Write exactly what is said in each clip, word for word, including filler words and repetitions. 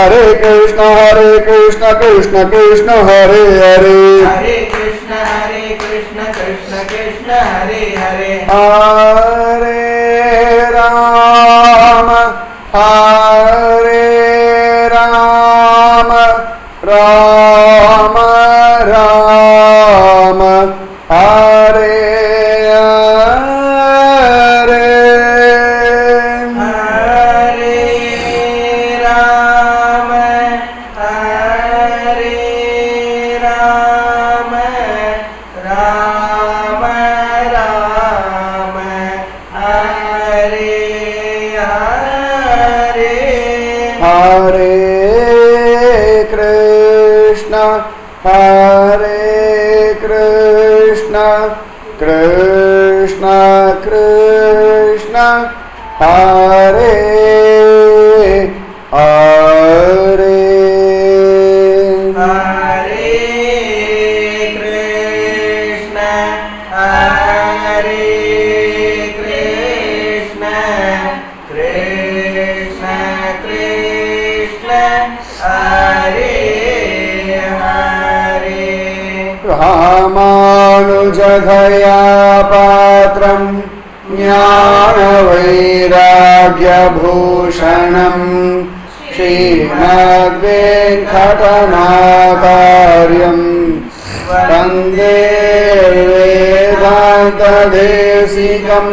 हरे कृष्ण हरे कृष्ण कृष्ण कृष्ण हरे हरे हरे कृष्ण हरे कृष्ण कृष्ण कृष्ण हरे हरे हरे राम हरे राम राम राम हरे हरे हरे राम हरे राम राम राम हरे हरे हरे कृष्ण हरे कृष्ण कृष्ण कृष्ण हरे हरे हरे कृष्ण हरे कृष्ण कृष्ण कृष्ण हरे हरे रामानुजदया पात्रं ज्ञानवैराग्यभूषणं श्रीमद्वेङ्कटनाथार्यं वन्दे वेदान्तदेशिकं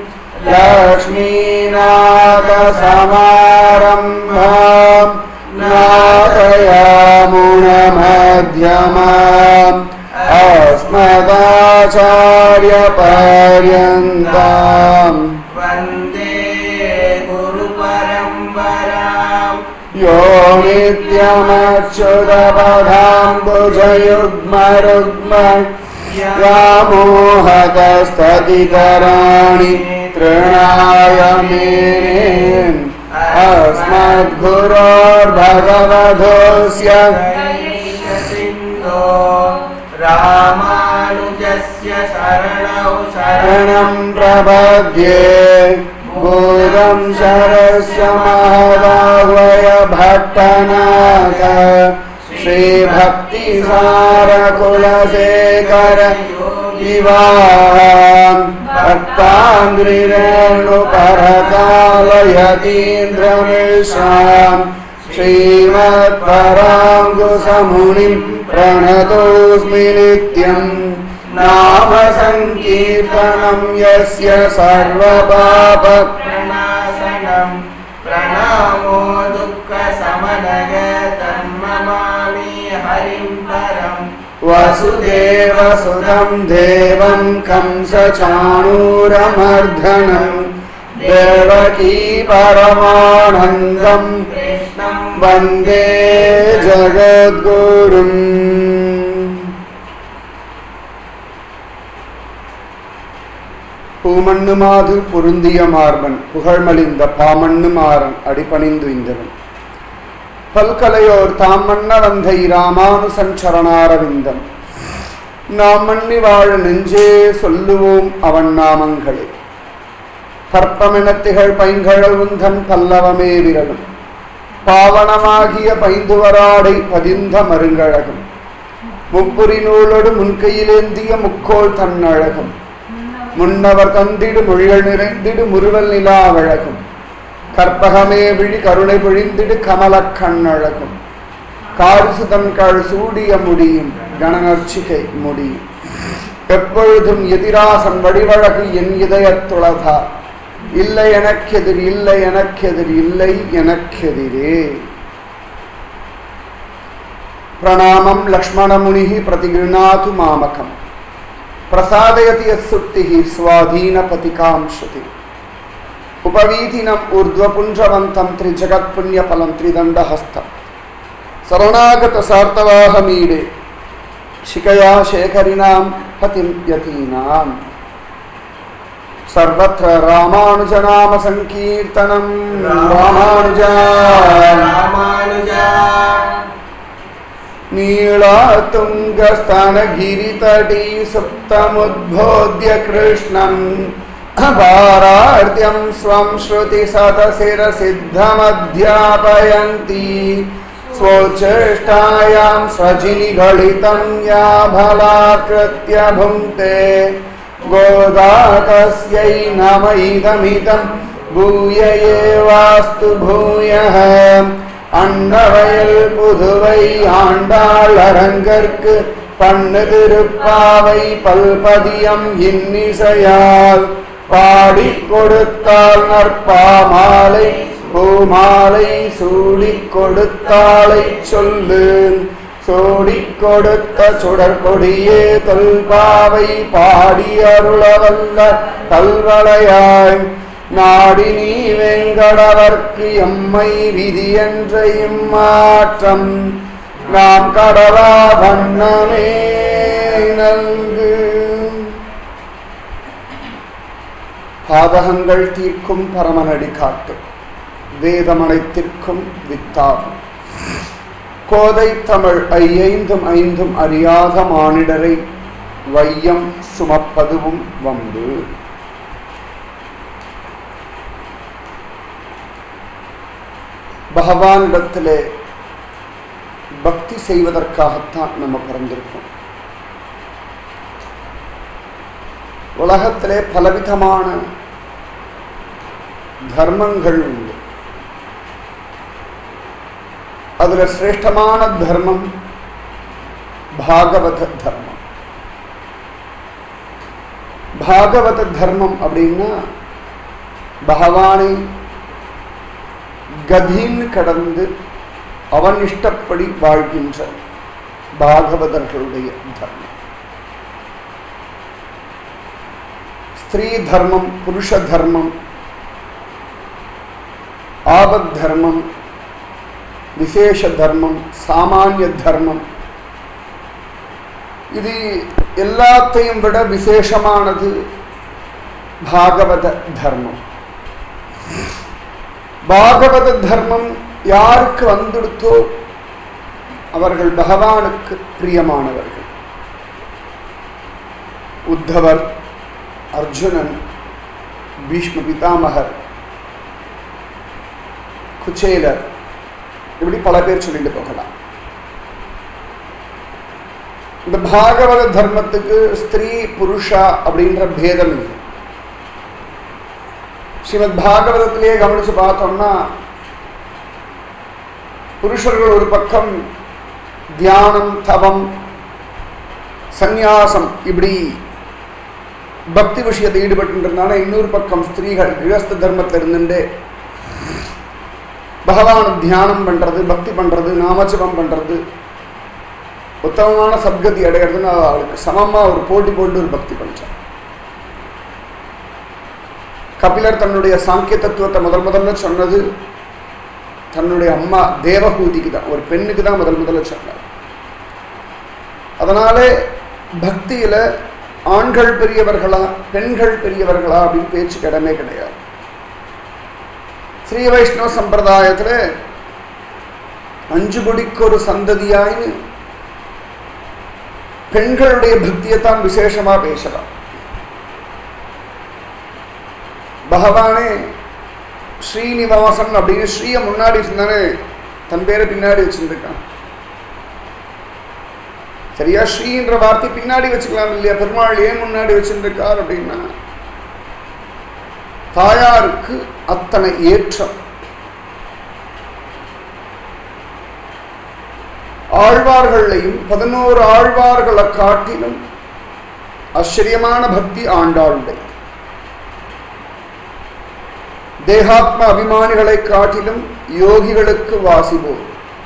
लक्ष्मीनाथसमारम्भां नाथयामुनमध्यमाम् अस्मदाचार्यपर्यन्ताम् वन्दे गुरुपरम्पराम् यो नित्यमच्युतपदाम्बुजयुग्मरुग्म व्यामोहतस्ततितराणि तृणाय मेने अस्मद्गुरोर्भगवतोऽस्य सिन्धो रामानुजस्य शरणौ शरणं प्रपद्ये भूतं शरस्य महदाह्वय भट्टनाथ श्रीभक्तिसारकुलशेखर दिवान् भक्ताङ्घ्रिरेणुपरकालयतीन्द्रमिश्रान् श्रीमत्पराङ्कुशमुनिं प्रणतोऽस्मि नित्यम् नाम संकीर्तनं यस्य सर्वपाप प्रणाशनं प्रणामो दुःखशमनगतं नमामि हरिं परम् वसुदेवसुतं देवं कंसचाणूरमर्दनं देवकी परमानन्दं कृष्णं वन्दे जगद्गुरुम् பூமண்ணுமாது பொருந்திய மார்பன் புகழ்மலிந்த பாமண்ணு மாறன் அடிபணிந்து இந்தவன் பல்கலையோர் தாம் மன்ன வந்தை ராமானுசன் சரணாரவிந்தம் நாம் மன்னி வாழ நெஞ்சே சொல்லுவோம் அவன் நாமங்களே பற்பமென திகழ் பைங்கழல் உந்தன் பல்லவமே விரலும் பாவனமாகிய பைந்துவராடை பதிந்த மருங்கழகம் முப்புரி நூலோடு முன்கையிலேந்திய முக்கோள் தன்னழகம் முன்னவர் தந்திடு மொழிகள் நிறைந்திடு முறுவல் நிலாவழகும் கற்பகமே விழி கருணை பொழிந்திடு கமல கண்ணழகும் காரிசுதன்கள் சூடிய முடியும் கணநர்ச்சிகை முடியும் எப்பொழுதும் எதிராசன் வடிவழகு என் இதயத்துளதா இல்லை எனக்கெதிர் இல்லை எனக்கெதிர் இல்லை எனக்கெதிரே பிரணாமம் லக்ஷ்மணமுனி பிரதிகிருணாது மாமகம் प्रसादयति यत्सुप्तिः स्वाधीनपतिकां श्रुति उपवीतिनम् ऊर्ध्वपुञ्जवन्तं त्रिजगत्पुण्यफलं त्रिदण्डहस्तं शरणागतसार्थवाहमीडे शिखया शेखरिणां पतिं यतीनां सर्वत्र रामानुजनाम संकीर्तनं रामानुजा रामानुजा नीलातुङ्गस्तनगिरितटी सुप्तमुद्बोध्य कृष्णं पारार्ध्यं स्वं श्रुतिशतशिरसिद्धमध्यापयन्ति स्वोच्चेष्टायां स्वजिनिगलितं या भलाकृत्य भुङ्क्ते गोदा तस्यै नम इदमिदं भूय एवास्तु भूयः அன்னவயல் புதுவை ஆண்டாள் அரங்கற்கு பண்ணு திருப்பாவை பல்பதியம் இன்னிசையால் பாடி கொடுத்தாள் நற்பாமாலை பூமாலை சூடி கொடுத்தாளை சொல்லு சூடி கொடுத்த சுடற்கொடியே தொல்பாவை பாடி அருளவல்ல கல்வளையாய் நாடி நீ வெங்கடவர்க்கு எம்மை விதி என்ற இம்மாற்றம் நாம் கடவா வண்ணமே நல்கு. பாதகங்கள் தீர்க்கும் பரமனடி காட்டு வேதமனைத்திற்கும் வித்தாகும் கோதை தமிழ் ஐயைந்தும் ஐந்தும் அறியாத மானிடரை வையம் சுமப்பதுவும் வம்பு. பகவானிடத்திலே பக்தி செய்வதற்காகத்தான் நம்ம பிறந்திருக்கோம். உலகத்திலே பலவிதமான தர்மங்கள் உண்டு. அதுல சிரேஷ்டமான தர்மம் பாகவத தர்மம். பாகவத தர்மம் அப்படின்னா பகவானை கதின்னு கடந்து அவன் இஷ்டப்படி வாழ்கின்ற பாகவதர்களுடைய தர்மம். ஸ்திரீ தர்மம், புருஷ தர்மம், ஆபத் தர்மம், விசேஷ தர்மம், சாமானிய தர்மம், இது எல்லாத்தையும் விட விசேஷமானது பாகவத தர்மம். பாகவத தர்மம் யாருக்கு வந்துடுத்தோ அவர்கள் பகவானுக்கு பிரியமானவர்கள். உத்தவர், அர்ஜுனன், பீஷ்ம பிதாமகர், குச்சேலர், இப்படி பல பேர் சொல்லிட்டு போகலாம். இந்த பாகவத தர்மத்துக்கு ஸ்திரீ புருஷா அப்படின்ற பேதம் இல்லை. ஸ்ரீமத் பாகவதத்திலேயே கவனிச்சு பார்த்தோம்னா புருஷர்கள் ஒரு பக்கம் தியானம், தவம், சந்நியாசம் இப்படி பக்தி விஷயத்தை ஈடுபட்டு இருந்தாலும் இன்னொரு பக்கம் ஸ்திரீகள் கிரகஸ்த தர்மத்தில் இருந்துட்டு பகவான் தியானம் பண்றது, பக்தி பண்றது, நாமஜபம் பண்றது, உத்தமமான சத்கதி அடைகிறதுன்னு அவளுக்கு சமமா ஒரு போட்டி போட்டு ஒரு பக்தி பண்றான். கபிலர் தன்னுடைய சாங்கிய தத்துவத்தை முதல் முதல்ல சொன்னது தன்னுடைய அம்மா தேவகூதிக்கு தான், ஒரு பெண்ணுக்கு தான் முதல் முதல்ல சொன்னார். அதனாலே பக்தியில ஆண்கள் பெரியவர்களா பெண்கள் பெரியவர்களா அப்படின்னு பேச்சுக்கு இடமே கிடையாது. ஸ்ரீ வைஷ்ணவ சம்பிரதாயத்துல அஞ்சு குடிக்கு ஒரு சந்ததியாயின்னு பெண்களுடைய பக்தியை தான் விசேஷமா பேசலாம். பகவானே ஸ்ரீனிவாசன் அப்படின்னு ஸ்ரீய முன்னாடி வச்சிருந்தானே தன் பேரை பின்னாடி வச்சிருந்துருக்கான். சரியா, ஸ்ரீன்ற வார்த்தை பின்னாடி வச்சுக்கலாம் இல்லையா? பெருமாள் ஏன் முன்னாடி வச்சிருந்திருக்கார் அப்படின்னா தாயாருக்கு அத்தனை ஏற்றம். ஆழ்வார்களையும் பதினோரு ஆழ்வார்களை காட்டிலும் ஆச்சரியமான பக்தி ஆண்டாளுடைய. தேகாத்ம அபிமானிகளை காட்டிலும் யோகிகளுக்கு வாசிபோம்,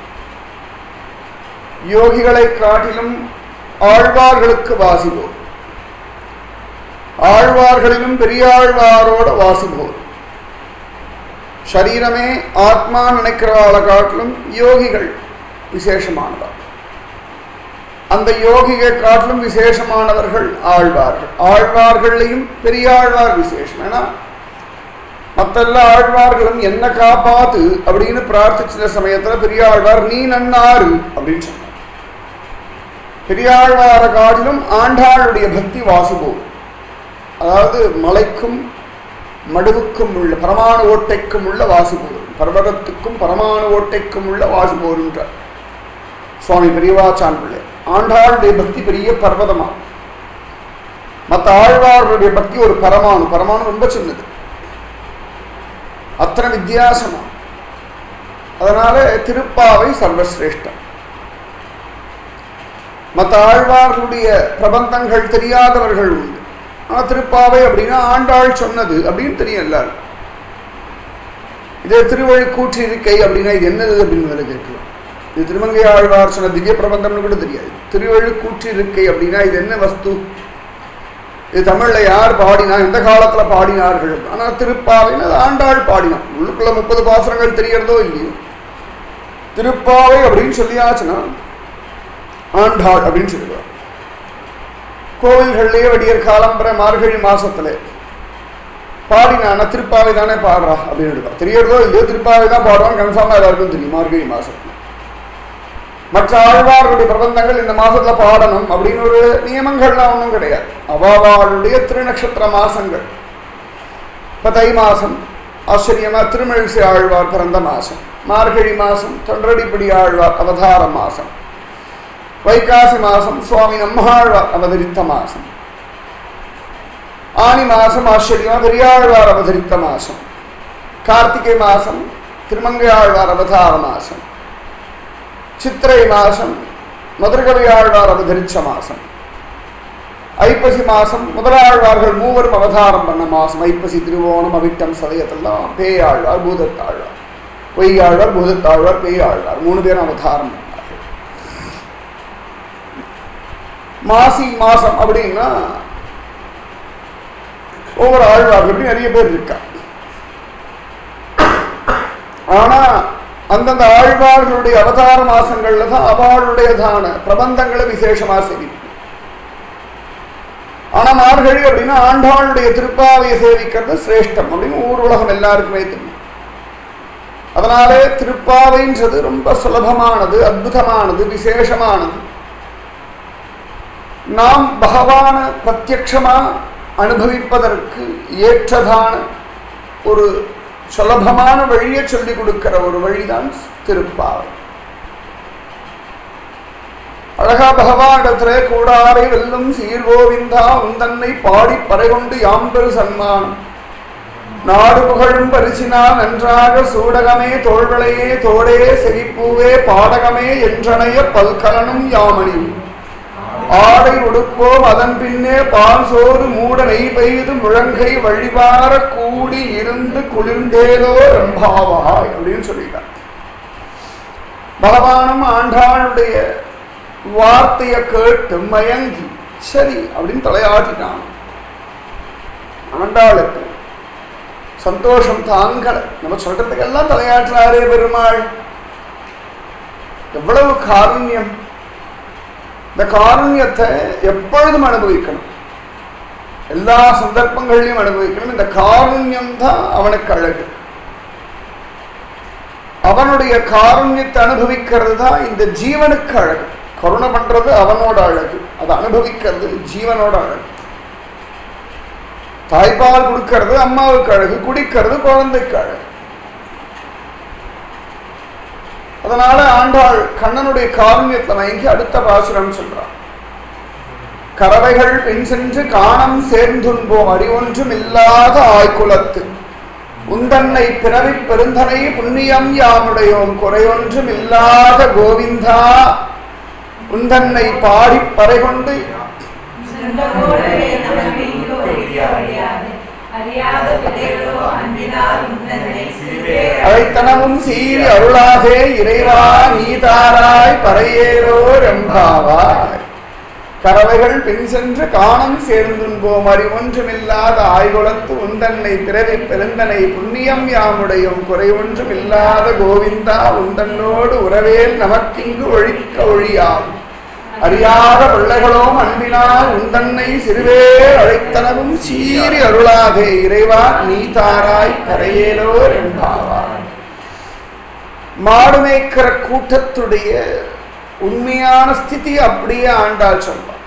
யோகிகளை காட்டிலும் ஆழ்வார்களுக்கு வாசிபோம், ஆழ்வார்களிலும் பெரியாழ்வாரோட வாசிபோம். சரீரமே ஆத்மா நினைக்கிறவாளை காட்டிலும் யோகிகள் விசேஷமானவர். அந்த யோகியை காட்டிலும் விசேஷமானவர்கள் ஆழ்வார்கள். ஆழ்வார்களையும் பெரியாழ்வார் விசேஷம். ஏன்னா மற்றெல்லா ஆழ்வார்களும் என்ன காப்பாத்து அப்படின்னு பிரார்த்திச்ச சமயத்துல பெரியாழ்வார் நீ நன்னாரு அப்படின்னு சொன்னார். பெரியாழ்வார காட்டிலும் ஆண்டாளுடைய பக்தி வாசுபோம். அதாவது மலைக்கும் மடுவுக்கும் உள்ள பரமாணு ஓட்டைக்கும் உள்ள வாசுபோர், பர்வதத்துக்கும் பரமாணு ஓட்டைக்கும் உள்ள வாசுபோர் என்றார். சுவாமி பெரியவாச்சான் பிள்ளை. ஆண்டாளுடைய பக்தி பெரிய பர்வதமா, மற்ற ஆழ்வார்களுடைய பக்தி ஒரு பரமாணு. பரமாணு ரொம்ப சின்னது, அத்தனை வித்தியாசமா. அதனால திருப்பாவை சர்வசிரேஷ்டம். மற்ற ஆழ்வார்களுடைய பிரபந்தங்கள் தெரியாதவர்கள் உண்டு. ஆனால் திருப்பாவை அப்படின்னா ஆண்டாள் சொன்னது அப்படின்னு தெரியும் எல்லாரும். இதே திருவழிக்கூற்று இருக்கை அப்படின்னா இது என்னது அப்படின்னு வேலை கேட்கலாம். இது திருமங்கை ஆழ்வார் சொன்ன திவ்ய பிரபந்தம்னு கூட தெரியாது. திருவழிக்கூற்று இருக்கை அப்படின்னா இது என்ன வஸ்து, இது தமிழ்ல யார் பாடினா, எந்த காலத்துல பாடினார்கள். ஆனால் திருப்பாவைன்னு அது ஆண்டாள் பாடினான். உள்ளுக்குள்ள முப்பது பாசுரங்கள் தெரியறதோ இல்லையோ, திருப்பாவை அப்படின்னு சொல்லியாச்சுன்னா ஆண்டாள் அப்படின்னு சொல்லுவார். கோவில்கள்லயே வடியற் காலம்பர மார்கழி மாசத்துல பாடினானா திருப்பாவை தானே பாடுறா அப்படின்னு இருக்கா. தெரியறதோ இல்லையோ திருப்பாவை தான் பாடுவான் கன்ஃபார்மா எல்லாருக்கும் தெரியும் மார்கழி மாசத்துல. மற்ற ஆழ்வார்களுடைய பிரபந்தங்கள் இந்த மாசத்துல பாடணும் அப்படின்னு ஒரு நியமங்கள்லாம் ஒன்றும் கிடையாது. அவாவாளுடைய திருநக்ஷத்திர மாசங்கள். இப்ப தை மாசம் ஆச்சரியமா திருமழிசை ஆழ்வார் பிறந்த மாசம், மார்கழி மாசம் தொண்டரடிப்படி ஆழ்வார் அவதார மாசம், வைகாசி மாசம் சுவாமி நம்மாழ்வார் அவதரித்த மாசம், ஆனி மாசம் ஆச்சரியமா பெரியாழ்வார் அவதரித்த மாசம், கார்த்திகை மாசம் திருமங்கை ஆழ்வார் அவதார மாசம், சித்திரை மாசம் மதுரகவி ஆழ்வார் அவதரிச்ச மாசம், ஐப்பசி மாசம் முதலாழ்வார்கள் மூவரும் அவதாரம் பண்ண மாசம். ஐப்பசி திருவோணம் அவிட்டம் சதயத்தெல்லாம் பேயாழ்வார் பூதத்தாழ்வார், பொய்யாழ்வார் பூதத்தாழ்வார் பேயாழ்வார் மூணு பேரும் அவதாரம் பண்ணார்கள். மாசி மாசம் அப்படின்னா ஒவ்வொரு ஆழ்வார்கள் எப்படி நிறைய பேர் இருக்கா. ஆனா அந்தந்த ஆழ்வார்களுடைய அவதார மாசங்கள்ல தான் அவளுடையதான பிரபந்தங்களை விசேஷமா சேவிக்கும். ஆனா மார்கழி அப்படின்னா ஆண்டாளுடைய திருப்பாவையை சேவிக்கிறது சிரேஷ்டம் அப்படின்னு ஊர் உலகம் எல்லாருக்குமே தெரியும். அதனாலே திருப்பாவைன்றது ரொம்ப சுலபமானது, அற்புதமானது, விசேஷமானது. நாம் பகவான பிரத்யக்ஷமா அனுபவிப்பதற்கு ஏற்றதான ஒரு சுலபமான வழியை சொல்லிக் கொடுக்கிற ஒரு வழிதான் திருப்பாவை. அழகா பகவானிடத்திலே கூடாரை வெல்லும் சீர்கோவிந்தா உந்தன்னை பாடி பறைகொண்டு யாம்பெரு சன்மானம் நாடு புகழும் பரிசினா நன்றாக சூடகமே தோள்களையே தோடே செவிப்பூவே பாடகமே என்றனைய பல்கலனும் யாமணி ஆடை உடுப்போம் அதன் பின்னே பால் சோறு மூட நெய் பெய்து முழங்கை வழிவார கூடி இருந்து குளிர்ந்தேலோ ரம்பாவாய் அப்படின்னு சொல்லிட்டார். பகவானும் ஆண்டாளுடைய வார்த்தையை கேட்டு மயங்கி சரி அப்படின்னு தலையாட்டிட்டான். ஆண்டாளுக்கு சந்தோஷம் தாங்கல. நம்ம சொல்றதுக்கெல்லாம் தலையாட்டுறாரே பெருமாள், எவ்வளவு காருண்யம். இந்த காருண்யத்தை எப்பொழுதும் அனுபவிக்கணும், எல்லா சந்தர்ப்பங்களையும் அனுபவிக்கணும். இந்த காருண்யம் தான் அவனுக்கு அழகு. அவனுடைய காருண்யத்தை அனுபவிக்கிறது தான் இந்த ஜீவனுக்கு அழகு. கருணை பண்றது அவனோட அழகு, அதை அனுபவிக்கிறது ஜீவனோட அழகு. தாய்ப்பால் கொடுக்கிறது அம்மாவுக்கு அழகு, குடிக்கிறது குழந்தைக்கு அழகு. அதனால ஆண்டாள் கண்ணனுடைய காருண்யத்தை மயங்கி அடுத்த பாசுரம் சொல்றான். கறவைகள் பின் சென்று காணம் சேர்ந்துன்போம் அறிவொன்றும் இல்லாத ஆய்குலத்து உந்தன்னை பிறவி பெருந்தனை புண்ணியம் யாமுடையோம் குறையொன்றும் இல்லாத கோவிந்தா உந்தன்னை பாடி பறைகொண்டு அழைத்தனமும் சீரி அருளாகே இறைவா நீதாராய் பறையேரோ ரெம்பாவாய். கறவைகள் பின் சென்று காணம் சேர்ந்துன்போம் அறிவொன்றுமில்லாத ஆய்குலத்து உந்தன்னை பிறவி பெருந்தனை புண்ணியம் யாமுடையும் குறைவொன்றும் இல்லாத கோவிந்தா உந்தன்னோடு உறவேல் நமக்கிங்கு ஒழிக்க ஒழியாகும் அறியாத பிள்ளைகளோம் அன்பினால் உந்தன்னை சிறுவே அழைத்தனவும் சீறி அருளாதே இறைவா நீ தாராய் கரையேலோ ரெம்பாவாய். மாடு மேய்க்கிற கூட்டத்துடைய உண்மையான ஸ்திதி அப்படியே ஆண்டாள் சொல்வார்.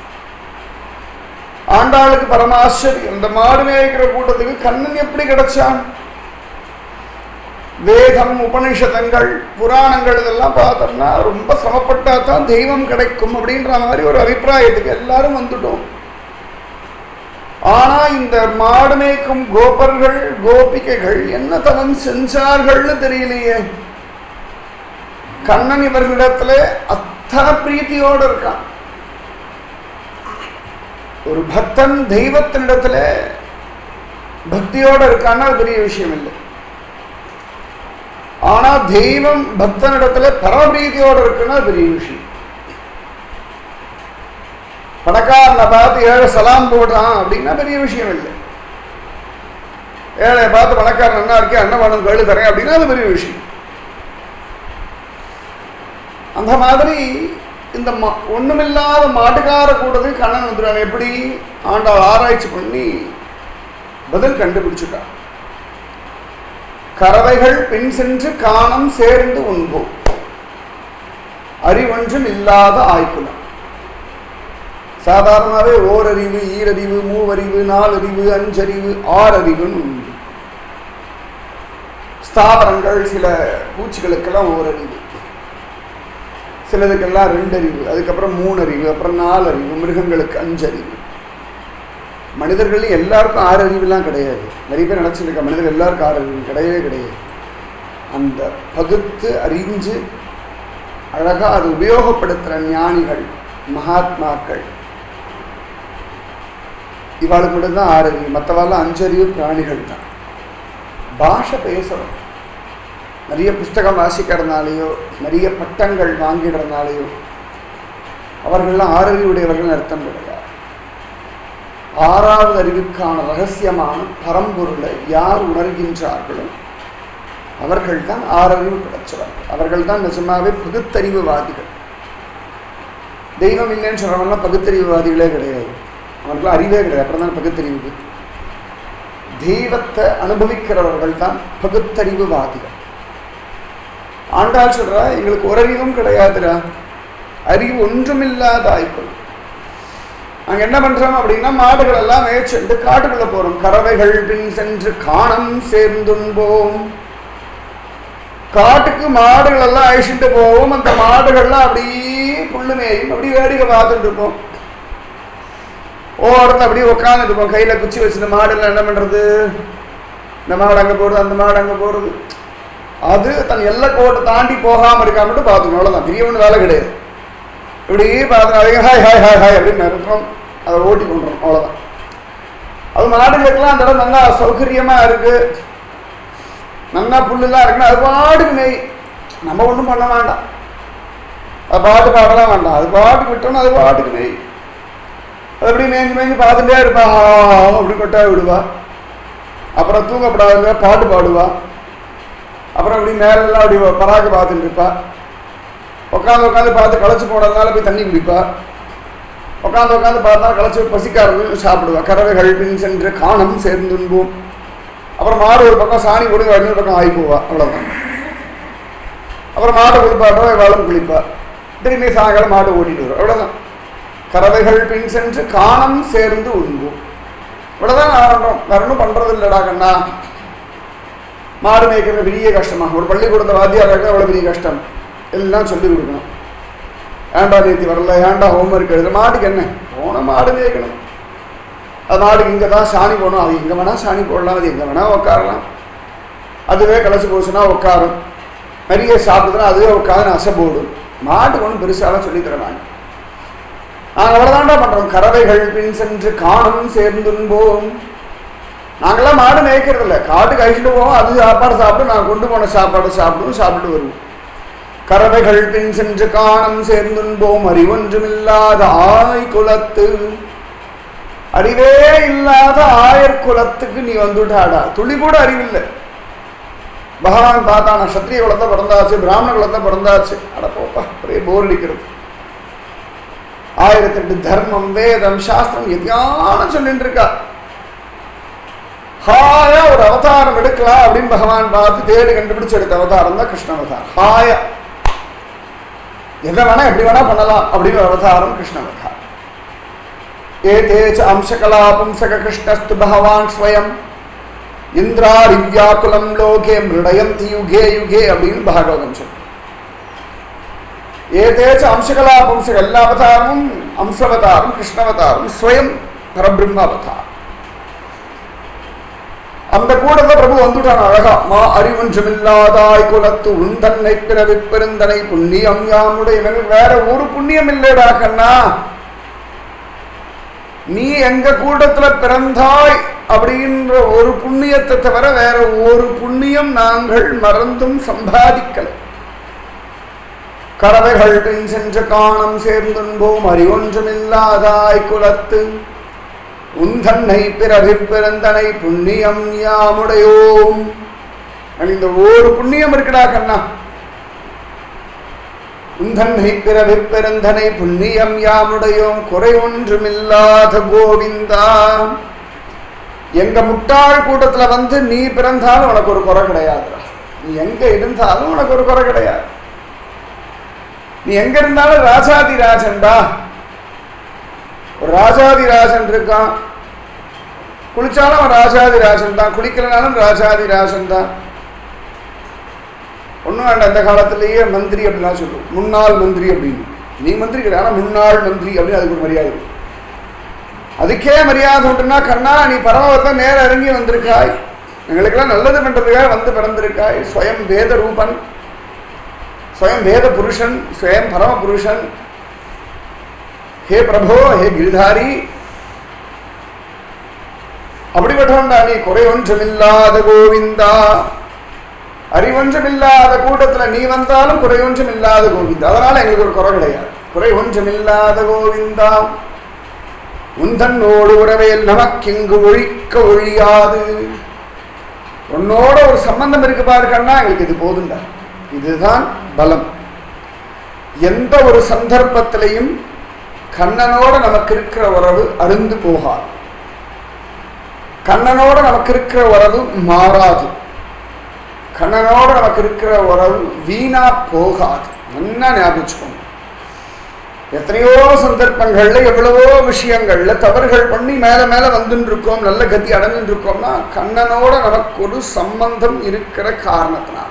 ஆண்டாளுக்கு பரமாச்சரியம், இந்த மாடு மேய்க்கிற கூட்டத்துக்கு கண்ணன் எப்படி கிடைச்சான்? வேதம் உபனிஷதங்கள் புராணங்கள் இதெல்லாம் பார்த்தோம்னா ரொம்ப சிரமப்பட்டா தான் தெய்வம் கிடைக்கும் அப்படின்ற மாதிரி ஒரு அபிப்பிராயத்துக்கு எல்லாரும் வந்துட்டோம். ஆனா இந்த மாடு மேய்க்கும் கோபர்கள் கோபிகைகள் என்ன தவம் செஞ்சார்கள்னு தெரியலையே. கண்ணன் இவர்களிடத்துல அத்தனை பிரீத்தியோடு இருக்கான். ஒரு பக்தன் தெய்வத்தினிடத்துல பக்தியோடு இருக்கான்னா அது பெரிய விஷயம் இல்லை. ஆனா தெய்வம் பக்தனிடத்துல பரமபிரீதியோடு இருக்குன்னா பெரிய விஷயம். பணக்காரனை பார்த்து ஏழை சலாம் போடுறான் அப்படின்னா பெரிய விஷயம் இல்லை. ஏழையை பார்த்து பணக்காரன் என்ன இருக்கே அன்னவானம் கேளு தரேன் அப்படின்னா அது பெரிய விஷயம். அந்த மாதிரி இந்த ஒண்ணுமில்லாத மாட்டுக்கார கூட்டத்துக்கு கண்ணன் வந்துடுறான். எப்படி ஆண்டாள் ஆராய்ச்சி பண்ணி பதில் கண்டுபிடிச்சுட்டான். கறவைகள் பின் சென்று காணம் சேர்ந்து உண்போம் அறிவொன்றும் இல்லாத ஆய்க்குலம். சாதாரணமாகவே ஓரறிவு ஈரறிவு மூவறிவு நாலறிவு அஞ்சறிவு ஆறறிவுன்னு உண்டு. ஸ்தாவரங்கள் சில பூச்சிகளுக்கெல்லாம் ஓரறிவு, சிலதுக்கெல்லாம் ரெண்டறிவு, அதுக்கப்புறம் மூணறிவு, அப்புறம் நாலறிவு, மிருகங்களுக்கு அஞ்சறிவு. மனிதர்கள் எல்லாருக்கும் ஆறு அறிவுலாம் கிடையாது. நிறைய பேர் நினச்சிருக்க மனிதர்கள் எல்லாருக்கும் ஆறு அறிவு கிடையவே கிடையாது. அந்த பகுத்து அறிஞ்சு அழகாக அது உபயோகப்படுத்துகிற ஞானிகள் மகாத்மாக்கள் இவாளுக்கு மட்டும்தான் ஆறு அறிவு. மற்றவாள் அஞ்சறிவு பிராணிகள் தான். பாஷை பேசணும். நிறைய புஸ்தகம் வாசிக்கிறதுனாலையோ நிறைய பட்டங்கள் வாங்கிடுறதுனாலையோ அவர்கள்லாம் ஆறறிவுடையவர்கள் அர்த்தம் கிடையாது. ஆறாவது அறிவுக்கான ரகசியமான பரம்பொருளை யார் உணர்கின்றார்களோ அவர்கள் தான் ஆறறிவு கிடைச்சவர்கள். அவர்கள் தான் நிஜமாவே பகுத்தறிவுவாதிகள். தெய்வம் இல்லைன்னு சொல்றவங்கலாம் பகுத்தறிவுவாதிகளே கிடையாது. அவர்களுக்கு அறிவே கிடையாது. அப்புறம் தான் பகுத்தறிவு. தெய்வத்தை அனுபவிக்கிறவர்கள் தான் பகுத்தறிவுவாதிகள். ஆண்டாள் சொல்றா எங்களுக்கு ஒரு அறிவும் கிடையாதுடா, அறிவு ஒன்றுமில்லாத ஆய்க்கும். நாங்க என்ன பண்றோம் அப்படின்னா மாடுகள் எல்லாம் மேய்ச்சிட்டு காட்டுக்குள்ள போறோம். கறவைகள் பின் சென்று காணம் சேர்ந்துன்போம். காட்டுக்கு மாடுகள் எல்லாம் அழிச்சுட்டு போவோம். அந்த மாடுகள்லாம் அப்படியே புல்லு மேயும் அப்படி வேடிக்கை பார்த்துட்டு இருப்போம். ஓரத்தில் அப்படியே உட்காந்துட்டு இருப்போம். கையில குச்சி வச்சுட்டு மாடுலாம் என்ன பண்றது, இந்த மாடு அங்க போறது அந்த மாடு அங்க போறது. அது தன் எல்லை கோட்டை தாண்டி போகாம இருக்காமட்டு பார்த்துக்கணும். அவ்வளவுதான். பெரிய ஒன்று வேலை கிடையாது. இப்படி பார்த்து ஹாய் ஹாய் ஹாய் ஹாய் அப்படின்னு நிறுத்தம், அதை ஓட்டி கொண்டுறோம். அவ்வளோதான். அது மாடுகளுக்கெல்லாம் அந்த இடம் நல்லா சௌகரியமா இருக்கு, நல்லா புல்லுலாம் இருக்குன்னா அது பாட்டுக்கு மேய். நம்ம ஒன்றும் பண்ண வேண்டாம். அது பாட்டு பாடலாம் வேண்டாம். அது பாட்டுக்கு விட்டோம்னா அது பாட்டுக்கு மேய். அது அப்படி மேய்ஞ்சி மேய்ஞ்சி பார்த்துட்டே இருப்பா. அப்படி கொட்டாய் விடுவா. அப்புறம் தூங்கப்படாதுங்க பாட்டு பாடுவா. அப்புறம் அப்படி மேலெல்லாம் அப்படி பராக்க பார்த்துட்டு இருப்பா. உட்காந்து உட்காந்து பார்த்து களைச்சி போனதுனால போய் தண்ணி குடிப்பா. உட்காந்து உட்காந்து பார்த்தா களைச்சி பசிக்காரங்க சாப்பிடுவா. கறவைகள் பின் சென்று காணம் சேர்ந்துன்போம். அப்புறம் மாடு ஒரு பக்கம் சாணி கொடுங்க, இன்னொரு பக்கம் ஆகி போவா. அவ்வளோதான். அப்புறம் மாட்டை குளிப்பாட்டோ வாழும் குளிப்பா. திரும்பி சாயங்காலம் மாடு ஓட்டிட்டு வரும். அவ்வளோதான். கறவைகள் பின் சென்று காணம் சேர்ந்து உண்போம். இவ்வளோதான் ஆரம்பம். வேற ஒன்றும் பண்றது இல்லடா கண்ணா. மாடு மேய்க்கிறது பெரிய கஷ்டமா? ஒரு பள்ளிக்கூடத்தை வாத்தியார் இருக்க அவ்வளோ பெரிய கஷ்டம். எல்லாம் சொல்லி கொடுக்கணும். ஏண்டா நேத்தி வரல, ஏண்டா ஹோம்ஒர்க் எழுது. மாட்டுக்கு என்ன போன மாடு மேய்க்கணும். அது மாடுக்கு இங்கே தான் சாணி போடணும். அது எங்கே வேணால் சாணி போடலாம், அது எங்கே வேணால் உட்காரலாம். அதுவே களைச்சி போச்சுன்னா உட்காரும். நிறைய சாப்பிடுதுன்னா அதுவே உட்காந்து அசை போடும். மாட்டுக்கு ஒன்றும் பெருசாலாம் சொல்லி தருவாங்க. நாங்கள் அவ்வளோதாண்டா பண்ணுறோம். கறவைகள் பின் சென்று காணும் சேர்ந்துன்போம். நாங்களாம் மாடு மேய்க்கிறது இல்லை. காட்டுக்கு அழிச்சிட்டு போவோம். அது சாப்பாடு சாப்பிட்டு நாங்கள் கொண்டு போன சாப்பாடு சாப்பிடுவோம், சாப்பிட்டு வருவோம். கறவைகள் பின் சென்று காணம் சேர்ந்துன்போம் அறிவொன்றுமில்லாத ஆய் குலத்து. அறிவே இல்லாத ஆயர் குலத்துக்கு நீ வந்துட்டாடா. துளி கூட அறிவில்லை. பகவான் பார்த்தா நான் சத்திரிய குலத்தை பிறந்தாச்சு, பிராமண குலத்தை பிறந்தாச்சு. அட போப்பா, ஒரே போர் அடிக்கிறது. ஆயிரத்தி எட்டு தர்மம் வேதம் சாஸ்திரம் எதையான சொல்லிட்டு இருக்கா. ஹாயா ஒரு அவதாரம் எடுக்கலாம் அப்படின்னு பகவான் பார்த்து தேடி கண்டுபிடிச்சு எடுத்த அவதாரம் தான் கிருஷ்ண அவதாரம். ஹாயா எதை வேணா எப்படி வேணா பண்ணலாம் அப்படின்னு ஒரு அவதாரம் கிருஷ்ண அவதாரம். ஏ தேச்ச அம்சகலா பும்சக கிருஷ்ணஸ்து பகவான் ஸ்வயம் இந்திராரிவ்யாக்குலம் லோகே மிருடயந்தி யுகே யுகே அப்படின்னு பாகவதம் சொல்லும். ஏதேச்ச அம்சகலா பும்சக எல்லா அவதாரமும் அம்சவதாரம் கிருஷ்ணவதாரம் ஸ்வயம் பரபிரம்ம அவதாரம். அந்த கூடத்தை பிரபு வந்துட்டான் அழகா. மா அறிவொன்றுமில்லாதாய் குலத்து உந்தன்னை பிறவி பெருந்தனை புண்ணியம் யாமுடைய. வேற ஒரு புண்ணியம் இல்லடா கண்ணா, நீ எங்க கூட்டத்துல பிறந்தாய் அப்படின்ற ஒரு புண்ணியத்தை தவிர வேற ஒரு புண்ணியம் நாங்கள் மறந்தும் சம்பாதிக்கல. கறவைகள் பின் சென்ற காணம் சேர்ந்துன்போம் அறிவொன்றுமில்லாதாய் குலத்து உந்தன்னை பிறவி பிறந்தனை புண்ணியம் யாமுடையோம். இந்த ஒரு புண்ணியம் இருக்குடா கண்ணா. உந்தன்னை பிறவி பிறந்தனை புண்ணியம் யாமுடையோம் குறை ஒன்றுமில்லாத கோவிந்தா. எங்க முட்டாள் கூட்டத்துல வந்து நீ பிறந்தாலும் உனக்கு ஒரு குறை கிடையாதுடா. நீ எங்க இருந்தாலும் உனக்கு ஒரு குறை கிடையாது. நீ எங்க இருந்தாலும் ராஜாதிராஜன்டா. ஒரு ராஜாதிராஜன் இருக்கான், குளிச்சாலும் அவன் ராஜாதிராஜன் தான், குளிக்கலனாலும் ராஜாதிராஜன் தான். ஒன்றும் வேண்டாம், இந்த காலத்திலேயே மந்திரி அப்படின்னா சொல்லுவோம், முன்னாள் மந்திரி அப்படின்னு. நீ மந்திரி கிடையாது, ஆனால் முன்னாள் மந்திரி அப்படின்னு அதுக்கு ஒரு மரியாதை. அதுக்கே மரியாதை உண்டுன்னா கண்ணா நீ பரமத்தை நேர இறங்கி வந்திருக்காய், எங்களுக்கெல்லாம் நல்லது பண்றதுக்காக வந்து பிறந்திருக்காய். ஸ்வயம் வேத ரூபன், ஸ்வயம் வேத புருஷன், ஸ்வயம் பரம புருஷன். ஹே பிரபோ, ஹே கிரிதாரி, அப்படிப்பட்டவன்டா நீ. குறை ஒன்றுமில்லாத கோவிந்தா. அறிவொன்றுமில்லாத கூட்டத்துல நீ வந்தாலும் குறை ஒன்றுமில்லாத கோவிந்தா. அதனால எங்களுக்கு ஒரு குறை கிடையாது. குறை ஒன்றுமில்லாத கோவிந்தா. உந்தன்னோடு உறவேல் நமக்கிங்கு ஒழிக்க ஒழியாது. உன்னோட ஒரு சம்பந்தம் இருக்கு பாருக்கன்னா எங்களுக்கு இது போதுண்டா. இதுதான் பலம். எந்த ஒரு சந்தர்ப்பத்திலையும் கண்ணனோட நமக்கு இருக்கிற உறவு அருந்து போகாது. கண்ணனோட நமக்கு இருக்கிற உறவு மாறாது. கண்ணனோட நமக்கு இருக்கிற உறவு வீணா போகாது. நல்லா ஞாபகம். எத்தனையோ சந்தர்ப்பங்கள்ல எவ்வளவோ விஷயங்கள்ல தவறுகள் பண்ணி மேல மேல வந்துட்டு இருக்கோம், நல்ல கதி அடைஞ்சுட்டு இருக்கோம்னா கண்ணனோட நமக்கு ஒரு சம்பந்தம் இருக்கிற காரணத்தினால்.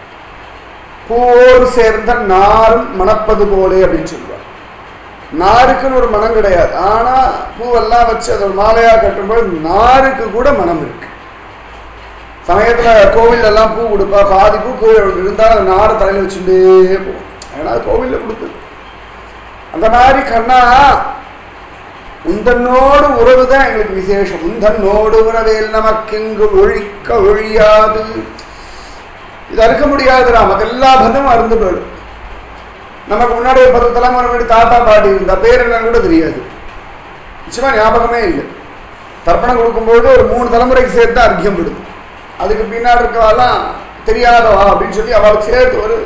பூவோடு சேர்ந்த நாரும் மணப்பது போலே அப்படின்னு சொல்லுவார். நாருக்குன்னு ஒரு மனம் கிடையாது, ஆனா பூவெல்லாம் வச்சு அது ஒரு மாலையா கட்டும்போது நாருக்கு கூட மனம் இருக்கு. சமயத்துல கோவில் எல்லாம் பூ கொடுப்பா, பாதி பூ கோவில் இருந்தாலும் அந்த நாரை தலையில வச்சுட்டே போகும், ஏன்னா அது கோவில்ல கொடுத்தது. அந்த மாதிரி கண்ணா உந்தன்னோடு உறவு தான் எங்களுக்கு விசேஷம். உந்தன்னோடு உறவேல் நமக்கெங்கு ஒழிக்க ஒழியாது. இது அறுக்க முடியாதுடா. நமக்கு எல்லா பந்தமும் அருந்து போயிடும். நமக்கு முன்னாடி பத்து தலைமுறை முன்னாடி தாத்தா பாட்டி இருந்தா பேர் என்னன்னு கூட தெரியாது, நிச்சயமா ஞாபகமே இல்லை. தர்ப்பணம் கொடுக்கும்போது ஒரு மூணு தலைமுறைக்கு சேர்த்து அர்க்கியம் விடுது. அதுக்கு பின்னாடி இருக்கவாலாம் தெரியாதவா அப்படின்னு சொல்லி அவளுக்கு சேர்த்து ஒரு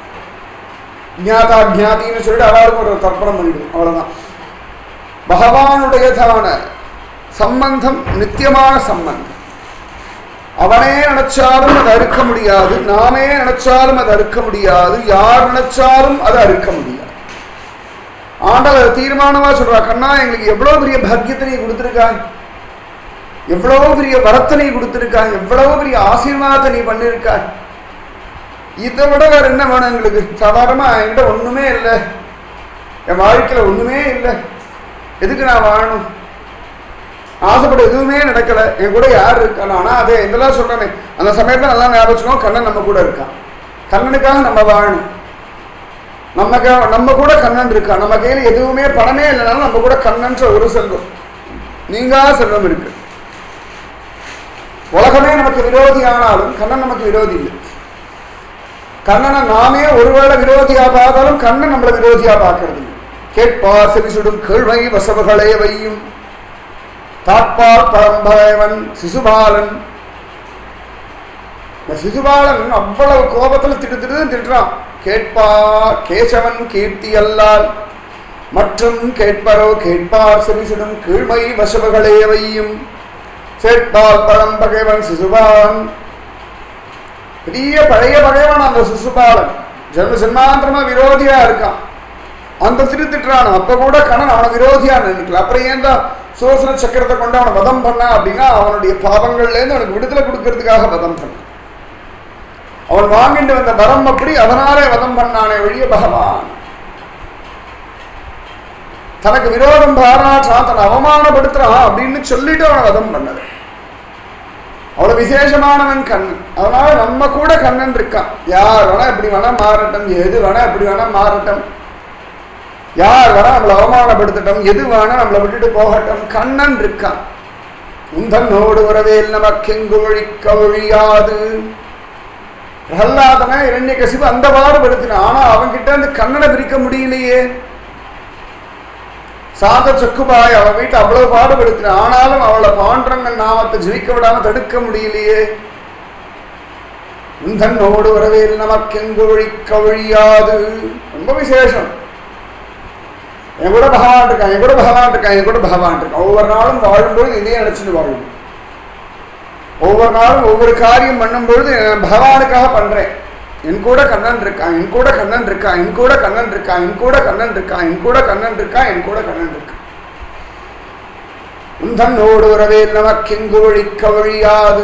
ஜாதா ஜாதின்னு சொல்லிட்டு அவளுக்கு ஒரு தர்ப்பணம் பண்ணிடும். அவ்வளவுதான். பகவானுடையதான சம்பந்தம் நித்தியமான சம்பந்தம். அவனே நினைச்சாலும் அதை அறுக்க முடியாது, நாமே நினைச்சாலும் அதை அறுக்க முடியாது, யார் நினைச்சாலும் அதை அறுக்க முடியாது. ஆண்டவர் தீர்மானமா சொல்றா, கண்ணா எங்களுக்கு எவ்வளவு பெரிய பாக்கியத்தை நீ கொடுத்திருக்காய், எவ்வளவு பெரிய வரத்தை நீ கொடுத்திருக்காய், எவ்வளவு பெரிய ஆசீர்வாதத்தை நீ பண்ணிருக்காய். இதை விட வேற என்ன வேணும் எங்களுக்கு? சாதாரணமா என்கிட்ட ஒண்ணுமே இல்லை, என் வாழ்க்கையில ஒண்ணுமே இல்லை, எதுக்கு நான் வாழணும்? ஆசைப்பட எதுவுமே நடக்கல, என் கூட யார் இருக்கான்? ஆனா அதே இதெல்லாம் சொல்றேனே, அந்த சமயத்துல நல்லா ஞாபகம், கண்ணன் நம்ம கூட இருக்கான். கண்ணனுக்காக நம்ம வாழணும். நம்ம நம்ம கூட கண்ணன் இருக்கான். நம்ம கையில எதுவுமே பணமே இல்லைனாலும் நம்ம கூட கண்ணன்ற ஒரு செல்வம், நீங்கா செல்வம் இருக்கு. உலகமே நமக்கு விரோதி ஆனாலும் கண்ணன் நமக்கு விரோதி இல்லை. கண்ணனை நாமே ஒருவேளை விரோதியா பார்த்தாலும் கண்ணன் நம்மளை விரோதியா பார்க்கறது இல்லை. கேட்பார் செவி சுடும் கேள்வை வசவுகளே வையும் தாட்பால் பரம்பரைவன் சிசுபாலன். சிசுபாலன் அவ்வளவு கோபத்துல திட்டு திட்டு திட்டுறான். கேட்பார் கேசவன் கீர்த்தி அல்லால் மற்றும் கேட்பரோ கேட்பார் செவிசுடும் கீழ்மை வசவுகளே வையும் சேட்பால் பரம்பகைவன் சிசுபாலன். பெரிய பழைய பகைவன் அந்த சிசுபாலன், ஜென்ம ஜென்மாந்திரமா விரோதியா இருக்கான். அந்த திரு திட்டுறான். அப்ப கூட கண்ணன் அவனை விரோதியா நினைக்கல. அப்புறம் ஏன் தான் சுதர்சன சக்கரத்தை கொண்டு அவனை வதம் பண்ணா அப்படின்னா அவனுடைய பாவங்கள்லேருந்து அவனுக்கு விடுதலை கொடுக்கறதுக்காக வதம் பண்ணான். அவன் வாங்கிட்டு வந்த வரம் அப்படி, அதனாலே வதம் பண்ணானே ஒழிய பகவான் தனக்கு விரோதம் பாராட்டா தன்னை அவமானப்படுத்துறான் அப்படின்னு சொல்லிட்டு அவனை வதம் பண்ணது. அவ்வளவு விசேஷமானவன் கண்ணன். அதனால நம்ம கூட கண்ணன் இருக்கான். யார் வேணா இப்படி வேணா மாறட்டும், எது வேணா இப்படி வேணா மாறட்டும், யார் வேணா நம்மளை அவமானப்படுத்தட்டும், எது வேணா நம்மளை விட்டுட்டு போகட்டும், கண்ணன் இருக்கான். உந்தன்னோடு வரவேல் நமக்கெங்கு ஒழிக்க ஒழியாது. பிரகல்லாதனை இரண்யகசிபு அந்த பாடுபடுத்தினான். ஆனா அவன்கிட்ட அந்த கண்ணனை பிரிக்க முடியலையே. சாத சக்குபாய் அவன் வீட்டை அவ்வளவு பாடுபடுத்தின, ஆனாலும் அவளை பாண்டரங்கள் நாமத்தை ஜெயிக்க விடாம தடுக்க முடியலையே. உந்தன்னோடு வரவேல் நமக்கெங்கு ஒழிக்க ஒழியாது. ரொம்ப விசேஷம். என் கூட பகவான் இருக்கான், என் கூட பகவான் இருக்கான், என் கூட பகவான் இருக்கான். ஒவ்வொரு நாளும் வாழும்பொழுது இதையே நினைச்சுட்டு வாழும். ஒவ்வொரு நாளும் ஒவ்வொரு காரியம் பண்ணும்பொழுது பகவானுக்காக பண்றேன். என் கூட கண்ணன் இருக்கான், என் கூட கண்ணன் இருக்கான், என் கூட கண்ணன் இருக்கான், என் கூட கண்ணன் இருக்கான், என் கூட கண்ணன் இருக்கான், என் கூட கண்ணன் இருக்கான். உந்தன்னோடு வரவேல் நமக்கெங்கு ஒழிக்க ஒழியாது.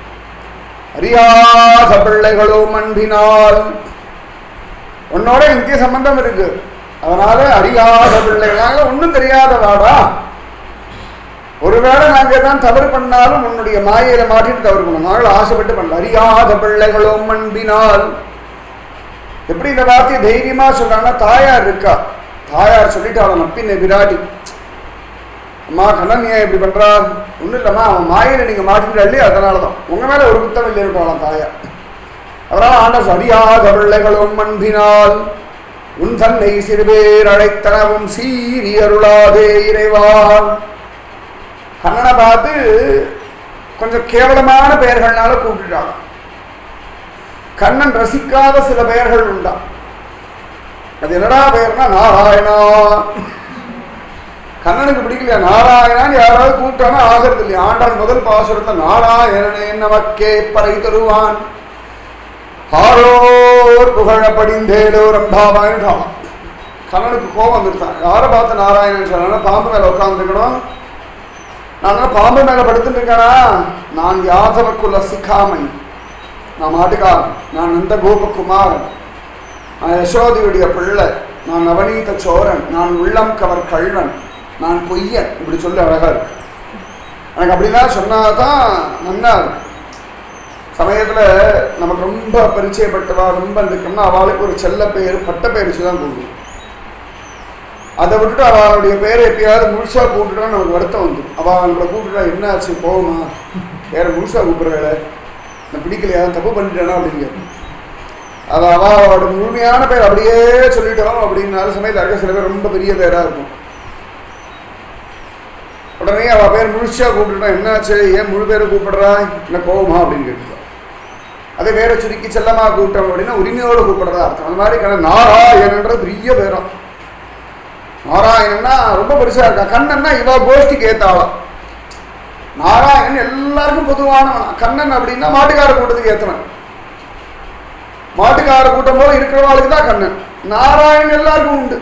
அறியாத பிள்ளைகளோ அன்பினால். உன்னோட எனக்கு சம்பந்தம் இருக்கு, அதனால அறியாத பிள்ளைகளாக ஒன்றும் தெரியாதவாடா. ஒருவேளை நாங்க தான் தவறு பண்ணாலும் உன்னுடைய மாயையில மாற்றிட்டு தவறு பண்ணணும். நாங்கள் ஆசைப்பட்டு பண்ணல. அறியாத பிள்ளைகளும் அன்பினால். எப்படி இந்த வார்த்தையை தைரியமா சொல்றாங்கன்னா, தாயார் இருக்கா, தாயார் சொல்லிட்டு அவன் நப்பின்ன விராட்டி, அம்மா கண்ணன் ஏன் இப்படி பண்றா? ஒன்றும் இல்லம்மா, அவன் மாயில நீங்க மாற்றிட்டு இல்லையே, அதனாலதான் உங்க மேல ஒரு குத்தம் இல்லைன்னு தாயார். அதனால ஆண்டா அறியாத பிள்ளைகளும் அன்பினால் உன் தன்னை சிறுபேர் அழைத்தனவும் சீரி அருளாதே இறைவா. கண்ணனை பார்த்து கொஞ்சம் கேவலமான பெயர்கள்னால கூப்பிட்டுட்டாங்க. கண்ணன் ரசிக்காத சில பெயர்கள் உண்டா. அது என்னடா பெயர்னா நாராயணா. கண்ணனுக்கு பிடிக்கலையா நாராயணான்னு யாராவது கூப்பிட்டானா ஆகிறது இல்லையா. ஆண்டாள் முதல் பாசுரத்தை நாராயணனே நமக்கே பறை தருவான் ஆரோர் புகழ படிந்தேடோ ரம்பாவான். கண்ணனுக்கு கோபம் வந்துருத்தான். யாரை பார்த்து நாராயணன் சொன்னா பாம்பு மேல உட்காந்துருக்கணும். நான் பாம்பு மேல படுத்துட்டு இருக்கானா? நான் யாதவக்குள்ள சிக்காமை, நான் மாட்டுக்காரன், நான் நந்த கோபகுமாரன், நான் யசோதியுடைய பிள்ளை, நான் நவநீத சோரன், நான் உள்ளம் கவர் கள்வன், நான் பொய்யன். இப்படி சொல்லி அழகா இருக்கு. எனக்கு அப்படிதான் சொன்னாதான் நல்லா இருக்கு. சமயத்துல நமக்கு ரொம்ப பரிச்சயப்பட்டவா ரொம்ப இருக்கோம்னா அவளுக்கு ஒரு செல்ல பெயர் பட்ட பெயர் வச்சுதான் கூப்பிடும். அதை விட்டுட்டு அவளுடைய பேரை எப்பயாவது முழுசா கூப்பிட்டுட்டா நமக்கு வருத்தம் வந்துடும். அவள் அவங்கள கூப்பிட்டுட்டா என்ன ஆச்சு போகுமா, வேற முழுசா கூப்பிடுற வேலை, நான் பிடிக்கலையா, தப்பு பண்ணிட்டேனா அப்படிங்க. அது அவளோட முழுமையான பேர் அப்படியே சொல்லிட்டோம் அப்படின்னாலும் சமயத்தில் இருக்க சில பேர் ரொம்ப பெரிய பேரா இருக்கும். உடனே அவள் பேர் முழுசா கூப்பிட்டுட்டா என்னாச்சு, ஏன் முழு பேரை கூப்பிடுறா, என்ன கோவமா அப்படின்னு கேட்டுருவா. அதே பேரை சுருக்கி செல்லமா கூப்பிட்டோம் அப்படின்னா உரிமையோடு கூப்பிடுறதா அர்த்தம். அந்த மாதிரி கண்ணன் நாராயணன்றது பெரிய பேரம். நாராயணன்னா ரொம்ப பெருசா இருக்கா. கண்ணன்னா இவா கோஷ்டிக்கு ஏத்தாளாம். நாராயணன் எல்லாருக்கும் பொதுவானவன். கண்ணன் அப்படின்னா மாட்டுக்கார கூட்டத்துக்கு ஏத்தவன். மாட்டுக்கார கூட்டம் போல இருக்கிறவாளுக்கு தான் கண்ணன். நாராயணன் எல்லாருக்கும் உண்டு.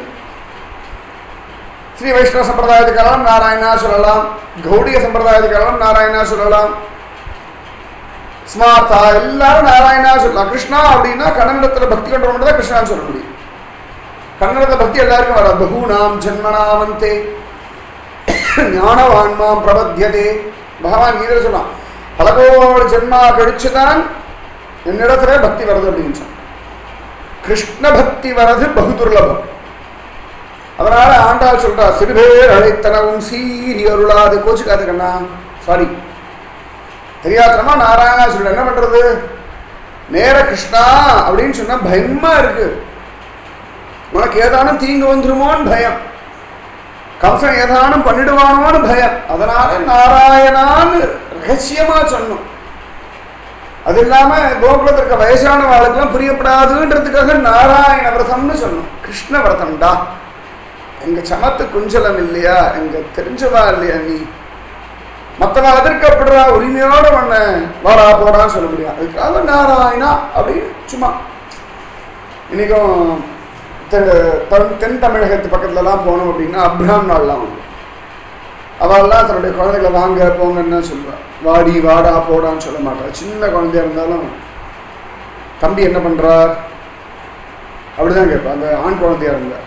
ஸ்ரீ வைஷ்ணவ சம்பிரதாயத்துக்காரலாம் நாராயணா சொல்லலாம், கௌடிய சம்பிரதாயத்துக்காரலாம் நாராயணா சொல்லலாம், ஸ்மார்த்தா எல்லாரும் நாராயணா சொல்லலாம். கிருஷ்ணா அப்படின்னா கண்ணனிடத்துல பக்தி கொண்டவங்க தான் கிருஷ்ணான்னு சொல்ல முடியும். கன்னடத்தை பக்தி எல்லாருக்கும் வர பகூனாம் ஜன்மனாமந்தே ஞானவான்மாம் பிரபத்தியதே. பகவான் கீதை சொன்னான், பலகோடு ஜென்மா கழிச்சுதான் என்னிடத்துல பக்தி வருது அப்படின்னு சொன்னான். கிருஷ்ண பக்தி வரது பகுதுர்லபம். அதனால ஆண்டாள் சொல்றா, சிறுபேர் அழைத்தனவும் சீரி அருளாது. கோச்சுக்காது கண்ணா, சாரி தெரியாதனமா நாராயணா சொல்ற. என்ன பண்றது, நேர கிருஷ்ணா அப்படின்னு சொன்னா பயமா இருக்கு. உனக்கு ஏதானும் தீங்கு வந்துருமோன்னு பயம், கம்சன் ஏதானும் பண்ணிடுவானோன்னு பயம். அதனால நாராயணான்னு ரகசியமா சொன்னோம். அது இல்லாம கோகுலத்தில் இருக்க வயசான வாழ்க்கெல்லாம் புரியப்படாதுன்றதுக்காக நாராயண விரதம்னு சொன்னோம். கிருஷ்ண விரதம்டா, எங்க சமத்து குஞ்சலம் இல்லையா, எங்க தெரிஞ்சவா இல்லையா நீ, மற்றவா எதிர்க்கப்படுறா உரிமையோட பண்ண வாடா போடான்னு சொல்ல முடியாது. அதுக்காக நாராயணா அப்படின்னு சும்மா. இன்னைக்கும் தென் தமிழகத்து பக்கத்துலலாம் போனோம் அப்படின்னா அப்ராம் நாள்லாம் உண்டு. அவெல்லாம் தன்னுடைய குழந்தைகளை வாங்க போங்கன்னு சொல்லுவாள். வாடி வாடா போடான்னு சொல்ல மாட்டாள். சின்ன குழந்தையா இருந்தாலும் தம்பி என்ன பண்ணுறார் அப்படிதான் கேட்பாள். அந்த ஆண் குழந்தையா இருந்தா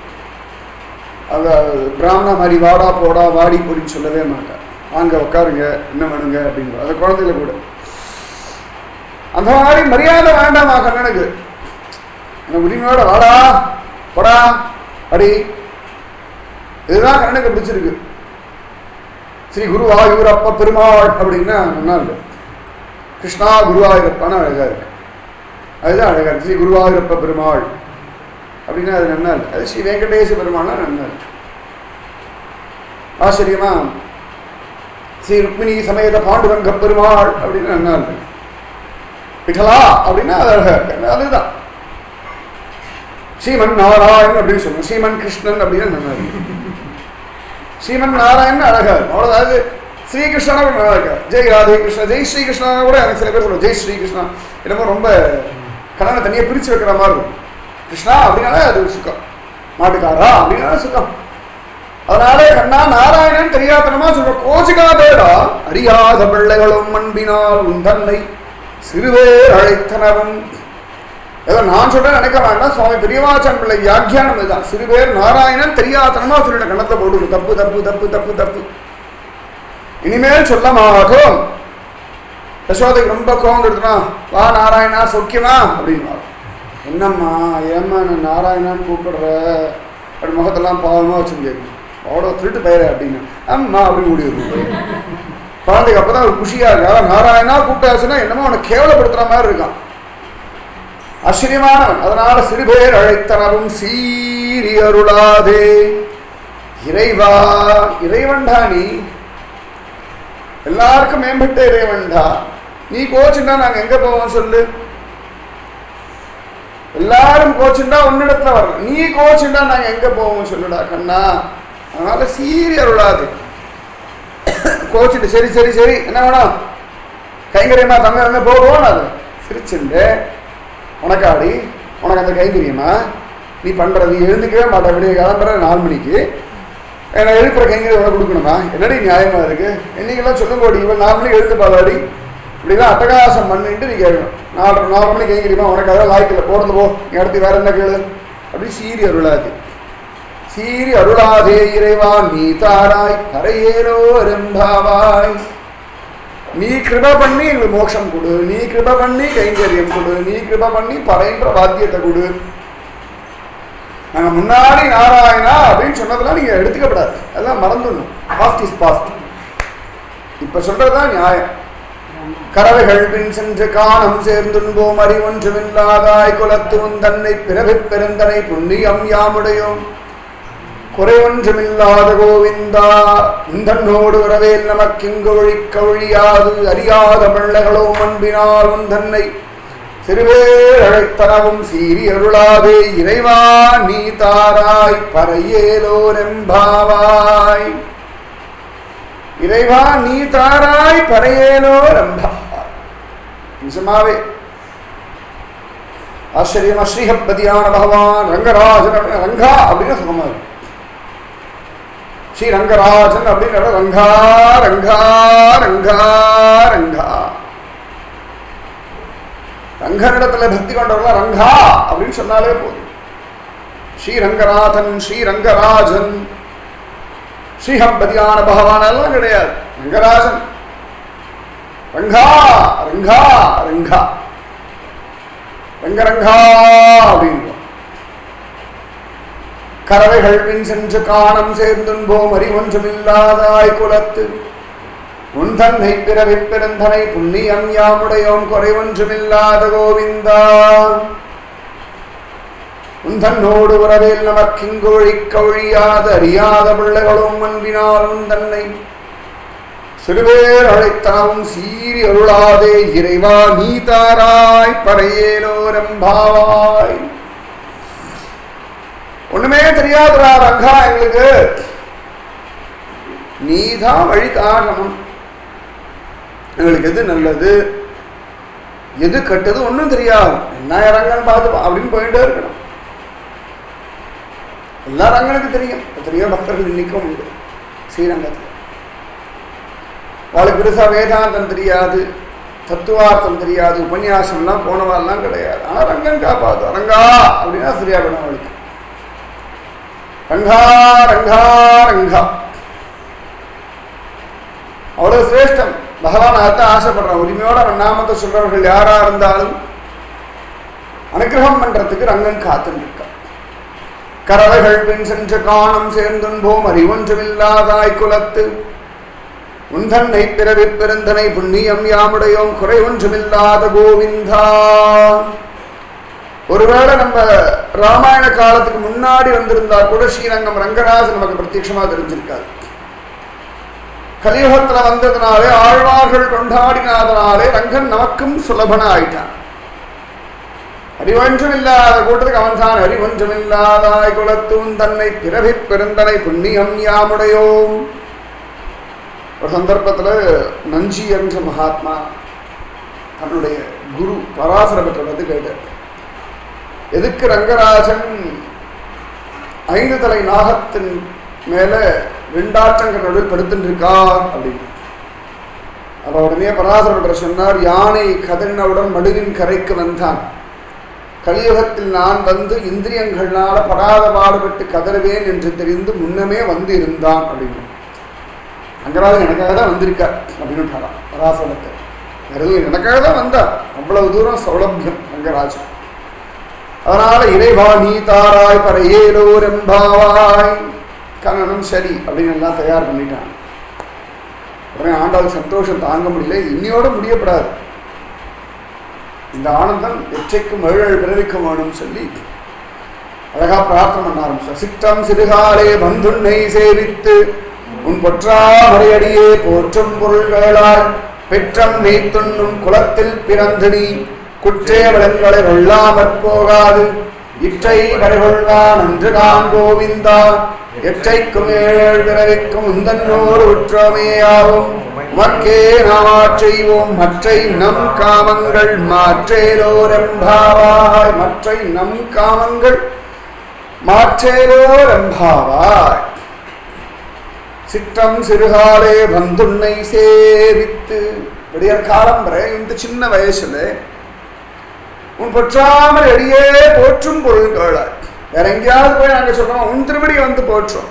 அந்த பிராமணா மாதிரி வாடா போடா வாடி போடின்னு சொல்லவே மாட்டாள். வாங்க உட்காருங்க என்ன வேணுங்க அப்படின்னு அந்த குழந்தையில கூட அந்த மாதிரி மரியாதை வேண்டாமா கண்ணனுக்கு. அந்த உரிமையோட வாடா போடா அடி இதுதான் கண்ணனுக்கு பிடிச்சிருக்கு. ஸ்ரீ குருவாயூரப்ப பெருமாள் அப்படின்னா நல்லா இருக்கு. கிருஷ்ணா குருவாயூரப்பான்னு அழகா இருக்கு. அதுதான் அழகா இருக்கு. ஸ்ரீ குருவாயூரப்ப பெருமாள் அப்படின்னா அது நல்லா இருக்கு. அது ஸ்ரீ வெங்கடேச பெருமாள்னா நல்லா இருக்கு. ஆச்சரியமா ஸ்ரீ ருக்மிணி சமேத பாண்டுரங்க பெருமாள் அப்படின்னு நல்லா இருக்கு. விட்டலா அப்படின்னா அது அழகா இருக்கு. அதுதான் ஸ்ரீமன் நாராயணன் அப்படின்னு சொல்லுவோம். ஸ்ரீமன் கிருஷ்ணன் அப்படின்னு நல்லா இருக்கு. ஸ்ரீமன் நாராயணன் அழகா இருக்கும். அவ்வளோதாவது ஸ்ரீகிருஷ்ணனா கூட நல்லா இருக்கா. ஜெய் ராதே கிருஷ்ணா ஜெய் ஸ்ரீகிருஷ்ணா கூட எனக்கு சில பேர் சொல்லுவோம் ஜெய் ஸ்ரீகிருஷ்ணா என்னமோ ரொம்ப கண்ணனை தனியாக பிரித்து வைக்கிற மாதிரி இருக்கும். கிருஷ்ணா அப்படின்னாலே அது சுகம், மாட்டுக்காரா அப்படின்னாலே சுகம். அதனால கண்ணா நாராயணன் தெரியாதனமா சொல்ற கோச்சிக்காதேடா அறியாத பிள்ளைகளும் அன்பினால் உன் தன்னை சிறுவேர் அழைத்தனவும். ஏதோ நான் சொல்றேன் நினைக்க வேண்டாம். சுவாமி பெரியவாச்சான் பிள்ளை வியாக்கியானம் இதுதான். சிறுபேர் நாராயணன் தெரியாதனமா சொல்லிட்ட கணத்தை போட்டு தப்பு தப்பு தப்பு தப்பு தப்பு இனிமேல் சொல்ல மாட்டோம். யசோதைக்கு ரொம்ப கோவம் எடுத்துனா வா நாராயணா சௌக்கியமா அப்படின்னு. என்னம்மா ஏம்மா நான் நாராயணான்னு கூப்பிடுற அப்படி முகத்தெல்லாம் பாவமா வச்சுருக்கேன் அவ்வளோ திருட்டு பயிர அப்படின்னு அம்மா அப்படின்னு கூடி இருக்கும். குழந்தைக்கு அப்பதான் ஒரு குஷியா இருக்கு. அதான் நாராயணா கூப்பிட்டாச்சுன்னா என்னமோ அவனை கேவலப்படுத்துற மாதிரி இருக்கான். ஆச்சரியமானவன். அதனால சிறுபேர் அழைத்தனவும் சீரி அருளாதே இறைவா. இறைவன்டா நீ, எல்லாருக்கும் மேம்பட்ட இறைவன்டா. நீ கோச்சுண்டா நாங்க எங்க போவோம் சொல்லு. எல்லாரும் கோச்சுண்டா உன்னிடத்துல வரல. நீ கோச்சுண்டா நாங்க எங்க போவோம் சொல்லுடா கண்ணா. அதனால சீரி அருளாதே. கோச்சுட்டு சரி சரி சரி என்ன வேணும் கைங்கரியமா தங்க என்ன போவோம். அது சிரிச்சுண்டு உனக்காடி உனக்கு அந்த கைங்கரியமா நீ பண்ணுறது எழுந்துக்கவே மாட்டேன். விடிய கிளம்புற நாலு மணிக்கு நான் எழுப்புற கைங்கரியம் உனக்கு கொடுக்கணுமா? என்னடி நியாயமாக இருக்குது? இன்னைக்கெல்லாம் சொல்லும்போடி இவன் நாலு மணிக்கு எழுந்து பாதாடி இப்படிலாம் அட்டகாசம் பண்ணிட்டு நீ கேட்கணும். நாலு நாலு மணிக்கு கைங்கரியமா உனக்கு அதெல்லாம் லாய்க்கில் போறது போ நீ அடுத்து வேற என்ன கேளு அப்படி சீரி அருளாது. சீரி அருளாதே இறைவா நீ தாராய் கரையேரோ ரெம்பாவாய். நீ கிருப பண்ணி எங்களுக்கு மோட்சம் கொடு, நீ கிருப பண்ணி கைங்கரியம் கொடு, நீ கிருப பண்ணி பறைன்ற வாத்தியத்தை கொடு. நாங்க முன்னாடி நாராயணா அப்படின்னு சொன்னதெல்லாம் நீங்க எடுத்துக்கப்படாது. அதெல்லாம் மறந்துடணும். Past is past. இப்ப சொல்றதுதான் நியாயம். கறவைகள் பின் சென்று காணம் சேர்ந்துன்போம் அறி ஒன்றுமில்லாதாய் குலத்துவன் தன்னை பிறவி பெருந்தனை புண்ணியம் யாமுடையோம் குறை ஒன்றுமில்லாத கோவிந்தா உந்தன்னோடு உறவேல் நமக்கிங்கொழி கவழியாது அறியாத பிள்ளைகளோ அன்பினால் உந்தன்னை சிறுவேர் அழைத்தனவும் சீரி அருளாதே இறைவா நீ தாராய் பறையேலோர் எம்பாவாய். இறைவா நீ தாராய் பறையேலோர் எம்பாவாய். நிஜமாவே ஆச்சரியமா ஸ்ரீஹப்பதியான பகவான் ரங்கராஜன் ரங்கா அப்படின்னு சுகமா இருக்கு. ஸ்ரீ ரங்கராஜன் அப்படின்னு ரங்கா ரங்கா ரங்கா ரங்கா. ரங்கனிடத்துல பக்தி கொண்டவர்களா ரங்கா அப்படின்னு சொன்னாலே போதும். ஸ்ரீரங்கநாதன் ஸ்ரீரங்கராஜன் ஸ்ரீஹம்பதியான பகவான் எல்லாம் கிடையாது. ரங்கராஜன் ரங்கா ரங்கா ரங்கா ரங்கரங்கா அப்படின்னு. கறவைகள் பின் சென்று காணம் சேர்ந்துன்போம் அறி ஒன்றுமில்லாதாய் குலத்து உன் தன்னை பிறவி பெருந்தனை புண்ணியம் யாமுடையோம் குறை ஒன்றுமில்லாத கோவிந்தா உன் தன்னோடு உறவேல் நமக்கிங்கொழி கவழியாது அறியாத பிள்ளைகளும் அன்பினால் உன் தன்னை சிறுவேர் அழைத்தனவும் சீரி அருளாதே இறைவா நீ தாராய் பறையேலோரம்பாவாய். ஒண்ணுமே தெரியாதுரா ரங்கா எங்களுக்கு, நீதான் வழி காரணம். எங்களுக்கு எது நல்லது எது கெட்டது ஒன்றும் தெரியாது. என்ன ரங்கன்னு பார்த்து அப்படின்னு போயிட்டே இருக்கணும். எல்லா ரங்கனுக்கும் தெரியும். எத்தனையோ பக்தர்கள் இன்னைக்கும் உண்டு ஸ்ரீரங்கத்தில். அவளுக்கு பெருசா வேதாந்தம் தெரியாது, தத்துவார்த்தம் தெரியாது, உபன்யாசம்லாம் போனவாள்லாம் கிடையாது. ஆனால் ரங்கன் காப்பாத்து ரங்கா அப்படின்னா சரியா வேணும் அவளுக்கு. ரங்கா ரங்கா ரங்கா அவ்வளவு சிரேஷ்டம். பகவான் அதான் ஆசைப்படுறான். உரிமையோட அவன் நாமத்தை சொல்றவர்கள் யாரா இருந்தாலும் அனுகிரகம் பண்றதுக்கு ரங்கன் காத்துருக்கான். கரவைகள் பின் சென்று காணம் சேர்ந்துன்போம் அறிவொன்றுமில்லாதாய் குலத்து உந்தன்னை பிறவி பெருந்தனை புண்ணியம் யாமுடையோம் குறை ஒன்றுமில்லாத கோவிந்தா. ஒருவேளை நம்ம ராமாயண காலத்துக்கு முன்னாடி வந்திருந்தா கூட ஸ்ரீரங்கம் ரங்கராஜ் நமக்கு பிரத்யட்சமா தெரிஞ்சிருக்காது. கலியுகத்துல வந்ததுனாலே ஆழ்வார்கள் கொண்டாடினாதனாலே ரங்கன் நமக்கும் சுலபன ஆயிட்டான். அறிவொன்றும் இல்லாத கூட்டத்துக்கு அவன் தான் அறிவொன்றும் இல்லாதாய் குலத்தும் தன்னை பிறவி பெருந்தனை புண்ணியம் யாமுடையோம். ஒரு சந்தர்ப்பத்துல நஞ்சி என்ற மகாத்மா தன்னுடைய குரு பராசர பெற்ற பத்தி கேட்டார். எதுக்கு ரங்கராஜன் ஐந்து தலை நாகத்தின் மேல ரெண்டாற்றங்கள் நடுவில் படுத்துட்டு இருக்கா அப்படின்னு. அப்ப உடனே பராசர பெற்ற சொன்னார், யானை கதறினவுடன் மடுவின் கரைக்கு வந்தான். கலியுகத்தில் நான் வந்து இந்திரியங்களால படாத பாடுபட்டு கதறுவேன் என்று தெரிந்து முன்னமே வந்து இருந்தான் அப்படின்னு. ரங்கராஜன் எனக்காக தான் வந்திருக்கார் அப்படின்னு பராசரத்தை. எனக்காக தான் வந்தார். அவ்வளவு தூரம் சௌலபியம் ரங்கராஜன். அதனால இறைவா நீ தாராய் பரையேலோர் எம்பாவாய் கண்ணனும் சரி அப்படின்னு எல்லாம் தயார் பண்ணிட்டான். உடனே ஆண்டாள் சந்தோஷம் தாங்க முடியல. இன்னையோட முடியப்படாது. இந்த ஆனந்தம் எச்சைக்கும் ஏழு பிறவிக்கும் வேணும்னு சொல்லி அழகா பிரார்த்தனை பண்ண ஆரம்பிச்சார். சிற்றம் சிறுகாலே வந்துன்னை சேவித்து உன் பொற்றாமரையடியே போற்றும் பொருள்களால் பெற்றம் மெய்த்துண்ணும் குலத்தில் பிறந்து நீ குற்றே வளங்களை வெள்ளாமற் போகாது இற்றை வரைகொள்வான் என்று நான் கோவிந்தா. எற்றைக்கும் ஏழு பிறவிக்கும் உந்தன்னோடு உற்றமையாகும் உமக்கே நாம் செய்வோம் மற்றை நம் காமங்கள் மாற்றேலோரெம்பாவாய். மற்றை நம் காமங்கள் மாற்றேலோரெம்பாவாய். சிற்றம் சிறுகாலே வந்துன்னை சேவித்து விடியற் காலம் வரை இந்த சின்ன வயசுல உன் பொற்றாமல் எடியே போற்றும் பொருள்களாய். வேற எங்கேயாவது போய் நாங்க சொல்றோம் உன் திருவடி வந்து போற்றோம்.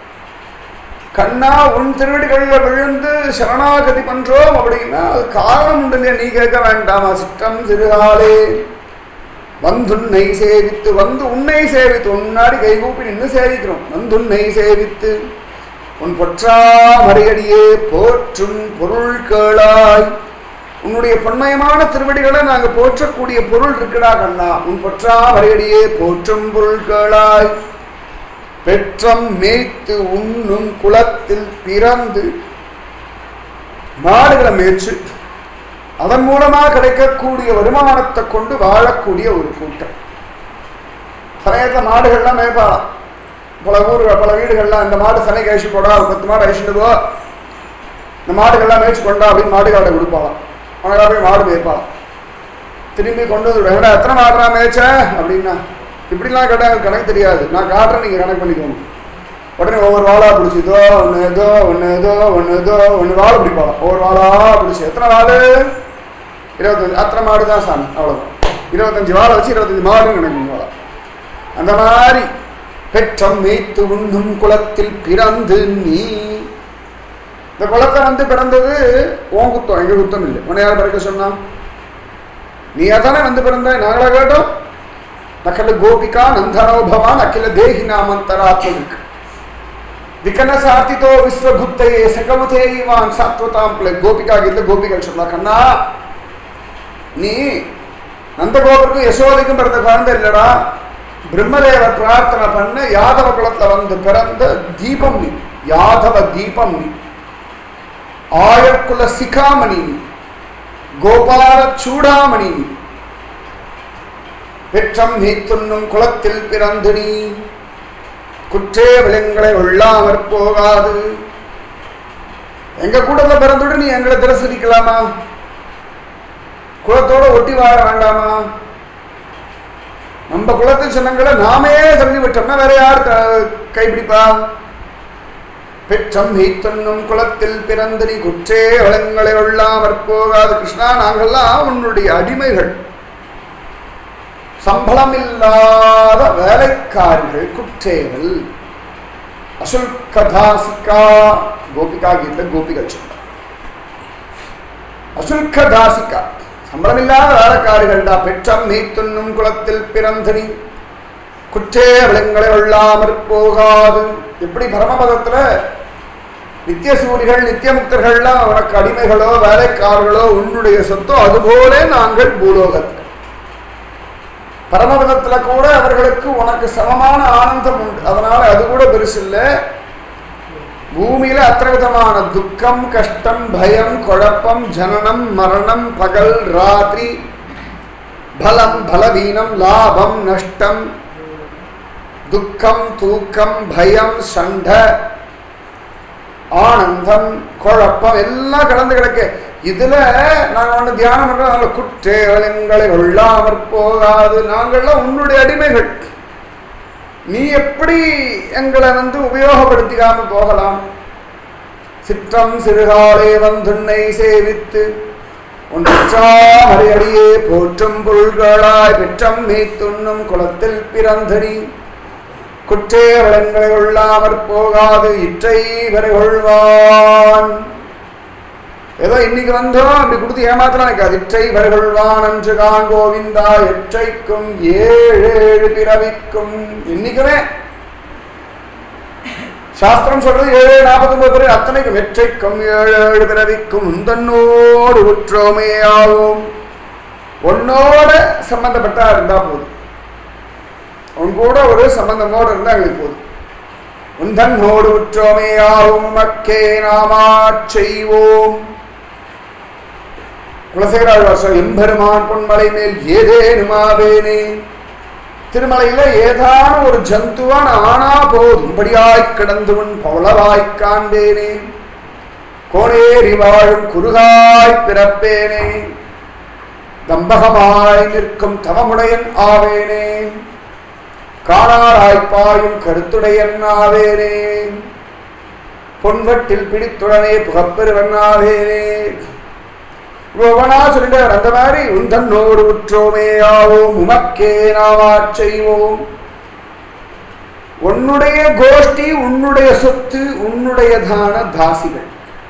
கண்ணா உன் திருவடிகள்ல விழுந்து சரணாகதி பண்றோம் அப்படின்னா அது காரணம் உண்டு இல்லையா? நீ கேட்க வேண்டாமா? சிற்றம் சிறுகாலே வந்துன்னை சேவித்து வந்து உன்னை சேவித்து உன்னாடி கைகூப்பி நின்று சேவிக்கிறோம். வந்துன்னை சேவித்து உன் பொற்றாமரையடியே போற்றும் பொருள்களாய். உன்னுடைய பொன்மயமான திருவடிகளை நாங்க போற்றக்கூடிய பொருள் இருக்குடா கண்ணா. உன் பொற்றாமரையடியே போற்றும் பொருள்களாய். பெற்றம் மேய்த்து உண்ணும் குலத்தில் பிறந்து மாடுகளை மேய்ச்சு அதன் மூலமா கிடைக்கக்கூடிய வருமானத்தை கொண்டு வாழக்கூடிய ஒரு கூட்டம். சமயத்துல மாடுகள்லாம் மேய்ப்பாளாம். பல ஊர்கள் பல வீடுகள்லாம் இந்த மாடு சனை கழிச்சு போடா, ஒரு பத்து மாடு அழிச்சுட்டு போ, இந்த மாடுகள்லாம் மேய்ச்சி கொண்டா அப்படின்னு மாடுகாட்டை கொடுப்பாளாம். அவங்களா போய் மாடு மேய்ப்பாளாம். திரும்பி கொண்டு வந்து விட எத்தனை மாடுறா மேய்ச்ச அப்படின்னா இப்படிலாம் கேட்டால் எனக்கு கணக்கு தெரியாது, நான் காட்டுறேன் நீங்கள் கணக்கு பண்ணிக்கோங்க. உடனே ஒவ்வொரு வாழா பிடிச்சி இதோ ஒன்று ஏதோ ஒன்று ஏதோ ஒன்று ஏதோ ஒன்று வாழை பிடிப்பாளாம். ஒவ்வொரு வாழா பிடிச்சி எத்தனை வாழு? இருபத்தஞ்சு. அத்தனை மாடு தான் சாமி, அவ்வளோதான். இருபத்தஞ்சு வாழை வச்சு இருபத்தஞ்சு மாடுன்னு கணக்கு வாழலாம். அந்த மாதிரி பெற்றம் மேய்த்து உண்ணும் குலத்தில் பிறந்து நீ. இந்த குலத்தை வந்து பிறந்தது உன் குத்தம், எங்க குத்தம் இல்லை. உன்னை யார் பிறக்க சொன்னா? நீ அதானே வந்து பிறந்த. நாங்களா கேட்டோம்? நக்கல கோபிகா நந்தனோ பவான் அகில தேகி நாமந்தராத்மனுக்கு விகன சாத்திதோ விஸ்வகுப்தையே சகமுதேவான் சாத்வதாம் பிள்ளை. கோபிகா கீத கோபிகள் சொன்னா, கண்ணா நீ நந்த கோபருக்கும் யசோதைக்கும் பிறந்த குழந்தை இல்லடா. பிரம்மதேவர் பிரார்த்தனை பண்ண யாதவ குலத்துல வந்து பிறந்த தீபம் நீ. யாதவ தீபம் நீ. ஆயக்குல சிகாமணி நீ. கோபால சூடாமணி நீ. பெற்றம் நீத்துண்ணும் குலத்தில் பிறந்து நீ குற்றே விலங்களை உள்ளாமற் போகாது. எங்க கூடத்துல பிறந்துட்டு நீ எங்களை திரசரிக்கலாமா? குலத்தோட ஒட்டி வாழ வேண்டாமா? நம்ம குலத்து சின்னங்களை நாமே தள்ளி விட்டோம்னா வேற யார் கைப்பிடிப்பா? பெற்றம் ஈத்தன்னும் குளத்தில் பிறந்து நீ குற்றே வளங்களை உள்ளாமற் போகாது. கிருஷ்ணா, நாங்கள்லாம் உன்னுடைய அடிமைகள், சம்பளம் இல்லாத வேலைக்காரிகள், குற்றேவல். அசுல்கதாசிகா கோபிகா கீத கோபிகள் சொல்ற அசுல்கதாசிகா சம்பளமில்லாத வேலைக்காரிகள்டா. பெற்றம் ஈத்துன்னும் குளத்தில் பிறந்தனி குற்றே விளங்களை கொள்ளாமற் போகாது. எப்படி பரமபதத்துல நித்தியசூரிகள் நித்தியமுக்தர்கள்லாம் உனக்கு அடிமைகளோ வேலைக்காரர்களோ உன்னுடைய சொத்தோ, அதுபோல நாங்கள் பூலோகத்தில் பரமபதத்துல கூட அவர்களுக்கு உனக்கு சமமான ஆனந்தம் உண்டு. அதனால அது கூட பெருசு இல்லை. பூமியில அத்தனை விதமான துக்கம், கஷ்டம், பயம், குழப்பம், ஜனனம், மரணம், பகல் ராத்திரி, பலம் பலவீனம், லாபம் நஷ்டம், துக்கம் தூக்கம், பயம் சண்டை, ஆனந்தம் குழப்பம் எல்லாம் கலந்து கிடக்கு. இதுல நாங்கள் ஒன்று தியானம் பண்றோம், குற்றேவலங்களை கொள்ளாமற் போகாது. நாங்கள்லாம் உன்னுடைய அடிமைகள், நீ எப்படி எங்களை வந்து உபயோகப்படுத்திக்காம போகலாம்? சிற்றம் சிறுகாலே வந்துன்னை சேவித்து ஒன்றாமறையடியே போற்றும் பொருள்களாய் பெற்றம் மேத்துண்ணும் குளத்தில் பிறந்தனி குற்றே வளங்களை கொள்ளாமற் போகாது. இற்றை வரை கொள்வான். ஏதோ இன்னைக்கு வந்தோம் அப்படி கொடுத்து ஏமாத்திரம் நினைக்காது. இற்றை வரை கொள்வான் என்று கான் கோவிந்தா எற்றைக்கும் ஏழு ஏழு பிறவிக்கும். இன்னைக்குமே சாஸ்திரம் சொல்றது ஏழு நாற்பத்தி ஒன்பது பிறகு அத்தனைக்கும் எற்றைக்கும் ஏழு ஏழு பிறவிக்கும் உந்தன்னோடு உற்றோமே ஆகும். உன்னோட சம்பந்தப்பட்டா இருந்தா போதும், உன் கூட ஒரு சம்பந்தமோடு இருந்தா எங்களுக்கு போதும். உந்தன்னோடு உற்றோமே ஆகும் மக்கே நாமா செய்வோம். குலசேகராழ்வார் எம்பெருமான் பொன்மலை மேல் ஏதேனுமாவேனே. திருமலையில ஏதான ஒரு ஜந்துவான் ஆனா போதும்படியாய் கிடந்து உன் பவளவாய் காண்பேனே. கோனேறி வாழும் குறுகாய் பிறப்பேனே. தம்பகமாய் நிற்கும் தவமுடையன் ஆவேனே. காணாராய்ப்பாயும் கருத்துடையன் ஆவேனே. பொன்வட்டில் பிடித்துடனே புகப்பெருவன் ஆவேனே. ஒவ்வொன்னா சொல்லிட்டார். அந்த மாதிரி உந்தன்னோடு உற்றோமே ஆவோம் உமக்கே நாமா செய்வோம். உன்னுடைய கோஷ்டி, உன்னுடைய சொத்து, உன்னுடையதான தாசிகள்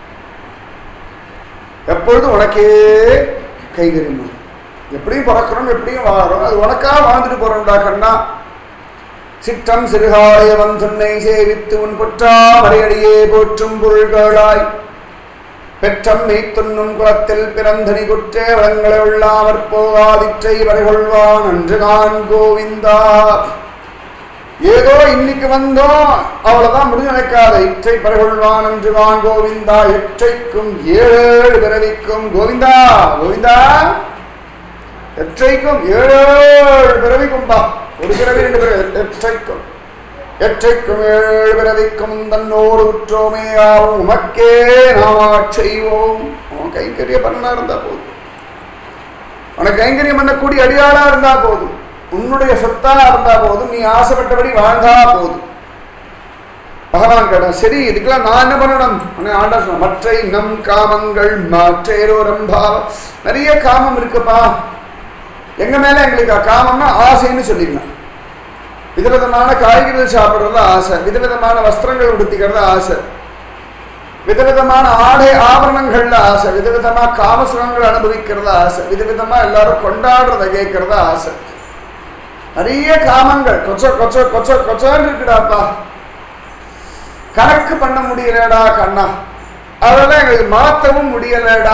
எப்பொழுதும் உனக்கே கைகரிமா. எப்படியும் பிறக்கிறோம், எப்படியும் வாழறோம், அது உனக்கா வாழ்ந்துட்டு போறோம்டா கண்ணா. சிற்றம் சிறுகாய வந்துன்னை சேவித்து உன் பொற்றா மறையடியே போற்றும் பொருள்களாய் பெற்றம் மெய்த்துண்ணும் குளத்தில் பிறந்தனி குற்றே வளங்களை உள்ளாமற் போகாதிற்றை வரைகொள்வான் என்று நான் கோவிந்தா. ஏதோ இன்னைக்கு வந்தோம் அவ்வளவுதான் முடிஞ்சு நினைக்காத. இற்றை பரைகொள்வான் என்று நான் கோவிந்தா. எற்றைக்கும் ஏழு பிறவிக்கும் கோவிந்தா கோவிந்தா. எற்றைக்கும் ஏழு பிறவிக்கும்பா. ஒரு பிறவி ரெண்டு பிறவி எற்றைக்கும் எற்றைக்கும் ஏழு பிறவிக்கும் தன்னோடு உற்றோமே ஆகும் உமக்கே நாமா செய்வோம். அவன் கைங்கரிய பண்ணா இருந்தா போதும், உனக்கு கைங்கரியம் பண்ணக்கூடிய அடியாளா இருந்தா போதும், உன்னுடைய சொத்தா இருந்தா போதும், நீ ஆசைப்பட்டபடி வாழ்ந்தா போதும். பகவான் கேட்டான், சரி இதுக்கெல்லாம் நான் என்ன பண்ணணும்? ஆண்டா சொன்ன மற்றை நம் காமங்கள் மாற்றேரோ ரம்பாவ. நிறைய காமம் இருக்குப்பா, எங்க மேல எங்களுக்கு காமம்னா ஆசைன்னு சொல்லிக்கலாம். விதவிதமான காய்கறிகள் சாப்பிட்றது ஆசை, விதவிதமான வஸ்திரங்கள் உடுத்திக்கிறது ஆசை, விதவிதமான ஆடை ஆபரணங்கள்ல ஆசை, விதவிதமா காமசுரங்கள் அனுபவிக்கிறது ஆசை, விதவிதமா எல்லாரும் கொண்டாடுறத கேட்கறத ஆசை. நிறைய காமங்கள் கொச்ச கொச்ச கொச்ச கொச்சன்னு இருக்குடாப்பா. கணக்கு பண்ண முடியலடா கண்ணா, அதெல்லாம் எங்களுக்கு மாற்றவும் முடியலடா.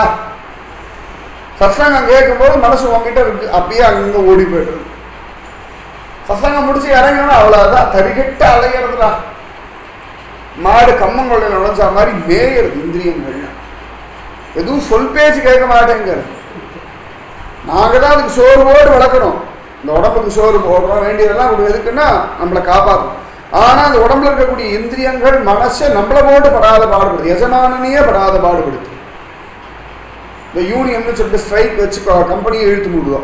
சத்சங்கம் கேட்கும் போது மனசு உங்ககிட்ட இருக்கு, அப்பயே அங்க ஓடி போயிடுறது. சத்சங்கம் முடிச்சு இறங்கணும், அவ்வளவுதான். தடிகட்ட அலையிறதுடா. மாடு கம்மங்கொள்ள நுழைஞ்சா மாதிரி மேயறது இந்திரியங்கள். எதுவும் சொல் பேச்சு கேட்க மாட்டேங்கிறது. நாங்க தான் அதுக்கு சோறு போடு வளர்க்கணும். இந்த உடம்புக்கு சோறு போடுறோம், வேண்டியதெல்லாம் அப்படி எதுக்குன்னா நம்மளை காப்பாற்றும். ஆனா அந்த உடம்புல இருக்கக்கூடிய இந்திரியங்கள் மனசை நம்மளை போட்டு படாத பாடுபடுது, எஜமானனையே படாத பாடுபடுது. இந்த யூனியன் சொல்லிட்டு ஸ்ட்ரைக் வச்சு கம்பெனியை இழுத்து மூடுவோம்,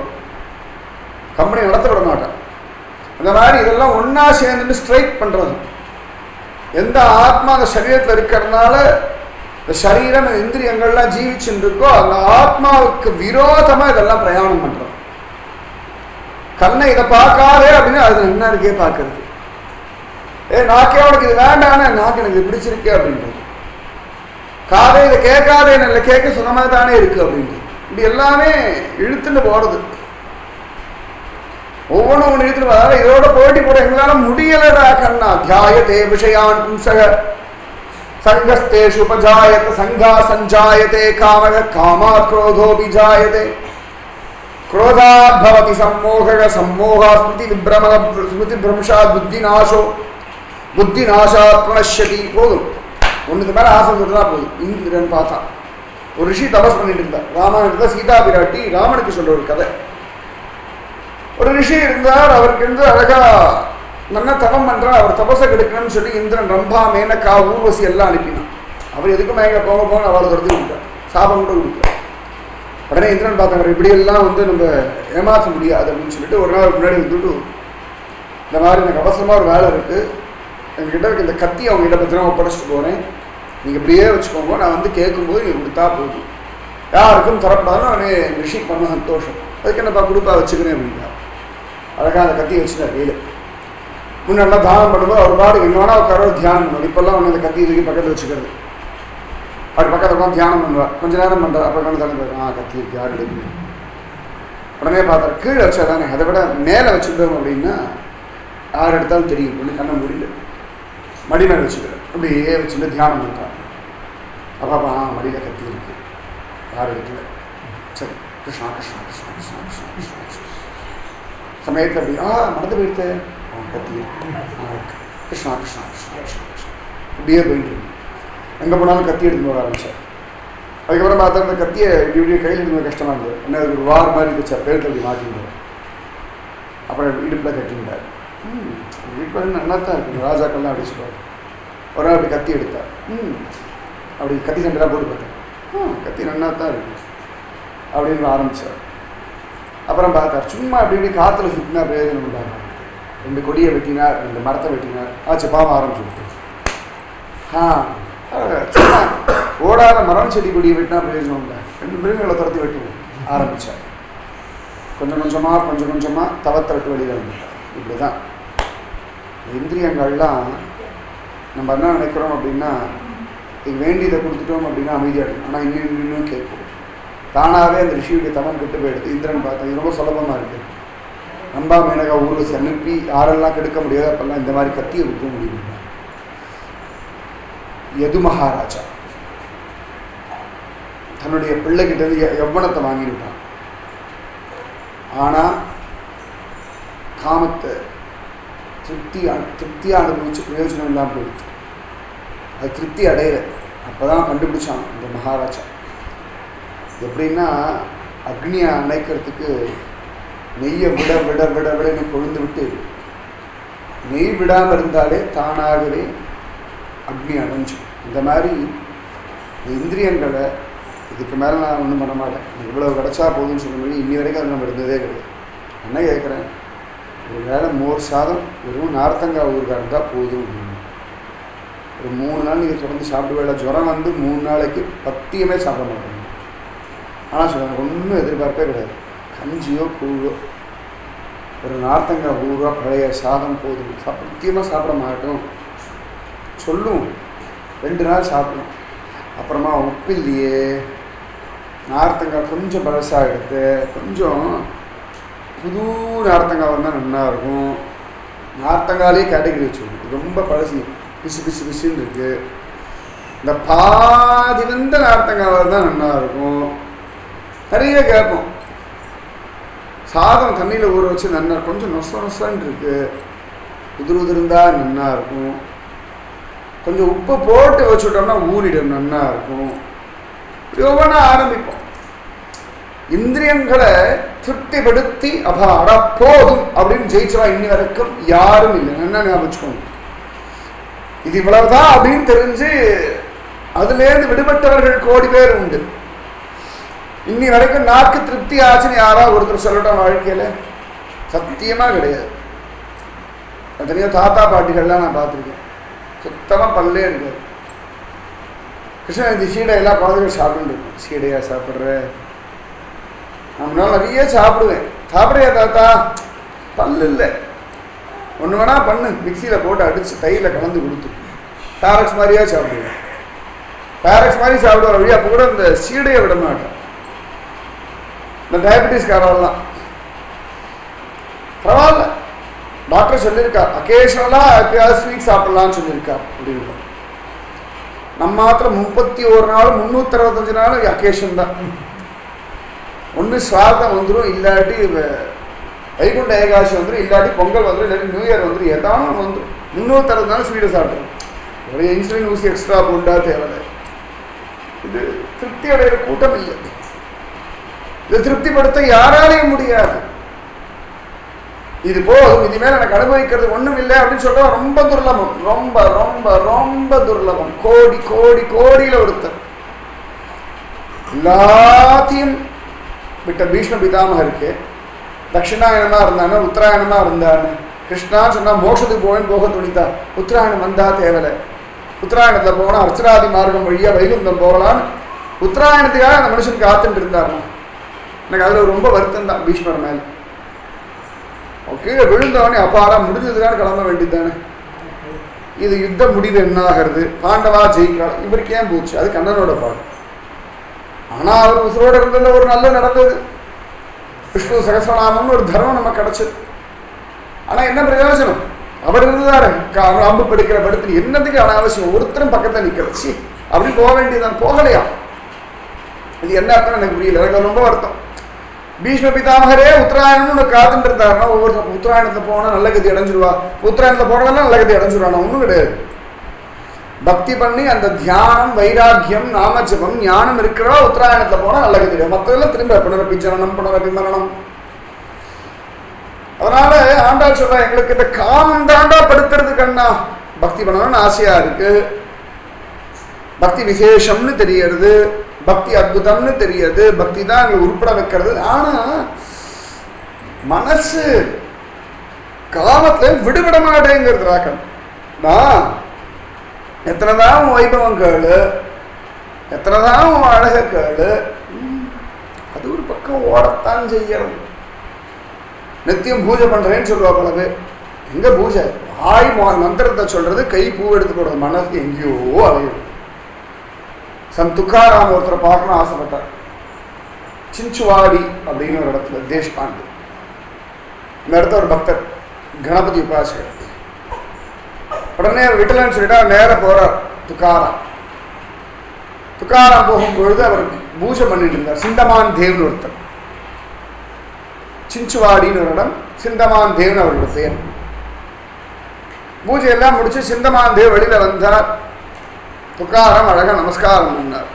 கம்பெனி நடத்த விட மாட்டேன். அந்த மாதிரி இதெல்லாம் ஒன்னா சேர்ந்துட்டு ஸ்ட்ரைக் பண்றது. எந்த ஆத்மா அந்த சரீரத்தில் இருக்கிறதுனால இந்த சரீரம் இந்திரியங்கள்லாம் ஜீவிச்சுட்டு இருக்கோ அந்த ஆத்மாவுக்கு விரோதமா இதெல்லாம் பிரயாணம் பண்றோம். கண்ணை இதை பார்க்காதே அப்படின்னு அது என்ன இருக்கே பார்க்கறது. ஏ நாக்கே அவனுக்கு இது வேண்டானே, நாக்கு எனக்கு இது பிடிச்சிருக்கே அப்படின்றது. காதை இதை கேட்காதே நல்ல கேட்க சுகமாக தானே இருக்கு அப்படின்றது. இப்படி எல்லாமே இழுத்துட்டு போறது. ஒவ்வொன்றும் ஒன்று இழுத்துட்டு வர இதோட போட்டி போட எங்களால முடியலடா கண்ணா. தியாயத்தே விஷயான் பும்சக சங்கஸ்தேஷு உபஜாயத சங்கா சஞ்சாயதே காமக காமா க்ரோதோ விஜாயதே क्रोधात् भवति सम्मोहः सम्मोहात् स्मृति विभ्रमः स्मृति भ्रंशात् बुद्धिनाशो बुद्धिनाशात् प्रणश्यति. போதும் ஒன்றுக்கு மேலே ஆசை சொல்றதா போதும். இந்திரன் பார்த்தா ஒரு ரிஷி தபஸ் பண்ணிட்டு இருந்தார். ராமாயணத்துல சீதா பிராட்டி ராமனுக்கு சொல்ற ஒரு கதை. ஒரு ரிஷி இருந்தார். அவருக்கு இருந்து அழகா நல்ல தபம் பண்றார். அவர் தபஸை கெடுக்கணும்னு சொல்லி இந்திரன் ரம்பா மேனகா ஊர்வசி எல்லாம் அனுப்பினான். அவர் எதுக்கும் மேங்க போக போக அவளை துரத்தி விட்டார். சாபம் கூட கொடுத்தார். உடனே இந்திரன் பார்த்தாங்க இப்படியெல்லாம் வந்து நம்ம ஏமாற்ற முடியாது அப்படின்னு சொல்லிட்டு ஒரு நாள் முன்னாடி வந்துட்டு இந்த மாதிரி எனக்கு அவசரமாக ஒரு வேலை இருக்குது, எங்ககிட்ட இருக்க இந்த கத்தி அவங்க கிட்ட பத்திரமா ஒப்படைச்சிட்டு போகிறேன், நீங்கள் இப்படியே வச்சுக்கோங்க, நான் வந்து கேட்கும்போது நீங்கள் கொடுத்தா போதும், யாருக்கும் தரப்படாதுன்னு அவனே ரிஷி பண்ண சந்தோஷம். அதுக்கு என்னப்பா கொடுப்பா வச்சுக்கிறேன் அப்படின்னா அழகாக அந்த கத்தியை வச்சுட்டார் கையில். முன்னெல்லாம் தானம் பண்ணும்போது அவர் பாடு எங்கே வேணா உட்கார தியானம் பண்ணுவார். இப்போல்லாம் ஒன்று அந்த கத்தி தூக்கி பக்கத்தில் வச்சுக்கிறது. அவர் பக்கத்தில் உட்காந்து தியானம் பண்ணுவார். கொஞ்சம் நேரம் பண்ணுறார். அப்புறம் கண்டு தலை ஆ கத்தி இருக்கு யார் எடுக்கணும். உடனே பார்த்தார் கீழே வச்சா தானே, அதை விட மேலே வச்சுட்டோம் அப்படின்னா யார் எடுத்தாலும் தெரியும். ஒன்று கண்ணை முடியல மடி மேலே வச்சுக்கிறேன். அப்படியே வச்சுட்டு தியானம் பண்ணுறாங்க. அப்பாப்பா ஆ மடியில் கத்தி இருக்கு யார் எடுக்கல. சரி கிருஷ்ணா கிருஷ்ணா கிருஷ்ணா கிருஷ்ணா கிருஷ்ணா கிருஷ்ணா கிருஷ்ணா சமயத்தில் அப்படி ஆ மறந்து போயிடுத்து ஆ கத்தி இருக்கு கிருஷ்ணா கிருஷ்ணா கிருஷ்ணா கிருஷ்ணா கிருஷ்ணா இப்படியே போயிட்டு இருக்கு. எங்கே போனாலும் கத்தி எடுத்து போக ஆரம்பிச்சார். அதுக்கப்புறம் பார்த்தா அந்த கத்தியை இப்படி இப்படியே கையில் எடுத்து கஷ்டமாக இருந்தது. என்ன ஒரு வார் மாதிரி இருந்துச்சார். பேருக்கு அப்படி மாட்டிருந்தார். அப்புறம் இடுப்பில் கட்டியிருந்தார். ம் வீட்டில் வந்து நல்லா தான் இருக்குது. ராஜாக்கள்லாம் அப்படி சொல்லுவார். ஒரு நாள் அப்படி கத்தி எடுத்தார். ம் அப்படி கத்தி சண்டைலாம் போட்டு பார்த்தேன். ம் கத்தி நல்லா தான் இருக்குது அப்படின்னு ஆரம்பித்தார். அப்புறம் பார்த்தார் சும்மா அப்படி இப்படி காற்றுல சுற்றினா பிரயோஜனம் இல்லாமல் ரெண்டு கொடியை வெட்டினார், ரெண்டு மரத்தை வெட்டினார். ஆச்சு பாவம் ஆரம்பிச்சு. ஆ சும்மா ஓடாத மரம் செடி கொடியை வெட்டினா பிரயோஜனம் இல்லை, ரெண்டு மிருகங்களை துரத்தி வெட்டுவோம் ஆரம்பித்தார். கொஞ்சம் கொஞ்சமாக கொஞ்சம் கொஞ்சமாக தவத்தை விட்டு வெளியில் வந்துட்டார். இப்படி தான் இந்திரியங்கள்லாம் நம்ம என்ன நினைக்கிறோம் அப்படின்னா இது வேண்டியதை கொடுத்துட்டோம் அப்படின்னா அமைதியாக இருக்கும். ஆனால் இன்னும் இன்னும் கேட்கும். தானாகவே அந்த ரிஷியுடைய தவம் கெட்டு போயிடுது. இந்திரன் பார்த்தா இது ரொம்ப சுலபமாக இருக்குது. நம்பா மேனகா ஊர்வசி அனுப்பி யாரெல்லாம் கெடுக்க முடியாது அப்பெல்லாம் இந்த மாதிரி கத்தியை விற்க முடியும். யது மகாராஜா தன்னுடைய பிள்ளைகிட்ட இருந்து யவ்வனத்தை வாங்கிவிட்டான். ஆனால் காமத்தை திருப்தி திருப்தியாக அனுபவிச்சு பிரயோஜனம் இல்லாமல் போயிடுச்சு. அது திருப்தி அடையிற அப்போதான் கண்டுபிடிச்சான் இந்த மகாராஜா. எப்படின்னா அக்னியை அணைக்கிறதுக்கு நெய்யை விட விட விட விடன்னு கொழுந்து விட்டு நெய் விடாமல் இருந்தாலே தானாகவே அக்னி அடைஞ்சு. இந்த மாதிரி இந்திரியங்களை இதுக்கு மேலே நான் ஒன்றும் பண்ண மாட்டேன், இவ்வளோ கிடச்சா போதும்னு சொல்ல முடியும். இன்னி வரைக்கும் அது நம்ம இருந்ததே கிடையாது. என்ன கேட்குறேன், ஒரு வேளை மோர் சாதம் வெறும் நார்த்தங்காய் ஊருக்காக இருந்தால் போதும். ஒரு மூணு நாள் நீங்கள் தொடர்ந்து சாப்பிட்டு வேலை ஜுரம் வந்து மூணு நாளைக்கு பத்தியமே சாப்பிட மாட்டேங்க. ஆனால் சொல்லுவாங்க ஒன்றும் எதிர்பார்ப்பே கிடையாது. கஞ்சியோ கூழோ ஒரு நார்த்தங்காய் ஊரோ பழைய சாதம் போதும், சத்தியமாக சாப்பிட மாட்டோம் சொல்லும். ரெண்டு நாள் சாப்பிடும். அப்புறமா உப்பு இல்லையே, நார்த்தங்காய் கொஞ்சம் பழசாக எடுத்து கொஞ்சம் புது நார்த்தங்காய் வந்தால் நல்லா இருக்கும். நார்த்தங்காலே கேட்டகரி வச்சுக்கணும். ரொம்ப பழசு பிசு பிசு பிசுன்னு இருக்குது. இந்த பாதி வந்த நார்த்தங்காய் தான் நல்லா இருக்கும். நிறைய கேட்போம். சாதம் தண்ணியில் ஊற வச்சு நல்லா கொஞ்சம் நொச நொசன்னு இருக்குது, உதிர் உதிர்ந்தா நல்லா இருக்கும். கொஞ்சம் உப்பு போட்டு வச்சுட்டோம்னா ஊறிடும் நல்லா இருக்கும். ஒவ்வொன்றா ஆரம்பிப்போம். இந்திரியங்களை திருப்திப்படுத்தி அப்பா அடா போதும் அப்படின்னு ஜெயிச்சவா இன்னி வரைக்கும் யாரும் இல்லை. என்ன ஞாபகம் வச்சுக்கோங்க. இது இவ்வளவுதான் அப்படின்னு தெரிஞ்சு அதுலேருந்து விடுபட்டவர்கள் கோடி பேர் உண்டு. இன்னி வரைக்கும் நாக்கு திருப்தி ஆச்சுன்னு யாராவது ஒருத்தர் சொல்லட்டும் வாழ்க்கையில்? சத்தியமாக கிடையாது. தனியாக தாத்தா பாட்டிகள்லாம் நான் பார்த்துருக்கேன். சுத்தமாக பல்லே இருக்காது. கிருஷ்ணன் இந்த சீடை எல்லாம் குழந்தைகள் சாப்பிட்டு இருக்கும். சீடையா சாப்பிட்ற? நம்மளால நிறைய சாப்பிடுவேன். சாப்பிட்றியா தாத்தா? பல்லு இல்லை. ஒன்று வேணா பண்ணு, மிக்சியில் போட்டு அடித்து தயிரில் கலந்து கொடுத்து பேரக்ஸ் மாதிரியா சாப்பிடுவேன். பேரக்ஸ் மாதிரி சாப்பிடுவார் வழி. அப்போ கூட இந்த சீடையை விட மாட்டேன். இந்த டயபெட்டிஸ்காரெல்லாம் பரவாயில்ல, டாக்டர் சொல்லியிருக்கா அக்கேஷனலாக எப்பயாவது ஸ்வீட் சாப்பிட்லான்னு சொல்லியிருக்கா அப்படின்னு. நம்ம மாத்திரம் முப்பத்தி ஒரு நாள் முந்நூற்றி அறுபத்தஞ்சு நாள் அக்கேஷன் தான். ஒன்று ஸ்வாதம் வந்துடும், இல்லாட்டி வைகுண்ட ஏகாதசி வந்துடும், இல்லாட்டி பொங்கல் வந்துடும், இல்லாட்டி நியூ இயர் வந்துடும், ஏதாவது வந்துடும். முந்நூற்றி அறுபது நாள் ஸ்வீட்டை சாப்பிட்றோம். ஒரு இன்சுலின் ஊசி எக்ஸ்ட்ரா போண்டா தேவை. இது திருப்தி அடைகிற கூட்டம் இல்லை. இதை திருப்திப்படுத்த யாராலையும் முடியாது. இது போதும், இனிமேல் எனக்கு அனுபவிக்கிறது ஒன்றும் இல்லை அப்படின்னு சொல்றா ரொம்ப துர்லபம். ரொம்ப ரொம்ப ரொம்ப துர்லபம். கோடி கோடி கோடியில் ஒருத்தர் எல்லாத்தையும் விட்ட பீஷ்ம பிதாமகருக்கு தட்சிணாயனமா இருந்தானே, உத்தராயணமா இருந்தானே. கிருஷ்ணா சொன்னா மோட்சத்துக்கு போவேன்னு போக துணித்தா. உத்தராயணம் வந்தா தேவலை. உத்தராயணத்தில் போனால் அர்ச்சராதி மார்க்கம் வழியா வைகுந்தம் போகலான்னு உத்தராயணத்துக்காக அந்த மனுஷன் காத்துட்டு இருந்தாருன்னா எனக்கு அதில் ரொம்ப வருத்தம் தான் பீஷ்மர் மேலே. கீழே விழுந்தவனே அப்பாடா முடிஞ்சதுக்கான கிளம்ப வேண்டியதானே. இது யுத்த முடிவு என்ன ஆகிறது? பாண்டவா ஜெயிக்கலாம். இவருக்கு ஏன் போச்சு? அது கண்ணனோட பாடு. ஆனால் அவர் உசுரோட இருந்ததில் ஒரு நல்ல நடந்தது. விஷ்ணு சகசநாமம்னு ஒரு தர்மம் நமக்கு கிடைச்சது. ஆனால் என்ன பிரயோஜனம்? அவர் இருந்துதாரு அம்பு படுக்கிற படுத்து என்னதுக்கு அனாவசியம்? ஒருத்தரும் பக்கத்தில் நிற்கலச்சு அப்படி போக வேண்டியதான். போகலையா? இது என்ன அர்த்தம் எனக்கு புரியல. எனக்கு ரொம்ப வருத்தம். பீஷ்ம பிதாமகரே உத்தராயணம்னு காத்துட்டு இருந்தாருன்னா ஒவ்வொரு உத்தராயணத்தில் போனால் நல்ல கதி அடைஞ்சிருவா. உத்தராயணத்தில் போனதெல்லாம் நல்ல கதி அடைஞ்சிருவானா? ஒன்றும் கிடையாது. பக்தி பண்ணி அந்த தியானம், வைராக்கியம், நாமஜபம், ஞானம் இருக்கிறவா உத்தராயணத்தில் போனால் நல்ல கதி. மற்றதெல்லாம் திரும்ப புனரப்பி ஜனனம் புனரப்பி மரணம். அதனால ஆண்டாள் சொல்றா, எங்களுக்கு இந்த காமம் தாண்டா படுத்துறது கண்ணா. பக்தி பண்ணணும்னு ஆசையா இருக்கு, பக்தி விசேஷம்னு தெரியறது, பக்தி அற்புதம்னு தெரியுது, பக்தி தான் எங்களை உருப்பட வைக்கிறது. ஆனா மனசு காமத்துல விடுபட மாட்டேங்கிறது. நான் எத்தனைதான் வைபவம் கேளு, எத்தனைதான் அழக கேளு, அது ஒரு பக்கம் ஓடத்தான் செய்யறது. நித்தியம் பூஜை பண்றேன்னு சொல்லுவா பல பேர். எங்க பூஜை? ஆய் மந்திரத்தை சொல்றது, கை பூ எடுத்து போடுறது, மனசு எங்கேயோ அலையும். சந்த் துக்காராம் ஒருத்தரை பார்க்கணும் ஆசைப்பட்டார். சிஞ்சுவாடி அப்படின்னு ஒரு இடத்துல, தேஷ்பாண்டு இந்த இடத்த ஒரு பக்தர் கணபதி உபாசகர். உடனே விட்டலன்னு சொல்லிட்டா நேர போறார் துக்காராம். துக்காராம் போகும்பொழுது அவர் பூஜை பண்ணிட்டு இருந்தார். சிந்தமான் தேவ்னு ஒருத்தர். சிஞ்சுவாடின்னு ஒரு இடம், சிந்தமான் தேவ்னு அவரோட பெயர். பூஜையெல்லாம் முடிச்சு சிந்தமான் தேவ் வெளியில வந்தார். துக்காராம் அழகா நமஸ்காரம் பண்ணார்.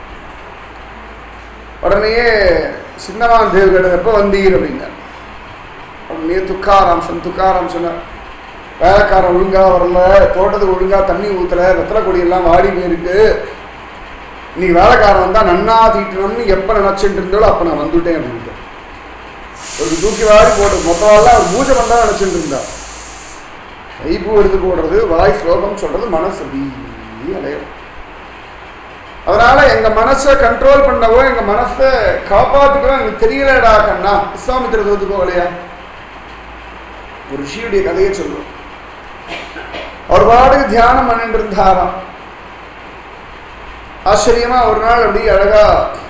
உடனேயே சிந்தமான் தேவ் கேட்ட எப்போ வந்தீர் அப்படின்னார். உடனே துக்காராம் சொன்ன துக்காராம் சொன்னார், வேலைக்காரன் ஒழுங்கா வரல, தோட்டத்துக்கு ஒழுங்கா தண்ணி ஊத்தல, வெத்தலை கொடியெல்லாம் வாடி போயிருக்கு. நீ வேலைக்காரன் வந்தா நன்னா தீட்டணும்னு எப்ப நினைச்சுட்டு இருந்தாலும் அப்ப நான் வந்துட்டேன் அப்படின்ட்டு ஒரு தூக்கி வாடி போட்டு மொத்தவாள்லாம் அவர் பூஜை பண்ணா நினைச்சுட்டு இருந்தா. கைப்பூ எடுத்து போடுறது, வாய் ஸ்லோகம் சொல்றது, மனசு அலையும். அதனால எங்க மனசை கண்ட்ரோல் பண்ணவோ, எங்க மனசை காப்பாத்துக்கவோ எனக்கு தெரியலடா கண்ணா. விஸ்வாமித்திர தோத்து போகலையா? ஒரு ரிஷியுடைய கதையை சொல்லுவோம். அவர் பாட்டுக்கு தியானம் பண்ணிட்டு இருந்தாராம். ஆச்சரியமா ஒரு நாள் அப்படி அழகா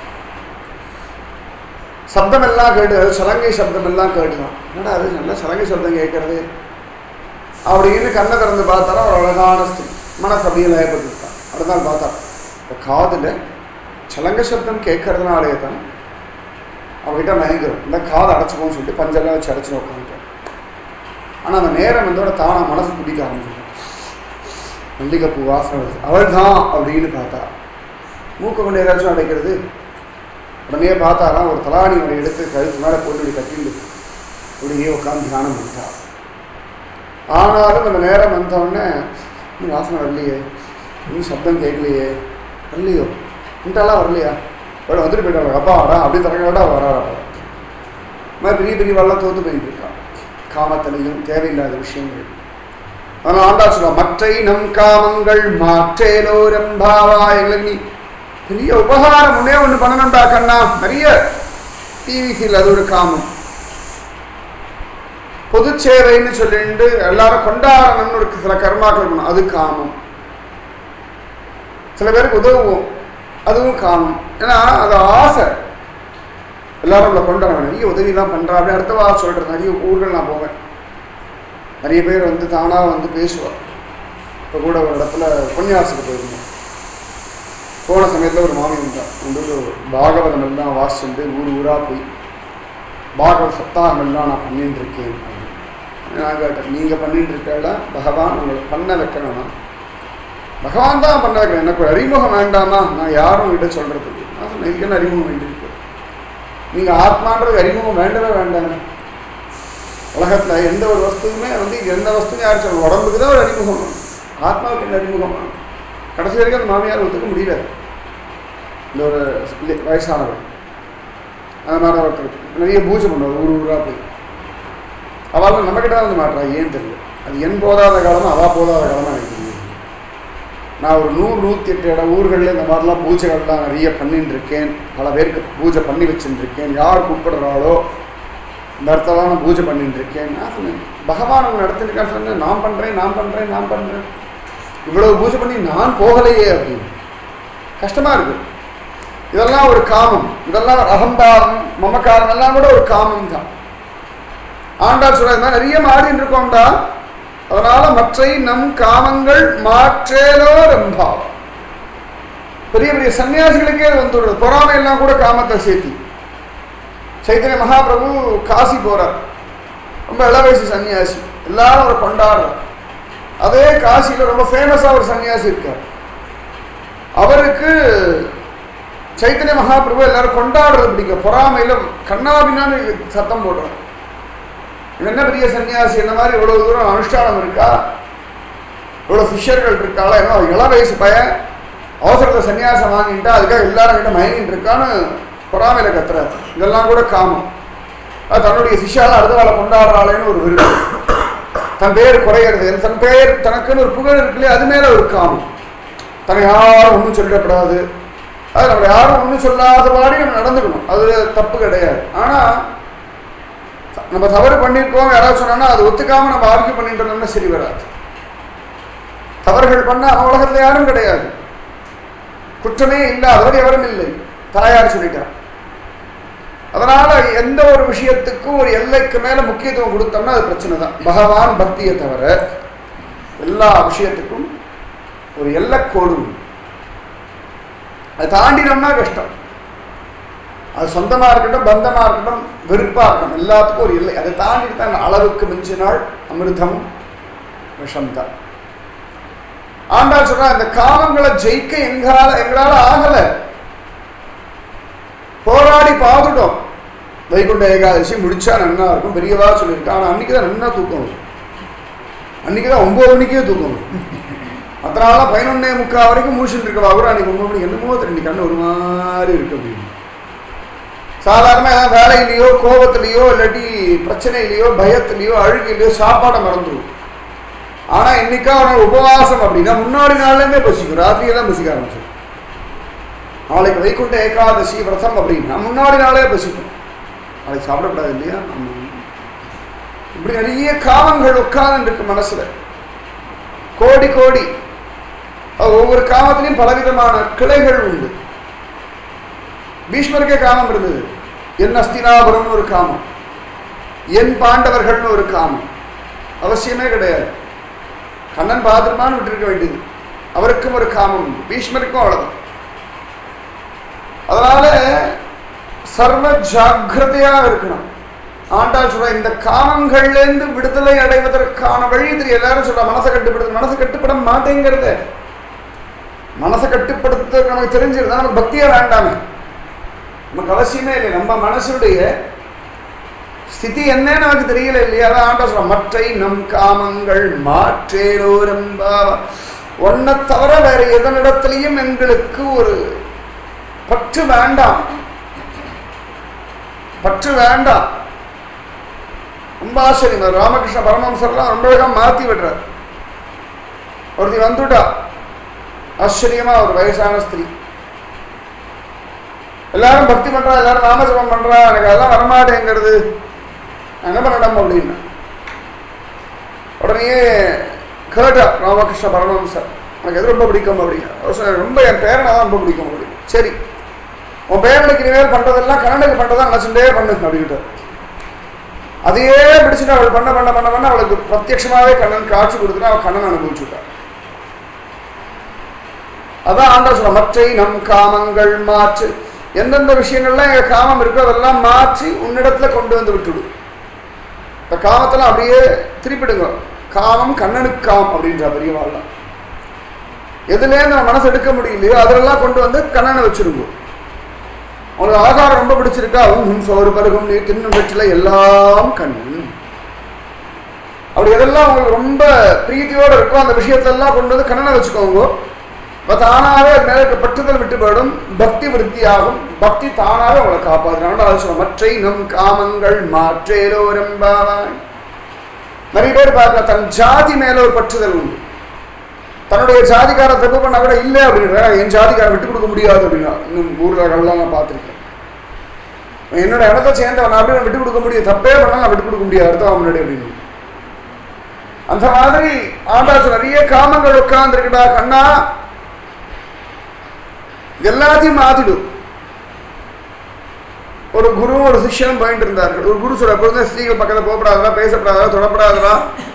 சப்தம் எல்லாம் கேட்டு, சலங்கை சப்தம் எல்லாம் கேட்டுதான். என்னடா அது நல்ல சலங்கை சப்தம் கேட்கறது அப்படின்னு கண்ணை திறந்து பார்த்தாரா ஒரு அழகான ஸ்திரீ. மனசு அப்படியே லயப்பட்டுருக்கான். அடுத்தால் பார்த்தா இப்போ காதில் சலங்க சப்தம் கேட்கறதுனாலே தான் அவகிட்ட மயங்கிறோம். இந்த காதை அடைச்சிப்போம்னு சொல்லிட்டு பஞ்செல்லாம் வச்சு அடைச்சி உட்காந்துட்டேன். ஆனால் அந்த நேரம் வந்தோட தானா மனசு பிடிக்க ஆரம்பிச்சிடும். மல்லிகைப்பூ வாசனை வருது, அவள் தான் அப்படின்னு பார்த்தா மூக்க கொண்டு ஏதாச்சும் அடைக்கிறது. உடனே பார்த்தாராம் ஒரு தலாணி அவரை எடுத்து கழுத்து மேலே போட்டு இப்படி கட்டிண்டு அப்படியே உட்காந்து தியானம் பண்ணிட்டா. ஆனாலும் அந்த நேரம் வந்தோடனே இன்னும் வாசனை வரலையே, இன்னும் சப்தம் கேட்கலையே, வரலையோ, இன்ட்டாலாம் வரலையா, அவட வந்துட்டு போயிட்டாங்க. அப்பா வாடா அப்படி தரங்கடா வராடா. மாதிரி பெரிய பெரிய வரலாம் தோற்று போயிட்டு இருக்கான். காமத்தலையும் தேவையில்லாத விஷயங்கள். அதனால ஆண்டா சொல்ல மற்றை நம் காமங்கள் மாற்றேலோரம்பாவா. எங்களுக்கு நீ பெரிய உபகாரம் ஒன்னே ஒண்ணு பண்ணணும்டா கண்ணா. நிறைய டிவிசியில் அது ஒரு காமம். பொது சேவைன்னு சொல்லிட்டு எல்லாரும் கொண்டாடணும்னு ஒரு சில கர்மாக்கள் இருக்கணும், அது காமம். சில பேருக்கு உதவுவோம், அதுவும் காமம். ஏன்னா அது ஆசை, எல்லாரும் உள்ள கொண்டாடணும். நிறைய உதவிலாம் பண்றா அப்படி அடுத்த வாரம் சொல்றது. நிறைய ஊர்கள் நான் போவேன், நிறைய பேர் வந்து தானா வந்து பேசுவார். இப்போ கூட ஒரு இடத்துல உபன்யாசத்துக்கு போயிருந்தோம். போன சமயத்தில் ஒரு மாமி இருந்தான், வந்து பாகவதம் எல்லாம் வாசிச்சுட்டு ஊர் ஊராக போய் பாகவத சப்தாகமெல்லாம் நான் பண்ணிட்டு இருக்கேன். நான் கேட்டேன், நீங்கள் பண்ணிட்டு இருக்கா பகவான் உங்களை பண்ண வைக்கணும்னா? பகவான் தான் பண்ண வைக்கிறேன், எனக்கு ஒரு அறிமுகம் வேண்டாமா? நான் யாரும் கிட்ட சொல்றதுக்கு நான் சொன்னேன், இதுக்கு அறிமுகம் வேண்டியிருக்கு. நீங்கள் ஆத்மான்றது அறிமுகம் வேண்டவே வேண்டாங்க. உலகத்தில் எந்த ஒரு வஸ்துவுமே வந்து எந்த வஸ்துவும் யாரும் சொல்ல, உடம்புக்கு தான் ஒரு அறிமுகம் வேணும், ஆத்மாவுக்கு என்ன அறிமுகம் வேணும்? கடைசி வரைக்கும் அந்த மாமியார் ஒத்துக்க முடியல. இந்த ஒரு வயசானவர் அந்த மாதிரி ஒருத்தர் நிறைய பூஜை பண்ணுவார் ஊர் ஊராக போய். அவள் நம்ம கிட்ட வந்து மாட்டா, ஏன் தெரியல. அது என் போதாத காலமாக அவள் போதாத காலமாக எனக்கு தெரியும். நான் ஒரு நூறு நூற்றி எட்டு இடம் ஊர்களில் இந்த மாதிரிலாம் பூஜைகள்லாம் நிறைய பண்ணிட்டு இருக்கேன். பல பேருக்கு பூஜை பண்ணி வச்சுட்டு இருக்கேன். யார் கூப்பிடுறாளோ இந்த இடத்துல நான் பூஜை பண்ணிட்டு இருக்கேன். நான் சொன்னேன், பகவான் அவங்க நடத்திருக்கான்னு சொன்னேன். நான் பண்ணுறேன் நான் பண்ணுறேன் நான் பண்ணுறேன் இவ்வளவு பூஜை பண்ணி நான் போகலையே அப்படின்னு கஷ்டமாக இருக்குது. இதெல்லாம் ஒரு காமம், இதெல்லாம் அகம்பாவம் மமக்காரம் எல்லாம் கூட ஒரு காமம் தான். ஆண்டாள் சொல்ற நிறைய மாறின்னு இருக்கோம்டா. அதனால மற்றை நம் காமங்கள் மாற்றேலோ ரம்பாவம். பெரிய பெரிய சன்னியாசிகளுக்கே அது வந்துடுறது. பொறாமை எல்லாம் கூட காமத்தை சேர்த்தி. சைத்தன்ய மகாபிரபு காசி போறார், ரொம்ப இள வயசு சன்னியாசி, எல்லாரும் அவரை கொண்டாடுறார். அதே காசியில் ரொம்ப ஃபேமஸா ஒரு சன்னியாசி இருக்கார். அவருக்கு சைத்தன்ய மகாபிரபு எல்லாரும் கொண்டாடுறது பிடிக்கும். பொறாமையில கண்ணாபின்னான்னு சத்தம் போடுறார். என்ன பெரிய சன்னியாசி, என்ன மாதிரி இவ்வளவு தூரம் அனுஷ்டானம் இருக்கா, இவ்வளவு சிஷ்யர்கள் இருக்காளா, என்ன இள வயசு பையன் அவசரத்தை சன்னியாசம் வாங்கிட்டா அதுக்காக எல்லாரும் கிட்ட மயங்கிட்டு இருக்கான்னு பொறாமையில கத்துறாரு. இதெல்லாம் கூட காமம். அது தன்னுடைய சிஷ்யால அடுத்த வாழை கொண்டாடுறாளேன்னு ஒரு விருப்பம், தன் பேர் குறையிறது, தன் பெயர் தனக்குன்னு ஒரு புகழ் இருக்குல்லையே, அது மேல ஒரு காமம். தன்னை யாரும் ஒன்றும் சொல்லிடப்படாது, அது நம்ம யாரும் ஒன்றும் சொல்லாத மாதிரி நம்ம நடந்துக்கணும், அது தப்பு கிடையாது. ஆனால் நம்ம தவறு பண்ணியிருக்கோம் யாராவது சொன்னா அது ஒத்துக்காம நம்ம ஆர்கியூ பண்ணிட்டு இருந்தோம்னா சரி வராது. தவறுகள் பண்ண உலகத்துல யாரும் கிடையாது, குற்றமே இல்லாதவர் எவரும் இல்லை, தாயார் சொல்லிட்டார். அதனால எந்த ஒரு விஷயத்துக்கும் ஒரு எல்லைக்கு மேல முக்கியத்துவம் கொடுத்தோம்னா அது பிரச்சனை தான். பகவான் பக்தியை தவிர எல்லா விஷயத்துக்கும் ஒரு எல்லைக்கோடு, அதை தாண்டினோம்னா கஷ்டம். அது சொந்தமா இருக்கட்டும், பந்தமா இருக்கட்டும், வெறுப்பா இருக்கட்டும், எல்லாத்துக்கும் ஒரு எல்லை. அதை தாண்டிட்டு தான் அளவுக்கு மிஞ்சினாள் அமிர்தம் விஷம் தான். ஆண்டாள் சொல்றா, இந்த காமங்களை ஜெயிக்க எங்களால எங்களால ஆகல, போராடி பார்த்துட்டோம். வைகுண்ட ஏகாதசி முடிச்சா நன்னா இருக்கும் பெரியவா சொல்லியிருக்கா. ஆனா அன்னைக்குதான் நன்னா தூக்கம் வரும், அன்னைக்குதான் ஒன்பது மணிக்கே தூக்கம் வரும். அதனால பதினொன்னே முக்கால் வரைக்கும் மூச்சுட்டு இருக்கவா கூட அன்னைக்கு ஒன்பது மணிக்கு என்னமோ தெரிஞ்சு கண்ணு ஒரு மாதிரி இருக்கு அப்படின்னு. சாதாரண ஏதாவது வேலையிலையோ கோபத்திலையோ இல்லாட்டி பிரச்சனையிலையோ பயத்திலையோ அழுகிலையோ சாப்பாடை மறந்துடும். ஆனா இன்னைக்கா அவனோட உபவாசம் அப்படின்னா முன்னாடி நாள்லேருந்தே பசிக்கும், ராத்திரியெல்லாம் பசிக்க ஆரம்பிச்சிடும். நாளைக்கு வைகுண்ட ஏகாதசி விரதம் அப்படின்னா முன்னாடி நாளே பசிக்கும், நாளைக்கு சாப்பிடக்கூடாது இல்லையா. இப்படி நிறைய காமங்கள் உட்கார்ந்து இருக்கு மனசுல, கோடி கோடி. ஒவ்வொரு காமத்திலையும் பலவிதமான கிளைகள் உண்டு. பீஷ்மருக்கே காமம் இருந்தது. என் அஸ்தினாபுரம்னு ஒரு காமம், என் பாண்டவர்கள்னு ஒரு காமம். அவசியமே கிடையாது, கண்ணன் பாத்திரமானு விட்டுருக்க வேண்டியது. அவருக்கும் ஒரு காமம் உண்டு, பீஷ்மருக்கும் அவ்வளவுதான். அதனால சர்வ ஜாக்கிரதையா இருக்கணும். ஆண்டாள் சொல்ற, இந்த காமங்கள்ல இருந்து விடுதலை அடைவதற்கான வழி தெரியும். எல்லாரும் சொல்ற மனசை கட்டுப்படுத்த, மனசை கட்டுப்பட மாட்டேங்கிறது. மனசை கட்டுப்படுத்த நமக்கு தெரிஞ்சிருந்தா நமக்கு பக்தியே வேண்டாமே, நமக்கு அவசியமே இல்லை. நம்ம மனசுடைய ஸ்திதி என்னன்னு நமக்கு தெரியல இல்லையா. அதான் ஆண்டா சொல்ற, மற்றை நம் காமங்கள் மாற்றேலோரம்பா. ஒன்னை தவிர வேற எதனிடத்திலையும் எங்களுக்கு ஒரு பற்று வேண்டாம், பற்று வேண்டாம். ரொம்ப ஆச்சரியம். ராமகிருஷ்ண பரமஹம்சர்லாம் ரொம்ப அழகா மாற்றி விடுறார். ஒருத்தி வந்துட்டா ஆச்சரியமா ஒரு வயசான ஸ்திரீ. எல்லாரும் பக்தி பண்றா, எல்லாரும் நாமஜபம் பண்றா, எனக்கு அதெல்லாம் வரமாட்டேங்கிறது, என்ன பண்ணடம் அப்படின்னு உடனே கேட்டா ராமகிருஷ்ண பரமஹம்சர், எனக்கு எது ரொம்ப பிடிக்கும் அப்படின்னு. ரொம்ப என் பேரனை தான் ரொம்ப பிடிக்கும் அப்படின்னு. சரி, உன் பேரனுக்கு இனிமேல் பண்றதெல்லாம் கண்ணனுக்கு பண்றதா நினைச்சுட்டே பண்ணு அப்படின்ட்டு. அதையே பிடிச்சிட்டு அவள் பண்ண பண்ண பண்ண பண்ண அவளுக்கு பிரத்யட்சமாவே கண்ணன் காட்சி கொடுத்துட்டு அவள் கண்ணன் அனுபவிச்சுட்டா. அதான் ஆண்டா சொல்ல, மற்றை நம் காமங்கள் மாற்று. எந்தெந்த விஷயங்கள்லாம் எங்க காமம் இருக்கோ அதெல்லாம் மாற்றி உன்னிடத்துல கொண்டு வந்து விட்டுடு. இந்த காமத்தெல்லாம் அப்படியே திருப்பிடுங்க. காமம் கண்ணனுக்காம் அப்படின்ற பெரியவாள்லாம். எதுலேயே நம்ம மனசு எடுக்க முடியலையோ அதெல்லாம் கொண்டு வந்து கண்ணனை வச்சிருங்க. உங்களுக்கு ஆகாரம் ரொம்ப பிடிச்சிருக்கா, உன் சோறு பருகும் நீ தின்னும் வெற்றில எல்லாம் கண்ணன். அப்படி எதெல்லாம் உங்களுக்கு ரொம்ப பிரீத்தியோடு இருக்கும் அந்த விஷயத்தெல்லாம் கொண்டு வந்து கண்ணனை வச்சுக்கோங்க. தானாவே அது மேல இருக்க பற்றுதல் விட்டு போயிடும், பக்தி விருத்தியாகும், பக்தி தானாவே அவங்களை காப்பாற்றுறாங்க. மற்றை நம் காமங்கள் மாற்றேலோரம்பாவாய். நிறைய பேர் பார்க்கலாம் தன் ஜாதி மேல ஒரு பற்றுதல் உண்டு. தன்னுடைய ஜாதிக்கார தப்பு பண்ணா கூட இல்லை அப்படின்ற, என் ஜாதிக்கார விட்டு கொடுக்க முடியாது அப்படின்னா இன்னும் ஊர்லலாம் நான் பார்த்துருக்கேன். என்னோட இடத்தை சேர்ந்தவன் அப்படி விட்டு கொடுக்க முடியும், தப்பே பண்ணாலும் நான் விட்டு கொடுக்க முடியாது அடுத்தவன் முன்னாடி அப்படின்னு. அந்த மாதிரி ஆண்டாசு நிறைய காமங்கள் உட்கார்ந்து இருக்கடா கண்ணா, எல்லாத்தையும் மாத்திடும். ஒரு குரு ஒரு சிஷ்யனும் போயிட்டு இருந்தார்கள். ஒரு குரு சொல்ற எப்பொழுதும் ஸ்திரீகள் பக்கத்தில் போகப்படாதா, பேசப்படாதா, தொடப்படாதா,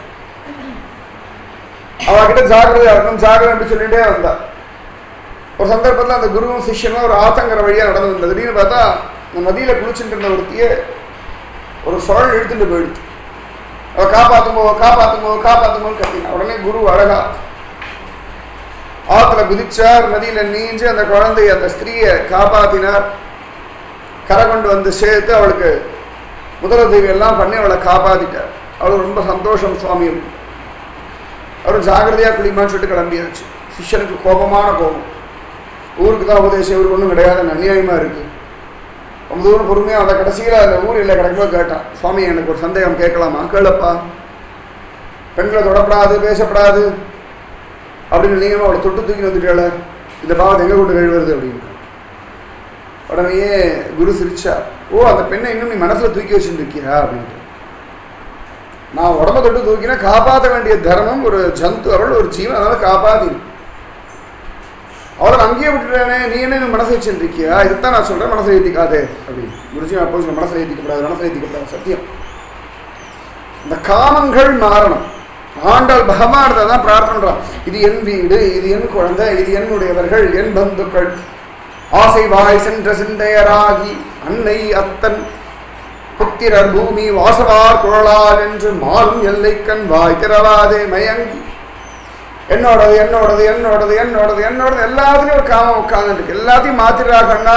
அவகிட்ட ஜாகிரதையா இருக்கும் ஜாகிரதை சொல்லிட்டே வந்தா. ஒரு சந்தர்ப்பத்தில் அந்த குருவும் சிஷ்யனும் ஒரு ஆத்தங்கர வழியா நடந்து வந்தது. திடீர்னு பார்த்தா அந்த நதியில குளிச்சுட்டு இருந்த ஒருத்திய ஒரு சுழல் இழுத்துட்டு போயிடுச்சு. அவ காப்பாத்துமோ காப்பாத்துமோ காப்பாத்துமோ கத்தினா. உடனே குரு அழகா ஆத்துல குதிச்சார், நதியில நீஞ்சு அந்த குழந்தைய அந்த ஸ்திரீயை காப்பாத்தினார். கரை கொண்டு வந்து சேர்த்து அவளுக்கு முதலுதவி எல்லாம் பண்ணி அவளை காப்பாத்திட்டார். அவளுக்கு ரொம்ப சந்தோஷம் சுவாமி. அவரும் ஜாகிரதையா குளிமான்னு சொல்லிட்டு கிளம்பியாச்சு. சிஷ்யனுக்கு கோபமான கோபம். ஊருக்கு தான் உபதேசம், இவருக்கு ஒன்றும் கிடையாது, அநியாயமா இருக்கு. ரொம்ப தூரம் பொறுமையாக அந்த கடைசியில் அந்த ஊர் இல்லை கிடைக்கும்போது கேட்டான், சுவாமி எனக்கு ஒரு சந்தேகம் கேட்கலாமா? கேளப்பா. பெண்களை தொடப்படாது பேசப்படாது அப்படின்னு நீங்களும் அவளை தொட்டு தூக்கி வந்துட்டாள, இந்த பாவத்தை எங்கே கொண்டு கழிவுறது அப்படின்னு. உடனேயே குரு சிரிச்சா, ஓ அந்த பெண்ணை இன்னும் நீ மனசில் தூக்கி வச்சுட்டு இருக்கியா அப்படின்ட்டு. நான் உடம்ப தொட்டு தூக்கினா காப்பாற்ற வேண்டிய தர்மம், ஒரு ஜந்து அவள் ஒரு ஜீவன், அதனால காப்பாத்தி அவளை அங்கேயே விட்டுட்டேனே, நீ என்ன மனசை வச்சுட்டு இருக்கியா? இதுதான் நான் சொல்றேன், மனசை ஏற்றிக்காதே அப்படின்னு. குருஜி அப்போ சொல்ல மனசை ஏற்றிக்கப்படாது, மனசை ஏற்றிக்கப்படாது, சத்தியம். இந்த காமங்கள் மாறணும். ஆண்டாள் பகவானத்தை தான் பிரார்த்தனைறான். இது என் வீடு, இது என் குழந்தை, இது என்னுடையவர்கள், என் பந்துக்கள், ஆசை வாய் சென்ற சிந்தையராகி அன்னை அத்தன் புத்திரர் பூமி வாசவார் குழலார் என்று மாலும் எல்லைக்கண் வாய் திறவாதே மயங்கி என்னோடது என்னோடது என்னோடது என்னோடது என்னோடது எல்லாத்துலயும் ஒரு காமம் உட்கார்ந்து எல்லாத்தையும் மாத்திரா கண்ணா.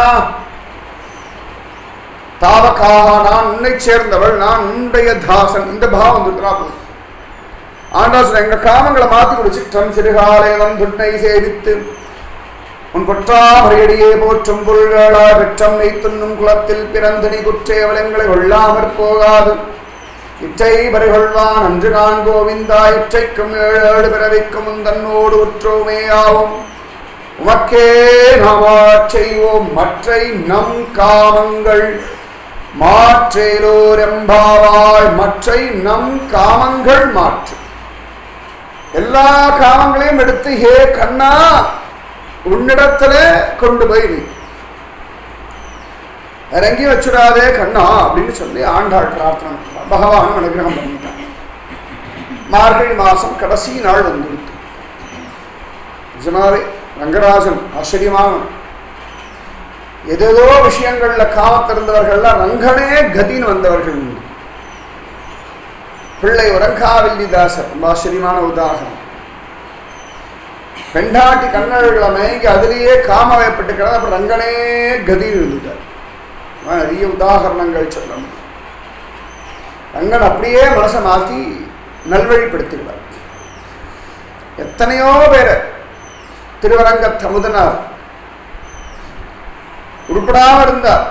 தாவக்காக நான் உன்னை சேர்ந்தவள், நான் உன்னுடைய தாசன், இந்த பாவம் வந்துட்டுறா போதும். ஆண்டாசன் எங்க காமங்களை மாத்தி குடிச்சிட்டம் சிறுகாலேவன் துண்ணை சேவித்து உன் பொற்றாமரையடியே போற்றும் பொருள்களா பெற்றம் நெய்த்துண்ணும் குளத்தில் பிறந்து நீ குற்றேவலங்களை கொள்ளாமற் போகாது இற்றை பறிகொள்வான் அன்று நான் கோவிந்தா இற்றைக்கும் ஏழு ஏழு பிறவிக்கும் தன்னோடு உற்றோமே ஆவோம் உமக்கே நாம செய்வோம் மற்றை நம் காமங்கள் மாற்றேலோர் எம்பாவாய். மற்றை நம் காமங்கள் மாற்று. எல்லா காமங்களையும் எடுத்து ஹே கண்ணா உன்னிடத்துல கொண்டு போய் இறங்கி வச்சுடாதே கண்ணா அப்படின்னு சொல்லி ஆண்டாள் பிரார்த்தனை பண்ணா. பகவான் அனுகிரகம் பண்ணிட்டான். மார்கழி மாசம் கடைசி நாள் வந்துவிட்டு நிஜமாவே ரங்கராஜன் ஆச்சரியமான ஏதேதோ விஷயங்கள்ல காமத்திருந்தவர்கள்லாம் ரங்கனே கதின்னு வந்தவர்கள் உண்டு. பிள்ளை உரங்காவில்லிதாசர் ரொம்ப ஆச்சரியமான உதாரணம். பெண்டாட்டி கண்ணழகளை மயங்கி அதிலேயே காம வயப்பட்டுக்கிறார். அப்புறம் ரங்கனே கதின்னு இருந்துட்டார். நிறைய உதாரணங்கள் சொல்லணும். ரங்கன் அப்படியே மனசை மாற்றி நல்வழிப்படுத்துகிறார். எத்தனையோ பேரை திருவரங்க தமுதனார் உருப்படாம இருந்தார்.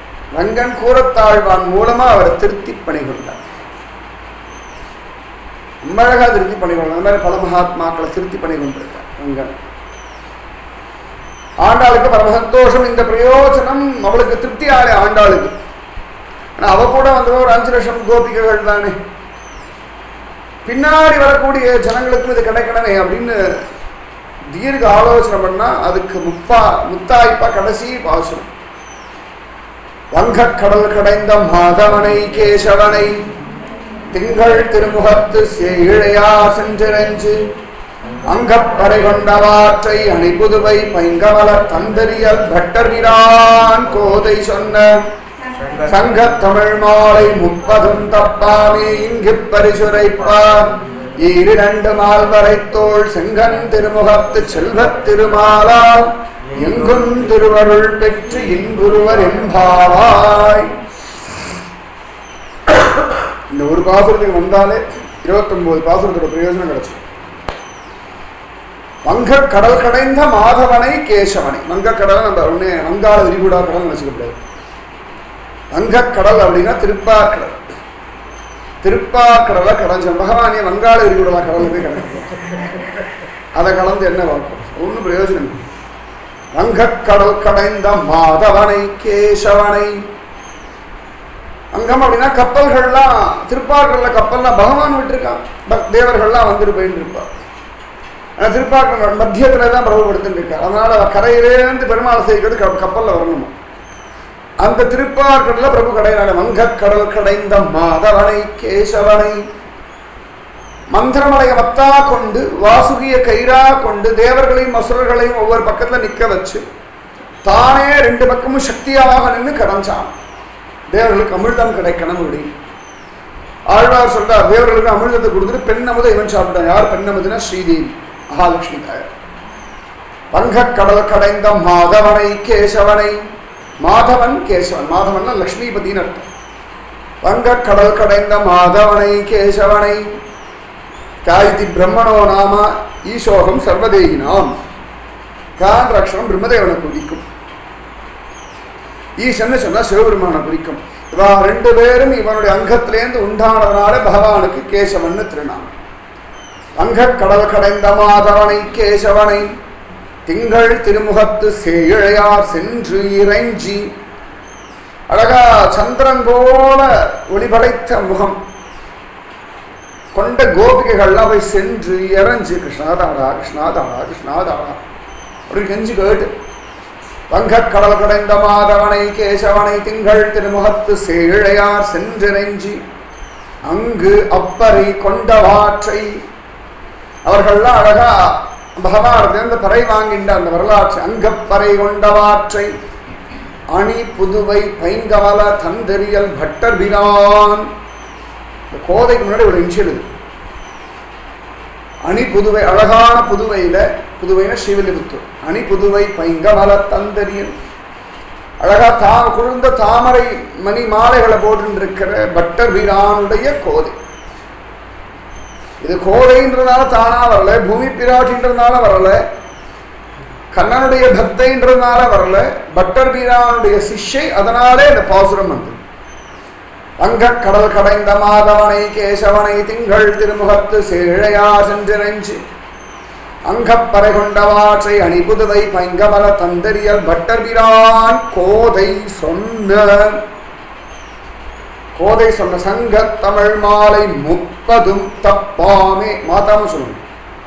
ரங்கன் கூறத்தாழ்வான் மூலமா அவரை திருத்தி பணி கொண்டார். ரொம்ப அழகா திருப்தி பண்ணிக்கொள்ள அந்த மாதிரி பல மகாத்மாக்களை திருப்தி பண்ணி கொண்டிருக்காங்க. ஆண்டாளுக்கு பரம சந்தோஷம். இந்த பிரயோஜனம் அவளுக்கு திருப்தி ஆளே ஆண்டாளுக்கு. ஆனா அவ கூட வந்து ஒரு அஞ்சு லட்சம் கோபிகைகள் தானே, பின்னாடி வரக்கூடிய ஜனங்களுக்கும் இது கிடைக்கணுமே அப்படின்னு தீர்க்க ஆலோசனை பண்ணா அதுக்கு முப்பா முத்தாய்ப்பா கடைசி பாசுரம். வங்கக்கடல் கடைந்த மாதவனை கேசவனை திங்கள் திருமுகத்து சேழையா சென்றிரஞ்சு அங்கப்பறை கொண்டவாற்றை அணிபுதுவை பைங்கவல தந்தரியல் பட்டர்விரான் கோதை சொன்ன சங்க தமிழ் மாலை முப்பதும் தப்பாமே இங்கு பரிசுரைப்பார் ஈரிரண்டு மால்வரை தோள் செங்கன் திருமுகத்து செல்வத் திருமாலால் எங்கும் திருவருள் பெற்று இன்புருவர் எம்பாவாய். இந்த ஒரு பாசுரத்துக்கு வந்தாலே இருபத்தி ஒன்பது பாசுரத்தோட பிரயோஜனம் கிடைச்சு. வங்க கடல் கடைந்த மாதவனை கேசவனை. வங்க கடல் நம்ம உடனே வங்காள விரிகுடா கடல் நினைச்சுக்க கூடாது. வங்கக்கடல் அப்படின்னா திருப்பாக்கடல். திருப்பாக்கடலை கடைஞ்ச பகவானிய வங்காள விரிகுடா கடலுக்கு கிடைக்கும். அதை கலந்து என்ன பார்ப்போம், ஒன்றும் பிரயோஜனம் இல்லை. வங்கக்கடல் கடைந்த மாதவனை கேசவனை. அங்கம் அப்படின்னா கப்பல்கள்லாம், திருப்பாக்கடல்ல கப்பல்லாம் பகவான் விட்டுருக்கான், தேவர்கள்லாம் வந்துட்டு போயிட்டு இருப்பார். ஆனால் திருப்பாக்கடல் மத்தியத்துல தான் பிரபுப்படுத்திட்டு இருக்கார். அதனால கரையிலேருந்து பெருமாள் செய்கிறது கப்பல்ல வரணுமா. அந்த திருப்பாக்கடல பிரபு கடையினால வங்கக்கடல் கடைந்த மாதவனை கேசவனை. மந்திரமலையை மத்தா கொண்டு வாசுகிய கயிறா கொண்டு தேவர்களையும் அசுரர்களையும் ஒவ்வொரு பக்கத்துல நிக்க வச்சு தானே ரெண்டு பக்கமும் சக்தியாக நின்று கடைஞ்சான். தேவர்களுக்கு அமிர்தம் கிடைக்கணும் அப்படின்னு ஆழ்வார் சொல்றார். தேவர்களுக்கு அமிர்தத்தை கொடுத்துட்டு பெண் அமுதை இவன் சாப்பிட்டான். யார் பெண் அமுதுனா? ஸ்ரீதேவி மகாலட்சுமி தாயார். வங்கக்கடல் கடைந்த மாதவனை கேசவனை. மாதவன் கேசவன், மாதவன் லக்ஷ்மிபதினு அர்த்தம். வங்கக்கடல் கடைந்த மாதவனை கேசவனை. காயதி பிரம்மணோ நாம ஈசோகம் சர்வதேகினாம். கான்ற அக்ஷரம் பிரம்மதேவனை குறிக்கும். ஈசன்னு சொன்னா சிவபெருமானை குறிக்கும். இவா ரெண்டு பேரும் இவனுடைய அங்கத்திலேருந்து உண்டானதுனால பகவானுக்கு கேசவன்னு திருநாமம். வங்கக்கடல் கடைந்த மாதவனை கேசவனை. திங்கள் திருமுகத்து சேழையார் சென்று இறைஞ்சி. அழகா சந்திரன் போல ஒளிபடைத்த முகம் கொண்ட கோபிகைகள்லாம் போய் சென்று இறைஞ்சு கிருஷ்ணாதாடா கிருஷ்ணாதாடா கிருஷ்ணாதாடா ஒரு கெஞ்சு கேட்டு. வங்கக்கடல் கடைந்த மாதவனை கேசவனை. திங்கள் திருமுகத்து சேழையார் சென்றிறைஞ்சி அங்கு அப்பறை கொண்டவாற்றை. அவர்கள்லாம் அழகா பகவானத்திலிருந்து பறை வாங்கின்ற அந்த வரலாற்று. அங்கப்பறை கொண்டவாற்றை அணி புதுவை பைங்கவல தந்தரியல் பட்டர்பிரான். இந்த கோதைக்கு முன்னாடி ஒரு இன்சியல் இது. அணி புதுவை, அழகான புதுவையில, புதுவைனா ஸ்ரீவில்லிபுத்தூர். அணி புதுவை பைங்கவல தந்தரியல். அழகா தா குளிர்ந்த தாமரை மணி மாலைகளை போட்டு இருக்கிற பட்டர்பிரானுடைய கோதை. இது கோதைன்றதுனால தானா வரல, பூமி பிராட்டின்றதுனால வரல, கண்ணனுடைய பக்தைன்றதுனால வரல, பட்டர் பீரானுடைய சிஷ்யை. அதனாலே இந்த பாசுரம் வந்து வங்கக்கடல் கடைந்த மாதவனை கேசவனை. திங்கள் திருமுகத்து சேழையா சென்றிறைஞ்சி அங்கப்பறை கொண்டவாற்றை அணிபுதுவை பைங்கமல தந்தரியல் பட்டர் பீரான் கோதை சொன்ன. கோதை சொன்ன சங்க தமிழ் மாலை முப்பதும் தப்பாமே. மாத்தாம சொல்லணும்,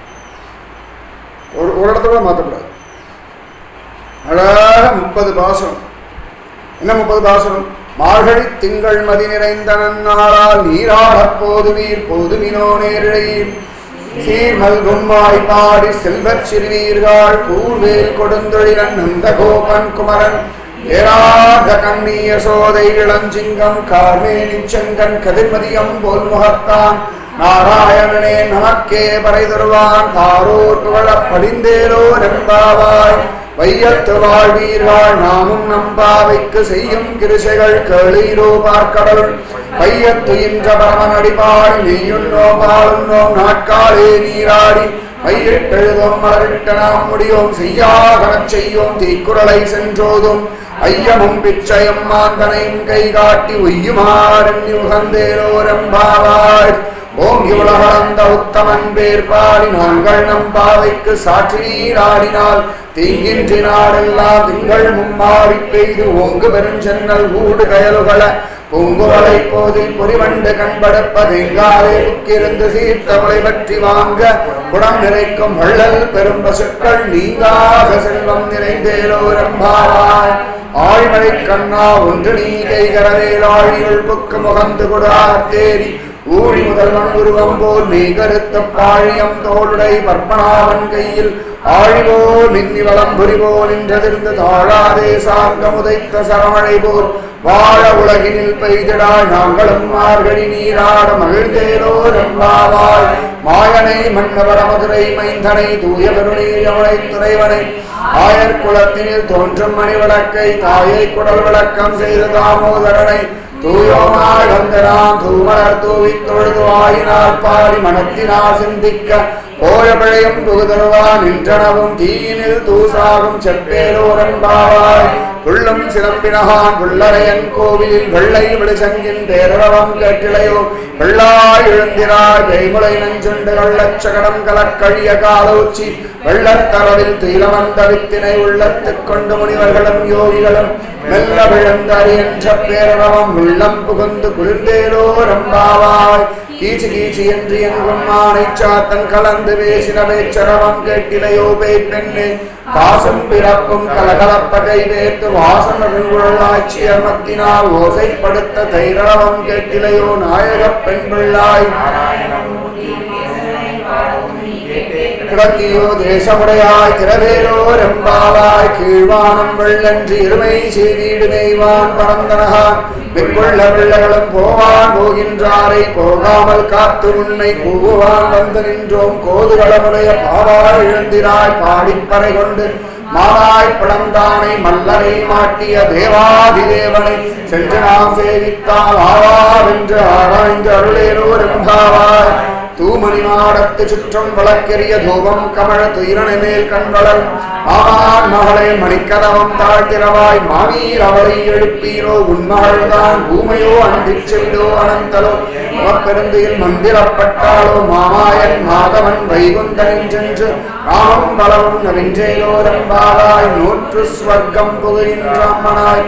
ஒரு ஒரு இடத்துல மாற்றக்கூடாது. அழகாக முப்பது பாசனம். என்ன முப்பது பாசனம்? மார்கழி திங்கள் மதி நிறைந்த நன்னாளால் நீராட போதுவீர் போதுமினோ நேரிழையீர் சீர்மல்கும் வாய்ப்பாடி செல்வச் சிறுவீர்கள் கூர்வேல் கொடுந்தொழிலன் நந்த கோபன் குமரன் ஏராத கண்ணீய சோதை இளஞ்சிங்கம் கார்மேனி செங்கன் கதிர்மதியம் போல் முகத்தான் நாராயணனே நமக்கே பறை தருவான் பாரோர் புகழ படிந்தேரோ நம்பாவாய் வையத்து வாழ்வீர்கள் நாமும் நம்பாவைக்கு செய்யும் கிருஷைகள் கேளீரோ பார்க்கடல் பையத்து இன்ற பரமன் அடிபாடி நெய்யுண்ணோ பாலுண்ணோம் நாட்காலே நீராடி மையிட்டெழுதோம் மலரிட்ட நாம் முடியோம் செய்யாகனச் செய்யோம் தீக்குறளை சென்றோதும் ஐயமும் பிச்சையும் மாந்தனையும் கை காட்டி உய்யுமாறன் உகந்தேரோரம்பாவாய் ஓங்கி உலகளந்த உத்தமன் பேர் பாடி நாங்கள் நம் பாவைக்கு சாற்றி நீராடினால் தீங்கின்றி நாடெல்லாம் திங்கள் மும்மாறி பெய்து ஓங்கு பெருஞ்சென்னல் ஊடு கயலுகள பூங்குவலை போதில் பொறிவண்டு கண்படுப்பதெங்காலே புக்கிருந்து சீர்த்தவளை பற்றி வாங்க குடம் நிறைக்கும் வள்ளல் பெரும் பசுக்கள் நீங்காக செல்வம் நிறைந்தேலோரம்பாவாய் ஆழ்மழை கண்ணா ஒன்று நீ கைகரவேல் ஆழியுள் புக்கு முகந்து கொடார் தேரி ஊழி முதல்வன் உருவம் போல் நீ கருத்த பாழியம் தோளுடை பற்பனாவன் கையில் ஆழிபோல் மின்னி வளம் புரிபோல் நின்றதிர்ந்து தாழாதே சார்ந்த உதைத்த சரமழை போல் வாழ உலகினில் பெய்திடாய் நாங்களும் மார்கழி நீராட மகிழ்ந்தேரோ ரம்பாவாய் மாயனை மன்னவர மதுரை மைந்தனை தூய பெருநீயவனை துறைவனை ஆயர் குலத்தினில் தோன்றும் மணி விளக்கை தாயை குடல் விளக்கம் செய்த தாமோதரனை தூயோமாய் வந்தனாம் தூமலர் தூவி தொழுது ஆயினால் பாடி மனத்தினால் சிந்திக்க போய பிழையும் புகுதருவா நின்றனவும் தீயினில் தூசாகும் செப்பேலோரன்பாவாய் புள்ளும் சிலம்பினகான் புள்ளரையன் கோவிலில் வெள்ளை விடுசங்கின் பேரவம் கேட்டிலையோ வெள்ளாய் எழுந்திராய் வெய்முலை நஞ்சுண்டு கள்ளச்சகடம் கலக்கழிய காலோச்சி வெள்ளத்தரவில் துயிலமந்த வித்தினை உள்ளத்துக் கொண்டு முனிவர்களும் யோகிகளும் மெல்ல விழுந்தறி என்ற பேரவம் உள்ளம் புகுந்து குளிர்ந்தேலோ ரம்பாவாய் கீச்சு கீச்சு என்று எங்கும் மானை சாத்தன் கலந்து பேசின பேச்சரவம் கேட்டிலையோ பேய் பெண்ணே பாசம் பிறப்பும் கலகலப்ப கை வேர்த்து வாசனருள்ளாட்சியர் மத்தினால் ஓசைப்படுத்த தைரவம் கேட்டிலையோ நாயக பெண் பிள்ளாய் கிடக்கியோ தேசமுடையாய் திரவேலோ ரெம்பாவாய் கீழ்வானம் வெள்ளன்றி இருமை செய்தீடு நெய்வான் பரந்தனகான் வெண்கொள்ள வெள்ளகளும் போவான் போகின்றாரை போகாமல் காத்து உன்னை கூவான் வந்து நின்றோம் கோதுகளமுடைய பாவாய் இழந்திராய் பாடிப்பறை கொண்டு மாவாய் பிளந்தானை மல்லரை மாட்டிய தேவாதிதேவனை சென்று நாம் சேவித்தால் ஆவாவென்று ஆராய்ந்து அருளேரோ ரெம்பாவாய் தூமணி மாடத்து சுற்றம் வழக்கெரிய தூபம் கமழ துயிரணை மேல் கண்வளர் ஆவான் மகளே மணிக்கதவம் தாழ்த்திரவாய் மாவீர் அவளை எழுப்பீரோ உன்மகள்தான் பூமையோ அன்றிச் செவிடோ அனந்தலோ பெருந்தையில் மந்திரப்பட்டாளோ மாமாயன் மாதவன் வைகுந்தனின் சென்று ராமம் பலவும் நவின்றேலோ ரம்பாவாய் நூற்று ஸ்வர்க்கம் புகுகின்ற அம்மனாய்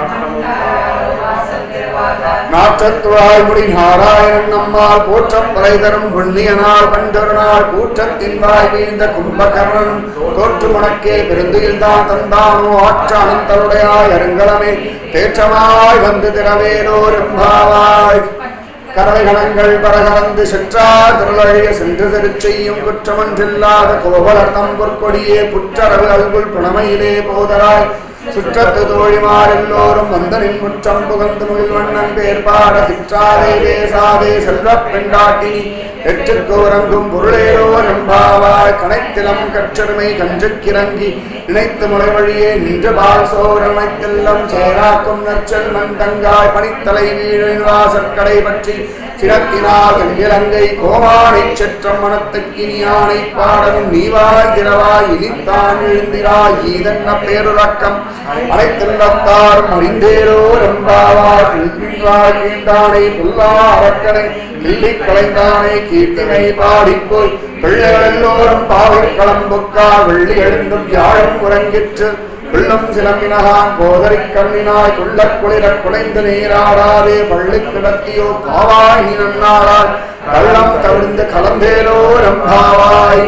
நாற்றத்துழாய் முடி நாராயணன் நம்மால் போற்றம் பறை தரும் புண்ணியனார் பண்டொருநாள் கூற்றத்தின் வாய் வீழ்ந்த கும்பகர்ணன் தோற்று உனக்கே பெருந்துயில் தான் தந்தானோ ஆற்ற அனந்தருடையாய் அருங்கலமே தேற்றமாய் வந்து திரவேலோ ரெம்பாவாய் கரவைகளங்கள் பரகலந்து செற்றார் திருளழிய சென்று திருச்செய்யும் குற்றமன்றில்லாத கோவலர் தம்பொற்கொடியே புற்றரவு அல்குள் புனமையிலே போதராய் சுற்றத்து தோழிமார் எல்லோரும் வந்தனின் முற்றம் புகழ்ந்து முகில்வண்ணன் பேர் பாட சிற்றாதே பேசாதே செல்வ பெண்டாட்டினி எற்றுக்கு உறங்கும் பொருளேரோ ரெம்பாவாய் கனைத்திலம் கற்றெருமை கன்றுக்கிறங்கி நினைத்து முளைவழியே நின்று பால் சோரமைத்தெல்லம் சேராக்கும் நச்சல் மந்தங்காய் பனித்தலை வீழின் வாசற்கடை பற்றி சிரத்தினால் இலங்கை கோமானை செற்றம் மனத்துக்கினியானை பாடலும் நீவாய் திரவாய் இனித்தான் எழுந்திராய் ஈதன்ன பேருறக்கம் அனைத்துள்ளத்தாரும் அறிந்தேரோ ரெம்பாவாய் கீழ்ந்தானை புல்லா அரக்கனை கிள்ளி கலைந்தானை கீர்த்தினை பாடிப்போய் பிள்ளைகள் எல்லோரும் பாவை களம்புக்கா வெள்ளி எழுந்தும் யாழும் உறங்கிற்று உள்ளம் சிலம்பினகான் போதரி கண்ணினாய் குள்ள குளிர குலைந்து நீராடாதே பள்ளி கிடத்தியோ பாவாய் நீ நன்னாளாய் கள்ளம் தவிர்ந்து கலந்தேலோ ரம்பாவாய்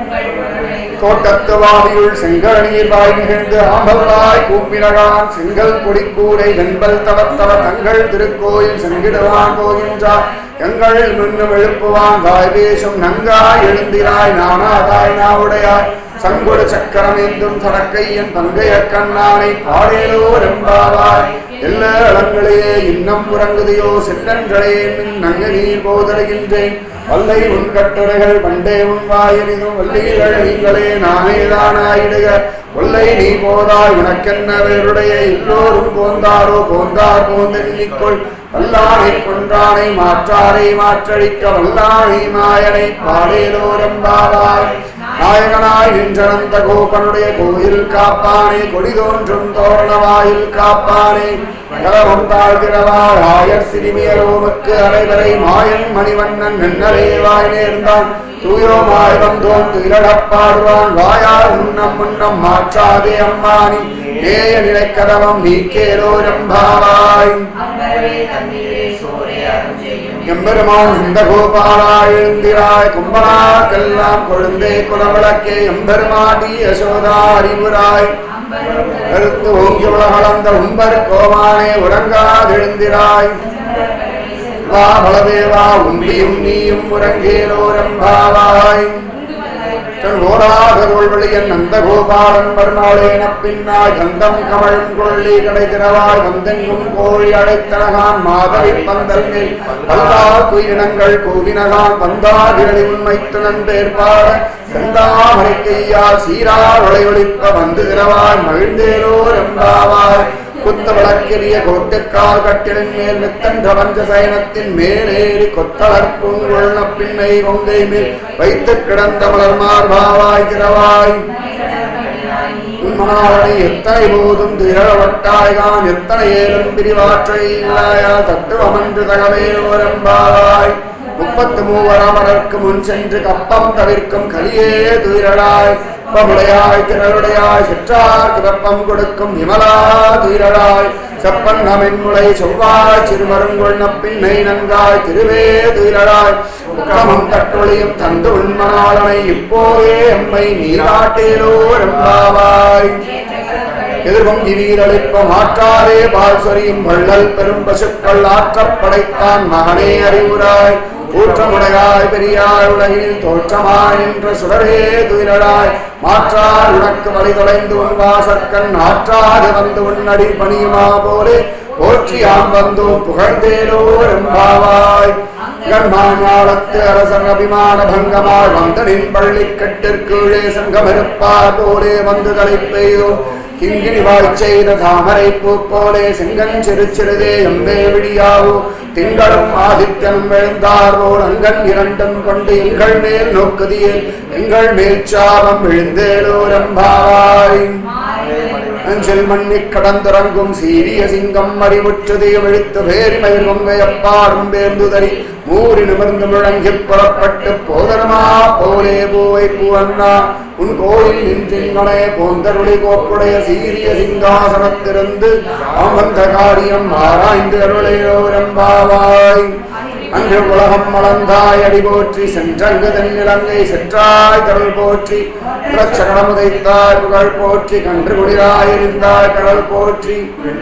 தோட்டத்து வாவியுள் செங்கல் நீர் வாய் நிகழ்ந்து ஆம்பல்லாய் கூப்பினகான் செங்கல் கொடிக்கூடை வெண்பல் தவத்தவ தங்கள் திருக்கோயில் செங்கிடுவான் போகின்றார் எங்கள் முன்னு எழுப்புவான் தாய் பேசும் நங்காய் எழுந்திராய் நானாதாய் நாவுடையாய் சங்கொடு சக்கரமேந்தும் தடக்கையன் பங்கைய கண்ணானை பாடேலோ ரெம்பாவாய் எல்லா இளங்களையே இன்னம் உறங்குதையோ செல்லன்களே நங்க நீர் போதருகின்றேன் வல்லை உன் கட்டுரைகள் பண்டே உன் வாயினும் வல்லிகள் நீங்களே நானேதானாயிடுக கொல்லை நீ போதாய் உனக்கென்ன வேருடைய எல்லோரும் போந்தாரோ போந்தார் போந்தெண்ணிக்கொள் வல்லானை கொன்றானை மாற்றாரை மாற்றழிக்க வல்லானை மாயனை பாடேலோ ரெம்பாவாய் நாயகனாய் நின்றனந்த கோபனுடைய கோயில் காப்பானே கொடி தோன்றும் தோரணவாயில் காப்பானே கலவம் தாழ்கிறவாள் ஆயர் சிறுமியரோமுக்கு அரைவரை மாயன் மணிவண்ணன் நன்னரேவாய் நேர்ந்தான் தூயோமாய் வந்தோன் துயிலடப்பாடுவான் வாயார் முன்னம் முன்னம் மாற்றாதே அம்மானி நேய நிலைக்கதவம் நீக்கேரோரம்பாவாய் எம்பெருமான் இந்த கோபாலாய் எழுந்திராய் கும்பனாக்கெல்லாம் கொழுந்தே குலவிளக்கே எம்பெருமாடி யசோதா அறிவுராய் கருத்து ஓங்கி உலகளந்த உம்பர் கோமானே உறங்காதெழுந்திராய் வா பலதேவா உம்பியும் நீயும் உறங்கேலோரம்பாவாய் தன் ஓராதருள் வெளியன் நந்த கோபாலன் மறுநாளேன பின்னாய் கந்தம் கமழும் கொள்ளி கடை திறவாய் வந்தெங்கும் கோழி அழைத்தனகான் மாதவி பந்தல் மேல் பல்லா குயினங்கள் கூவினகான் வந்தாதிரளி உண்மைத்துணன் பேர்பாட செந்தாமரை கையால் சீரார் ஒளை ஒளிப்ப வந்து திறவாய் மகிழ்ந்தேலோரம்பாவாய் குத்த விளக்கெரிய கோட்டுக்கால் கட்டிலின் மேல் நித்தன்ற பஞ்ச சயனத்தின் மேலேறி கொத்தளர்பூங்குழ பின்னை கொங்கை மேல் வைத்து கிடந்த மலர் மார்பாவாய் திறவாய் உன்மனாவனை எத்தனை போதும் திரளவட்டாய்கான் எத்தனை ஏலும் பிரிவாற்றை இல்லாயா தத்துவமன்று தகவேலோரம்பாவாய் முப்பத்து மூவர் அமரர்க்கு முன் சென்று கப்பம் தவிர்க்கும் கலியே துயிரடாய் பமுடையாய் திரளுடையாய் சிற்றார் கிரப்பம் கொடுக்கும் விமலா துயிரடாய் செப்பன் நமின்முளை செவ்வாய் சிறுமருங்கொள் நப்பின்னை நன்காய் திருவே துயிரடாய் உக்கமம் தட்டொழியும் தந்து உண்மனாளனை இப்போயே எம்மை நீராட்டேலோ ரம்பாவாய் எதிர்வங்கி வீரளிப்ப மாற்றாரே பால் சொரியும் வள்ளல் பெரும் பசுக்கள் ஆற்றப் படைத்தான் மகனே அறிவுராய் ஊற்றமுடையாய் பெரியாய் உலகில் தோற்றமாய் நின்ற சுடரே துயிலடாய் மாற்றார் உனக்கு வழி தொலைந்து உன் வாசற்கண் ஆற்றாது வந்து உன்னடி பணியுமா போலே போற்றியாம் வந்தோம் புகழ்ந்தேலோ ரம்பாவாய் கண்மாஞாலத்து அரசன் அபிமான பங்கமாய் வந்தனின் பள்ளி கட்டிற்கீழே சங்கமிருப்பார் போலே வந்து தலை பெய்தோம் கிங்கினி வாய்ச் செய்த தாமரை பூ போலே செங்கன் சிறு சிறுதே எம்பே விடியாவோ திங்களும் ஆதித்யனும் எழுந்தார் போல் அங்கன் இரண்டும் கொண்டு எங்கள் மேல் நோக்குதியில் எங்கள் மேல் சாபம் விழுந்தேலோ ரம்பாவாய் அஞ்சல் மண்ணி கடந்துறங்கும் சீரிய சிங்கம் அறிவுற்றதே விழித்து வேறி மயில் கொங்கையப்பாடும் பேர்ந்துதறி மூறி நிமிர்ந்து முழங்கி புறப்பட்டு போதனமா போலே பூவை பூவண்ணா உன் கோயில் நின்றிங்கனே போந்தருளி கோப்புடைய சீரிய சிங்காசனத்திருந்து அமர்ந்த காரியம் ஆராய்ந்து அருளையோ ரம்பாவாய் அன்று உலகம் மலர்ந்தாய் அடி போற்றி சென்றங்கு தென்னிலங்கை சென்றாய் கடல் போற்றி பிரச்சகடமுதைத்தாய் புகழ் போற்றி கன்று குளிராய் இருந்தாய் கடல் போற்றி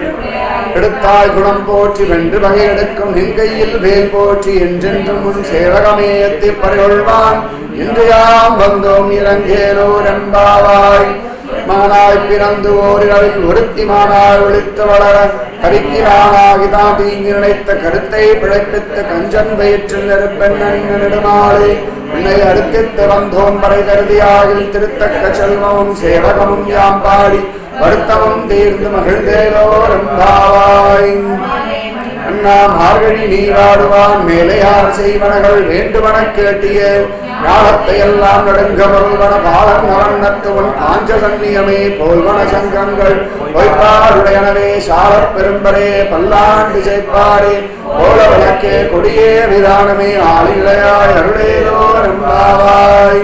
எடுத்தாய் குணம் போற்றி வென்று வகை எடுக்கும் நின்கையில் வேல் போற்றி என்றென்றும் முன் சேவகமே எத்தி பறிகொள்வான் இன்று யாம் வந்தோம் இறங்கேலோ ரம்பாவாய் மானாய் பிறந்து ஓரிரவில் ஒருத்தி மானாய் ஒளித்து வளர கருக்கினானாகிதான் தீங்கி நினைத்த கருத்தை பிழைப்பித்த கஞ்சன் வயிற்றில் நெருப்பெண்ண நெடுமாளே உன்னை அடுத்தித்து வந்தோம் வரை கருதியாகில் திருத்தக்க செல்வமும் சேவகமும் யாம் பாடி வருத்தமும் தீர்ந்து மகிழ்ந்தேலோ ரம்பாவாய் அண்ணா மார்கழி நீராடுவான் மேலையார் செய்வனகள் வேண்டுவன கேட்டிய ஞானத்தை எல்லாம் நடுங்க வருவன பாலன் நவண்ணத்துவன் ஆஞ்ச சன்னியமே போல்வன சங்கங்கள் பொய்ப்பாருடையனவே சாலப் பெரும்பரே பல்லாண்டு செய்ப்பாரே போல விளக்கே கொடியே விதானமே ஆளில்லையாய் அருளேலோ ரம்பாவாய்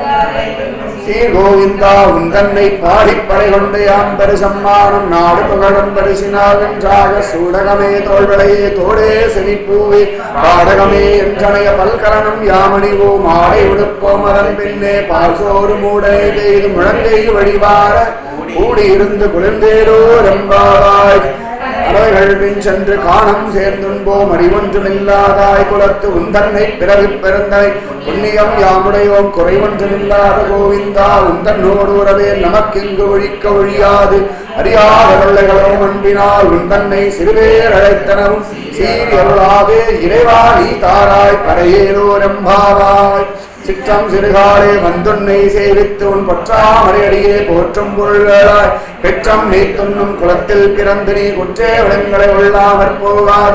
கோவிந்தா உந்தன்னை பாடிப்படை கொண்டு யாம் பரிசம்மானம் நாடு புகழும் பரிசினால் வென்றாக சூடகமே தோள்வளையே தோடே செவிப்பூவே பாடகமே என்றனைய பல்கலனும் யாமணிவோம் ஆடை உடுப்போம் அதன் பின்னே பால்சோறு மூடனை பெய்து முழங்கை வழிவார கூடியிருந்து குளிர்ந்தேரோ ரம்பாவாய் அவைகள் பின் சென்று காணம் சேர்ந்துன்போம் அறிவொன்றுமில்லாதாய் குலத்து உந்தன்னை பிறவி பெருந்தனை புண்ணியம் யாமுடையோம் குறைவொன்றுமில்லாத கோவிந்தா உந்தன்னோடு உறவே நமக்கிங்கு ஒழிக்க ஒழியாது அறியாத கொள்ளைகளோ அன்பினால் உந்தன்னை சிறுவேர் அழைத்தனவும் சீரியருளாதே இறைவா நீ தாராய் பரையேலோ ரம்பாவாய் சிற்றம் சிறுகாலே வந்துன்னை சேவித்து உன் பொற்றாமரையடியே போற்றும் பொருள்களாய் பெற்றம் நீ துண்ணும் குலத்தில் பிறந்து நீ குற்றே விளங்களை உள்ளாமற் போகாது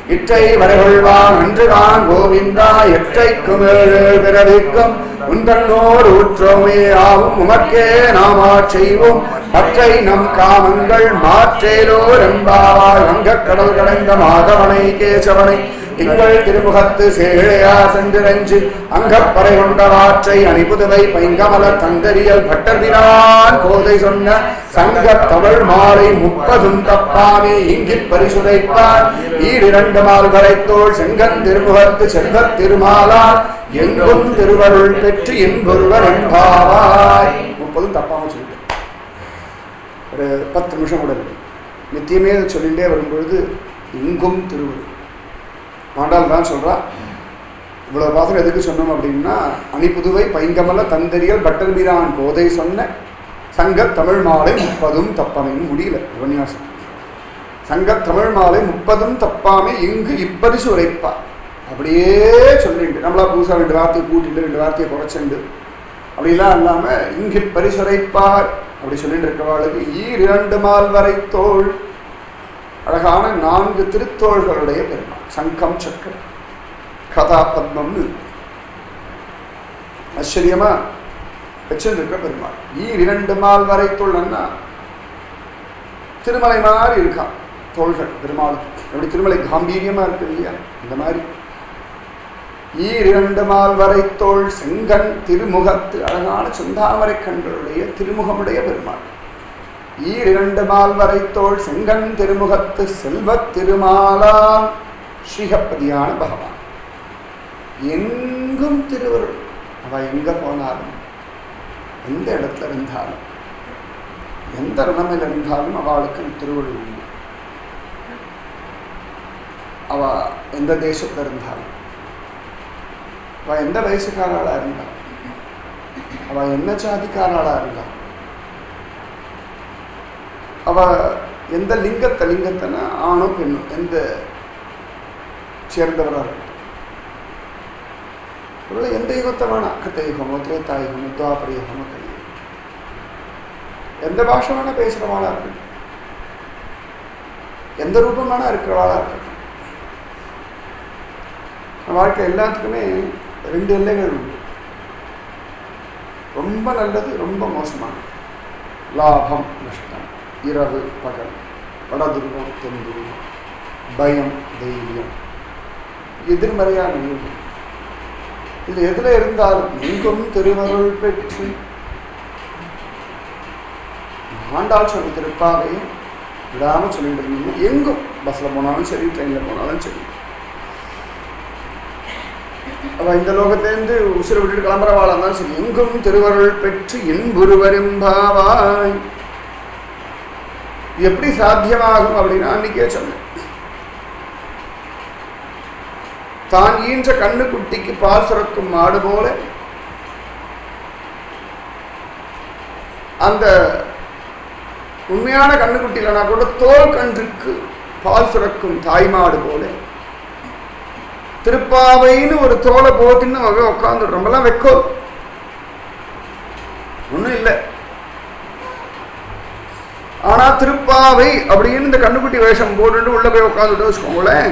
இற்றை வரைகொள்வான் அன்றுதான் கோவிந்தா எற்றைக்கும் ஏழு பிறவிக்கும் உந்தன்னோடு உற்றோமே ஆகும் உமக்கே நாமா செய்வோம் மற்றை நம் காமங்கள் மாற்றேலோர் என்பாவாய் வங்கக் கடல் கடைந்த மாதவனை கேசவனை எங்கள் திருமுகத்து சேழையா சென்றிரஞ்சு அங்கப்பறை கொண்டவாற்றை அணிபுதுவை பைங்கமல தந்தரியல் பட்டர்பிரான் கோதை சொன்ன சங்கத் தமிழ் மாலை முப்பதும் தப்பாமே இங்கிப் பரிசுரைப்பார் ஈரிரண்டு மால் வரைத்தோள் செங்கன் திருமுகத்து செல்வத் திருமாலா எங்கும் திருவருள் பெற்று என்பொருவர் என்பாவாய். முப்பதும் தப்பாம சொல்லிட்டு ஒரு பத்து நிமிஷம் கூட நித்தியமே சொல்லிட்டே வரும்பொழுது எங்கும் திருவருள் ஆண்டாள் தான் சொல்றா. இவ்வளவு பாசனம் எதுக்கு சொன்னோம் அப்படின்னா அணிபுதுவை பைங்கமல தந்தரியல் பட்டர்பிரான் கோதை சொன்ன சங்க தமிழ் மாலை முப்பதும் தப்பாமைன்னு முடியல உபன்யாசம். சங்க தமிழ் மாலை முப்பதும் தப்பாமை இங்கு இப்பரிசு உரைப்பா அப்படியே சொல்லிட்டு நம்மளா புதுசா ரெண்டு வார்த்தையை கூட்டிட்டு ரெண்டு வார்த்தையை குறைச்சுண்டு அப்படிலாம் இல்லாம இங்கு பரிசுரைப்பார் அப்படி சொல்லிட்டு இருக்கிறவாளுக்கு ஈர் இரண்டு மால் வரை தோள் அழகான நான்கு திருத்தோள்களுடைய பெருமாள் சங்கம் சக்கரம் கதா பத்மம்னு ஆச்சரியமா வச்சிருக்க பெருமாள். ஈர் இரண்டு மால் வரை தோள்னா திருமலை மாதிரி இருக்கான் தோள்கள் பெருமாளுக்கு. எப்படி திருமலை காம்பீரியமா இருக்கு இல்லையா இந்த மாதிரி ஈர் இரண்டு மால் வரை தோள் செங்கன் திருமுகத்து அழகான சுந்தாமரை கண்களுடைய திருமுகமுடைய பெருமாள். ஈர் இரண்டு மால் வரை தோள் செங்கன் திருமுகத்து செல்வத் திருமாலா ஸ்ரீஹப்பதியான பகவான். எங்கும் திருவருள். அவ எங்க போனாலும் எந்த இடத்துல இருந்தாலும் எந்த ரணமையில் இருந்தாலும் அவளுக்கு திருவருள் உண்டு. அவ எந்த தேசத்துல இருந்தாலும் அவ எந்த வயசுக்காராளா இருந்தா அவ என்ன ஜாதிக்காராளா இருந்தா அவ எந்த லிங்கத்தை லிங்கத்தைன்னா ஆணோ பெண்ணோ எந்த சேர்ந்தவராக இருக்கும் எந்த யுகத்தை வேணா கத்தயுகமோ திரேதாயுகமோ துவாபரயுகமோ கலியுகம் எந்த பாஷை வேணா பேசுறவாளா இருக்கட்டும் எந்த ரூபம் வேணா இருக்கிறவாளா இருக்கட்டும் வாழ்க்கை எல்லாத்துக்குமே ரெண்டு எல்லைகள் உண்டு. ரொம்ப நல்லது ரொம்ப மோசமானது. லாபம் நஷ்டம் இரவு பகல் வடதுருவம் தென்துருவம் பயம் தைரியம் எதிர்மறையான நிகழ்வு. இது எதுல இருந்தாலும் எங்கும் திருவருள் பெற்று ஆண்டாள் சொல்லி திருப்பாவையும் விடாம சொல்லிட்டு இருந்தீங்க. எங்கும் பஸ்ல போனாலும் சரி ட்ரெயின்ல போனாலும் சரி அவ இந்த லோகத்திலேருந்து உசுரை விட்டுட்டு கிளம்புறவாளா இருந்தாலும் சரி எங்கும் திருவருள் பெற்று இன்புருவரும்பாவாய். எப்படி சாத்தியமாகும் அப்படின்னா அன்னைக்கே சொன்னேன். தான் ஈன்ற கண்ணு குட்டிக்கு பால் சுரக்கும் மாடு போல அந்த உண்மையான கண்ணுக்குட்டி இல்லைனா கூட தோல் கன்றுக்கு பால் சுரக்கும் தாய்மாடு போல திருப்பாவைன்னு ஒரு தோலை போட்டுன்னு வகை உட்காந்து ரொம்பலாம் வைக்கோ ஒன்றும் இல்லை. ஆனா திருப்பாவை அப்படின்னு இந்த கண்ணுக்குட்டி வேஷம் போட்டு உள்ள போய் உட்காந்துட்டு வச்சுக்கோங்களேன்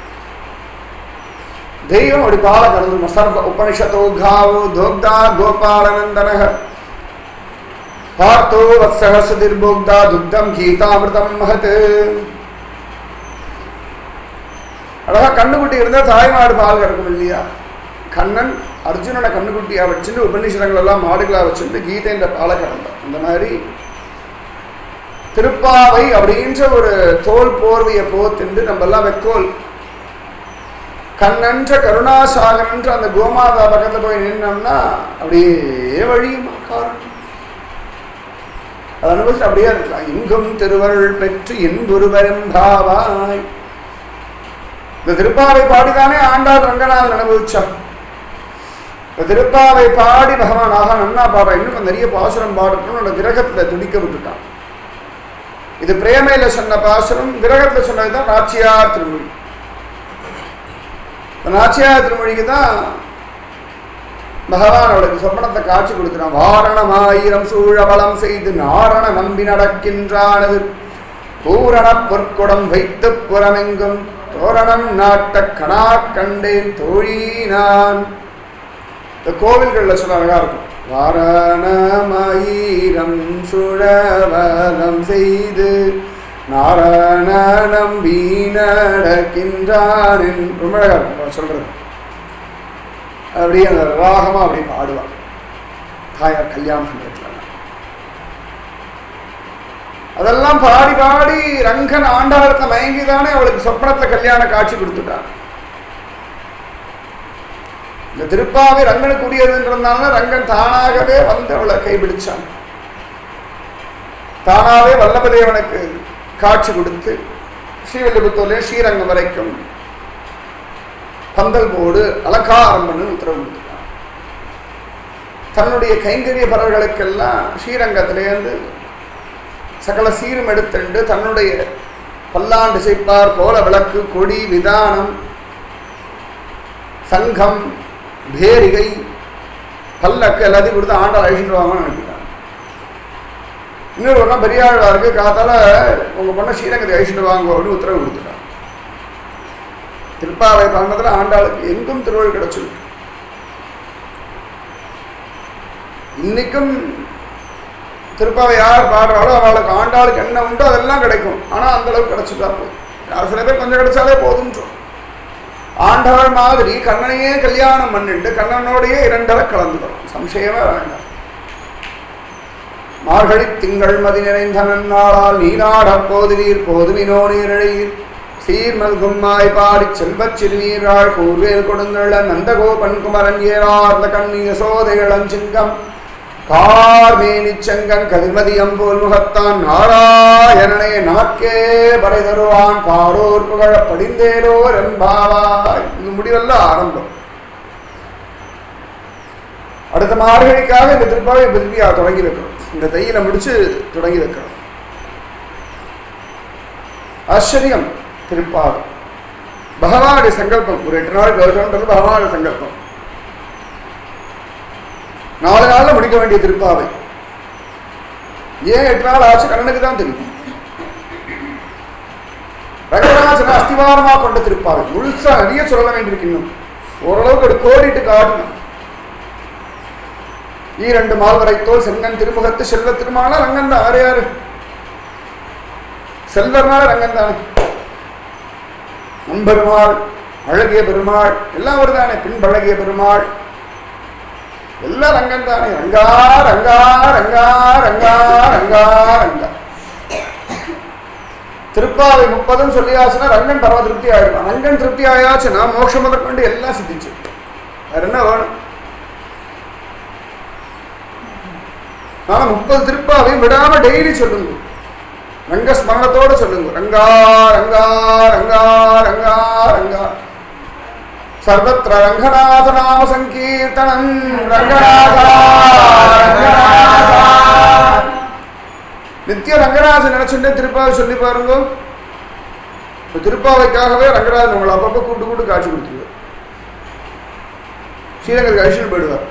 தெய்வம் அப்படி பால கலந்து சர்வ உபனிஷத்தோ காவோ தோக்தா கோபாலநந்தன பார்த்தோ வத்சஹஸ்திர்போக்தா துக்தம் கீதாமிருதம் மகத். அழகா கண்ணுக்குட்டி இருந்தா தாய்மாடு பால் கறக்கும் இல்லையா. கண்ணன் அர்ஜுனனை கண்ணுக்குட்டியா வச்சுட்டு உபநிஷதங்கள் எல்லாம் மாடுகளா வச்சுட்டு கீதைன்ற பாலை கறந்தான். அந்த மாதிரி திருப்பாவை அப்படின்ற ஒரு தோல் போர்வையை போத்துண்டு நம்ம எல்லாம் வெக்கோல் கண்ணன்ற கருணாசாகரன்ற அந்த கோமாதா பக்கத்துல போய் நின்னோம்னா அப்படியே வழியுமா காரணம் அதை அனுபவிச்சு அப்படியே இருக்கலாம். எங்கும் திருவருள் பெற்று இன்புருவரும்பாவாய். இந்த திருப்பாவை பாடிதானே ஆண்டாள் ரங்கநாதன் அனுபவிச்சான். இந்த திருப்பாவை பாடி பகவான் ஆக நன்னா பாடுற இன்னும் நிறைய பாசுரம் பாடணும் அந்த விரகத்துல துடிக்க விட்டுட்டான். இது பிரேமையில சொன்ன பாசுரம், விரகத்துல சொன்னதுதான் நாச்சியார் திருமொழி. நாச்சியார் திருமொழிக்கு தான் பகவான் அவளுக்கு சொப்பனத்தை காட்சி கொடுக்கிறான். வாரணம் ஆயிரம் சூழபலம் செய்து நாரண நம்பி நடக்கின்றானது பூரண பொற்குடம் வைத்து புறமெங்கும் தோரணம் நாட்ட கணா கண்டேன் தோழி நான். இந்த கோவில்கள்ல சொல்ல அழகா இருக்கும். வாரணமயிரம் சுழவலம் செய்து நாராயணம் வீணடக்கின்றான். ரொம்ப அழகா இருக்கும் சொல்றது. அப்படியே அந்த ராகமா அப்படி பாடுவான் தாயார் கல்யாண சமயத்துல. அதெல்லாம் பாடி பாடி ரங்கன் ஆண்டாளத்தை மயங்கிதானே அவளுக்கு சொப்னத்துல கல்யாண காட்சி கொடுத்துட்டான். இந்த திருப்பாவை ரங்கனுக்கு உரியதுன்றதுனால ரங்கன் தானாகவே வந்து அவளை கைபிடிச்சான். தானாவே வல்லபதேவனுக்கு காட்சி கொடுத்து ஸ்ரீவில்லிபுத்தூர்ல ஸ்ரீரங்கம் வரைக்கும் பந்தல் போடு அலங்காரம் பண்ணு உத்தரவு கொடுத்துட்டான். தன்னுடைய கைங்கரிய பரவர்களுக்கெல்லாம் ஸ்ரீரங்கத்திலேருந்து சகல சீரும் எடுத்துண்டு தன்னுடைய பல்லாண்டு செய்ப்பார் கோல விளக்கு கொடி விதானம் சங்கம் பேரிகை பல்லக்கு எல்லாத்தையும் கொடுத்து ஆண்டாள் அழிச்சுட்டு வாங்கன்னு நினைக்கிறாங்க. இன்னொரு பக்கம் பெரியாழ்வாருக்கு காத்தால உங்க பொண்ணை ஸ்ரீரங்கத்தை அழிச்சுட்டு வாங்க அப்படின்னு உத்தரவு கொடுத்துட்டாங்க. திருப்பாவை பாண்டத்துல ஆண்டாளுக்கு எங்கும் திருவள்ளுவர் கிடைச்சிருக்கு. இன்னைக்கும் திருப்பாவை யார் பாடுறாளோ அவளுக்கு ஆண்டாளுக்கு என்ன உண்டோ அதெல்லாம் கிடைக்கும். ஆனா அந்த அளவுக்கு கிடைச்சிட்டா போதும். சில பேர் கொஞ்சம் கிடைச்சாலே போதுன்றோம். ஆண்டாள் மாதிரி கண்ணனையே கல்யாணம் பண்ணிட்டு கண்ணனோடையே இரண்டரை கலந்துக்கிறோம், சம்சயமே வேண்டாம். மார்கழி திங்கள் மதி நிறைந்த நன்னாளால் நீநாட போதுவீர் போதுவினோ நீரழையீர் சீர்மல்கும்மாய் பாடி செல்வச் சிறுநீராள் கூர்வேல் கொடுந்துள்ள நந்தகோபன் குமரன் ஏறார்ந்த கண்ணிய சோதைகளம் சிங்கம் கார்மேனிச்சங்கன் கதிர்மதியம் போல் முகத்தான் நாராயணனே நமக்கே படை தருவான் பாரோர் புகழ படிந்தேரோர் என்பாவாய். இந்த முடிவல்ல ஆரம்பம். அடுத்த மார்கழிக்காக இந்த திருப்பாவை திருப்பியா தொடங்கி வைக்கிறோம். இந்த தையில முடிச்சு தொடங்கி வைக்கிறோம். ஆச்சரியம் திருப்பாவை பகவானுடைய சங்கல்பம். ஒரு எட்டு நாள் கௌரவன்றது பகவானுடைய சங்கல்பம். நாலு நாள்ல முடிக்க வேண்டிய திருப்பாவை ஏன் எட்டு நாள் ஆச்சு கண்ணனுக்கு தான் தெரியும். ரங்கராஜன அஸ்திவாரமா கொண்ட திருப்பாவை முழுசா நிறைய சொல்ல வேண்டியிருக்கு. இன்னும் ஓரளவுக்கு ஒரு கோடிட்டு காட்டணும். ஈரண்டு மால்வரைத்தோல் செங்கன் திருமுகத்து செல்வ திருமால ரங்கன் தான். வேற யாரு? செல்வர்னால ரங்கன் தானே. நம்பெருமாள் அழகிய பெருமாள் எல்லாம் வருதானே. பின்பழகிய பெருமாள் எல்லாம் ரங்கன் தானே. ரங்கா ரங்கா ரங்கா ரங்கா ரங்கா ரங்கா. திருப்பாவை முப்பதும் சொல்லியாச்சுன்னா ரங்கன் பரவ திருப்தி ஆயிடுவான். ரங்கன் திருப்தி ஆயாச்சுன்னா மோட்சம் முதற்கொண்டு எல்லாம் சித்திச்சு. வேற என்ன வேணும்? ஆனா முப்பது திருப்பாவையும் விடாம டெய்லி சொல்லுங்க. ரங்க ஸ்மரணத்தோட சொல்லுங்க. ரங்கா ரங்கா ரங்கா ரங்கா ரங்கா. சர்வத்ர ரங்கநாத நாம சங்கீர்த்தனம் ரங்கநாதா ரங்கநாதா. நித்திய ரங்கராஜன் நினைச்சுட்டே திருப்பாவை சொல்லி பாருங்க. திருப்பாவைக்காகவே ரங்கராஜன் உங்களை அப்பப்ப கூட்டு கூட்டு காட்சி கொடுத்துருவார். ஸ்ரீரங்கத்துக்கு அழிச்சுட்டு போயிடுவார்.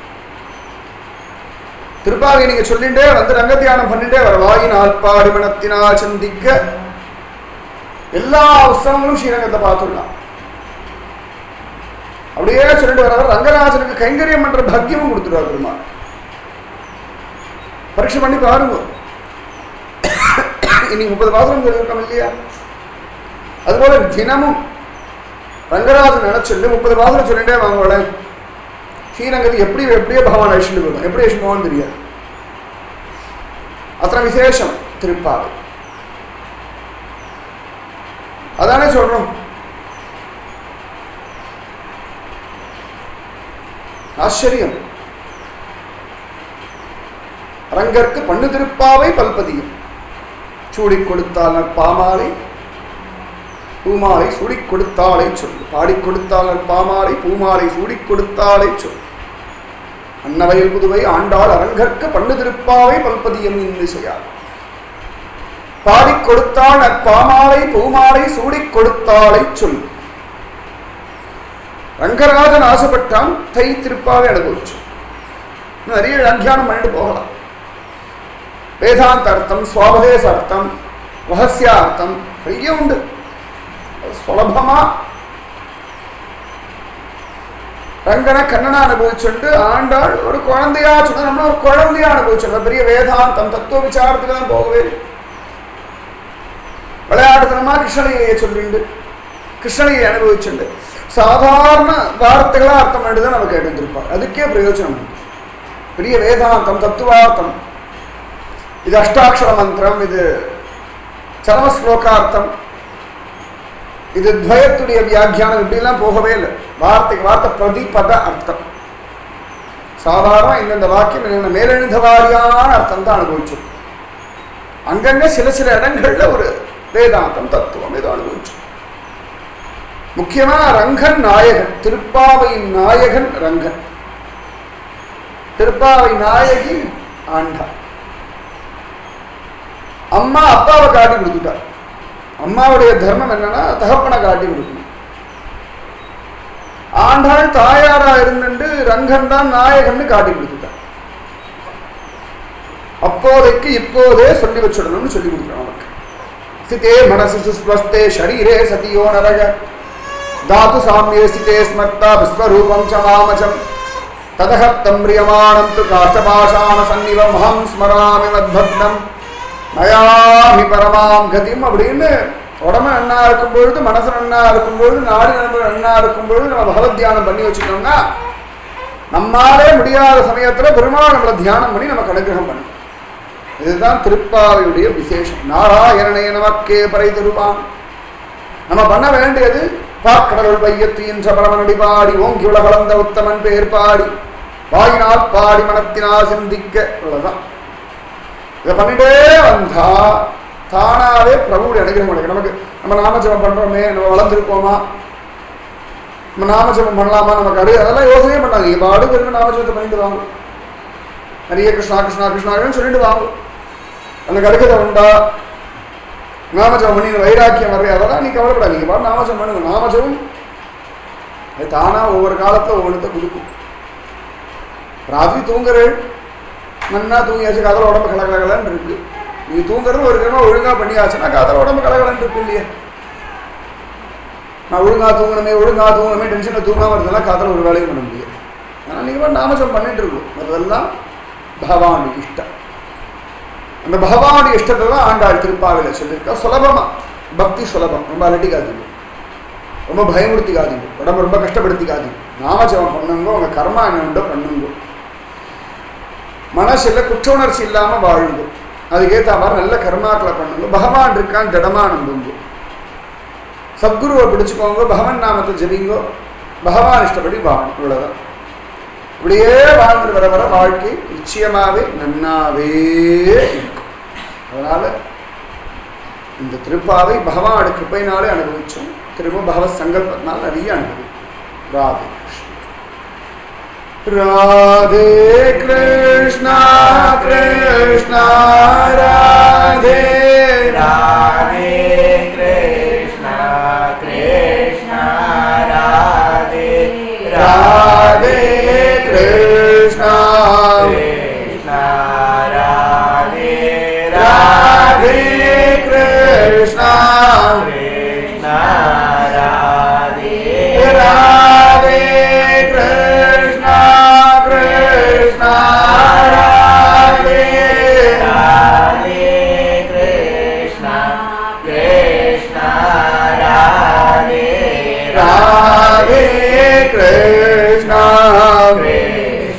திருப்பாவை நீங்க சொல்லிட்டே வந்து ரங்க தியானம் பண்ணிட்டே வர வாயினால் பாடி மனத்தினால் சிந்திக்க எல்லா உற்சவங்களும் ஸ்ரீரங்கத்தை பார்த்துடலாம். அப்படியே சொல்லிட்டு வரவர் ரங்கராஜனுக்கு கைங்கரியம் பண்ற பாக்கியமும் கொடுத்துருவார் பெருமாள். பரீட்சை பண்ணி பாருங்க. இன்னைக்கு முப்பது பாசனம் சொல்லியிருக்கோம் இல்லையா? அதுபோல தினமும் ரங்கராஜன் நினைச்சுட்டு முப்பது பாசனம் சொல்லிட்டே வாங்கோட ஸ்ரீரங்கத்துக்கு எப்படி எப்படியே பகவான் அழிச்சுட்டு போகும். எப்படி அழிச்சு போவான்னு தெரியாது. அத்தனை விசேஷம் திருப்பாவை. அதானே சொல்றோம். ஆச்சரியம். ரங்கற்கு பண்ணு திருப்பாவை பல்பதியும் சூடிக் கொடுத்தால் பாமாலை பூமாலை சூடிக் கொடுத்தாலை சொல்லு. பாடிக் கொடுத்தால் பாமாலை பூமாலை சூடிக் கொடுத்தாலை சொல்லு. அன்னவயல் புதுவை ஆண்டாள் அரங்கற்கு பண்ணு திருப்பாவை பல்பதியம் இன்னிசையார். பாடிக் கொடுத்தாள் பாமாலை பூமாலை சூடிக் கொடுத்தாலை சொல்லு. ரங்கராஜன் ஆசைப்பட்டான் தை திருப்பாவை அனுபவிச்சு. நிறைய வியாக்கியானம் பண்ணிட்டு போகலாம். வேதாந்த அர்த்தம், சுவாபதேச அர்த்தம், ரகசியார்த்தம் நிறைய உண்டு. சுலபமா ரங்கனை கண்ணனா அனுபவிச்சுட்டு ஆண்டாள் ஒரு குழந்தையா சொன்ன நம்ம ஒரு குழந்தையா அனுபவிச்சு பெரிய வேதாந்தம் தத்துவ விசாரத்துக்கு தான் போகவே விளையாட்டுத்தனமா கிருஷ்ணனையை சொல்லிண்டு கிருஷ்ணனையை அனுபவிச்சுண்டு சாதாரண வார்த்தைகளா அர்த்தம் பண்ணிட்டுதான் நம்ம கேட்டுருப்பார். அதுக்கே பிரயோஜனம் பெரிய வேதாந்தம் தத்துவார்த்தம், இது அஷ்டாட்சர மந்திரம், இது சரமஸ்லோகார்த்தம், இது துவயத்துடைய வியாக்கியானம், இப்படிலாம் போகவே இல்லை. வார்த்தைக்கு வார்த்தை பிரதிபத அர்த்தம். சாதாரண இந்தந்த வாக்கியம் என்ன மேலெழுந்த வாரியான அர்த்தம் தான் அனுபவிச்சோம். அங்கங்க சில சில இடங்கள்ல ஒரு வேதாந்தம் தத்துவம் ஏதோ அனுபவிச்சோம். முக்கியமா ரங்கன் நாயகன், திருப்பாவையின் நாயகன் ரங்கன், திருப்பாவை நாயகி ஆண்டாள். அம்மா அப்பாவை காட்டி கொடுத்துட்டார். அம்மாவுடைய தர்மம் என்னன்னா தகப்பனை காட்டி கொடுக்கணும். ஆண்டாள் தாயாரா இருந்துட்டு ரங்கன் தான் நாயகன்னு காட்டி கொடுத்துட்டார். அப்போதைக்கு இப்போதே சொல்லி வச்சுடணும்னு சொல்லி கொடுக்குறோம். நமக்கு ஸ்திதே மனசு சுஸ்வஸ்தே ஷரீரே சதியோ நரக தாது சாமியே ஸ்திதே ஸ்மர்த்தா விஸ்வரூபம் ச மாமஜம் ததஹத்தம் பிரியமானம் து காஷ்டபாஷான சன்னிவம் அஹம் ஸ்மராமி மத்பக்னம் நயாமி பரமாம் கதிம் அப்படின்னு உடம்பு நன்னா இருக்கும் பொழுது, மனசு நன்னா இருக்கும் பொழுது, நாடு நண்பர் நன்னா இருக்கும் பொழுது நம்ம பகவத் தியானம் பண்ணி வச்சுட்டோம்னா நம்மாலே முடியாத சமயத்துல பெருமாள் நம்மளை தியானம் பண்ணி நமக்கு அனுகிரகம் பண்ணும். இதுதான் திருப்பாவையுடைய விசேஷம். நாராயணனே நமக்கே பறை திருப்பான். நம்ம பண்ண வேண்டியது பாக்கடல் பையத்தின் சபரமனடி பாடி ஓங்கி உலகளந்த உத்தமன் பேர் பாடி வாயினால் பாடி மனத்தினால் சிந்திக்க, இவ்வளவுதான். இதை பண்ணிட்டே வந்தா தானாவே பிரபுடைய அனுகிரகம் கிடைக்கும். நமக்கு நம்ம நாமஜபம் பண்றோமே, நம்ம வளர்ந்துருக்கோமா, நம்ம நாமஜபம் பண்ணலாமா, நமக்கு அடு அதெல்லாம் யோசனையே பண்ணாங்க. இப்போ அடுக்கு இருக்கு நாமஜபத்தை பண்ணிட்டு வாங்க. நிறைய கிருஷ்ணா கிருஷ்ணா கிருஷ்ணான்னு சொல்லிட்டு வாங்க. அந்த கடுக்கதை உண்டா நாமஜபம் பண்ணி வைராக்கியம் வர்ற அதெல்லாம் நீ கவலைப்படாதீங்க. பாரு நாமஜபம் பண்ணுங்க. நாமஜபம் அது தானா ஒவ்வொரு காலத்துல ஒவ்வொருத்த கொடுக்கும். ராத்திரி தூங்குறேன் நன்னா தூங்கியாச்சு, காதல உடம்பு கலகலகலன்னு இருக்கு. நீ தூங்குறது ஒரு கிழமை ஒழுங்கா பண்ணியாச்சுன்னா காதல உடம்பு கலகலன்னு இருக்கு இல்லையா? நான் ஒழுங்கா தூங்கணுமே ஒழுங்கா தூங்கணுமே டென்ஷனை தூங்காம இருந்தெல்லாம் காதல ஒரு வேலையும் பண்ண முடியாது. ஆனால் நீங்க நாமஜபம் பண்ணிட்டு இருக்கும். அதெல்லாம் பகவானுடைய இஷ்டம். அந்த பகவானுடைய இஷ்டத்தை தான் ஆண்டாள் திருப்பாவையில சொல்லியிருக்கா. சுலபமா பக்தி சுலபம், ரொம்ப அலட்டிக்காதீங்க, ரொம்ப பயமுறுத்திக்காதீங்க, உடம்பு ரொம்ப கஷ்டப்படுத்திக்காதீங்க. நாமஜபம் பண்ணுங்க, உங்க கர்மா என்ன உண்டோ பண்ணுங்க. மனசுல குற்ற உணர்ச்சி இல்லாம வாழுங்க. அதுக்கேற்ற மாதிரி நல்ல கர்மாக்களை பண்ணுங்க. பகவான் இருக்கான் திடமா நம்புங்க. சத்குருவை பிடிச்சுக்கோங்க, பகவான் நாமத்தை ஜபிங்கோ, பகவான் இஷ்டப்படி வாழும். இவ்வளவுதான். இப்படியே வாழ்ந்து வர வர வாழ்க்கை நிச்சயமாவே நன்னாவே இருக்கும். அதனால இந்த திருப்பாவை பகவானுடைய கிருப்பையினாலே அனுபவிச்சோம். திரும்ப பகவத் சங்கல்பத்தினால் நிறைய அனுபவிக்கும். ராதே கிருஷ்ணா கிருஷ்ணா ராதே ராதே கிருஷ்ணா கிருஷ்ணா ராதே ராதே கிருஷ்ணா கிருஷ்ணா ராதே ராதே கிருஷ்ணா கிருஷ்ணா ராதே ராதே கிருஷ்ணா கிருஷ்ணா ராதே ராதே கிருஷ்ணா கிருஷ்ணா ராதே ராதே கிருஷ்ணா கிருஷ்ணா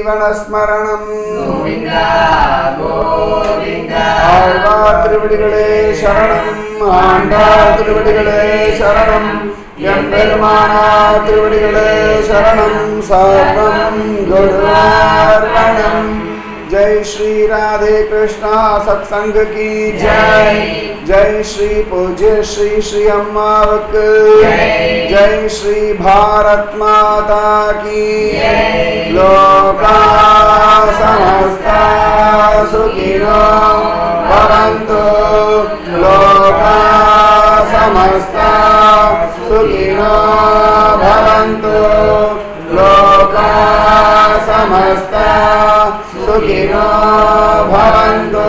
जीवनस्मरणं गोविंदा गोविंदा ஆழ்வார் திருவடிகளே சரணம் ஆண்டாள் திருவடிகளே சரணம் எம்பெருமானார் திருவடிகளே சரணம் சர்வம் குருவார்ப்பணம் जय श्री राधे कृष्णा सत्संग की जय जय श्री पूज्य श्री श्री अम्मावक जय श्री भारत माता की लोका समस्ता सुखिनो भवन्तु लोका समस्ता सुखिनो भवन्तु लोका समस्ता सुखिनो भवन्तु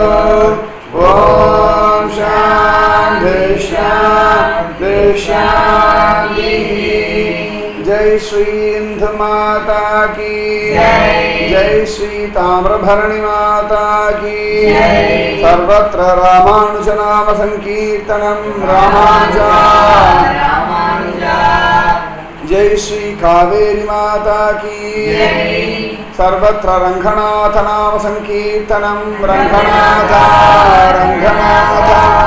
ओम शांति शांति शांति जय श्री इंदु माता की जय श्री ताम्रभरणी माता की सर्वत्र रामानुज नाम संकीर्तनम रामानुजा जय श्री कावेरी माता की सर्वत्र रंगनाथ नाम संकीर्तनम रंगनाथ रंगनाथ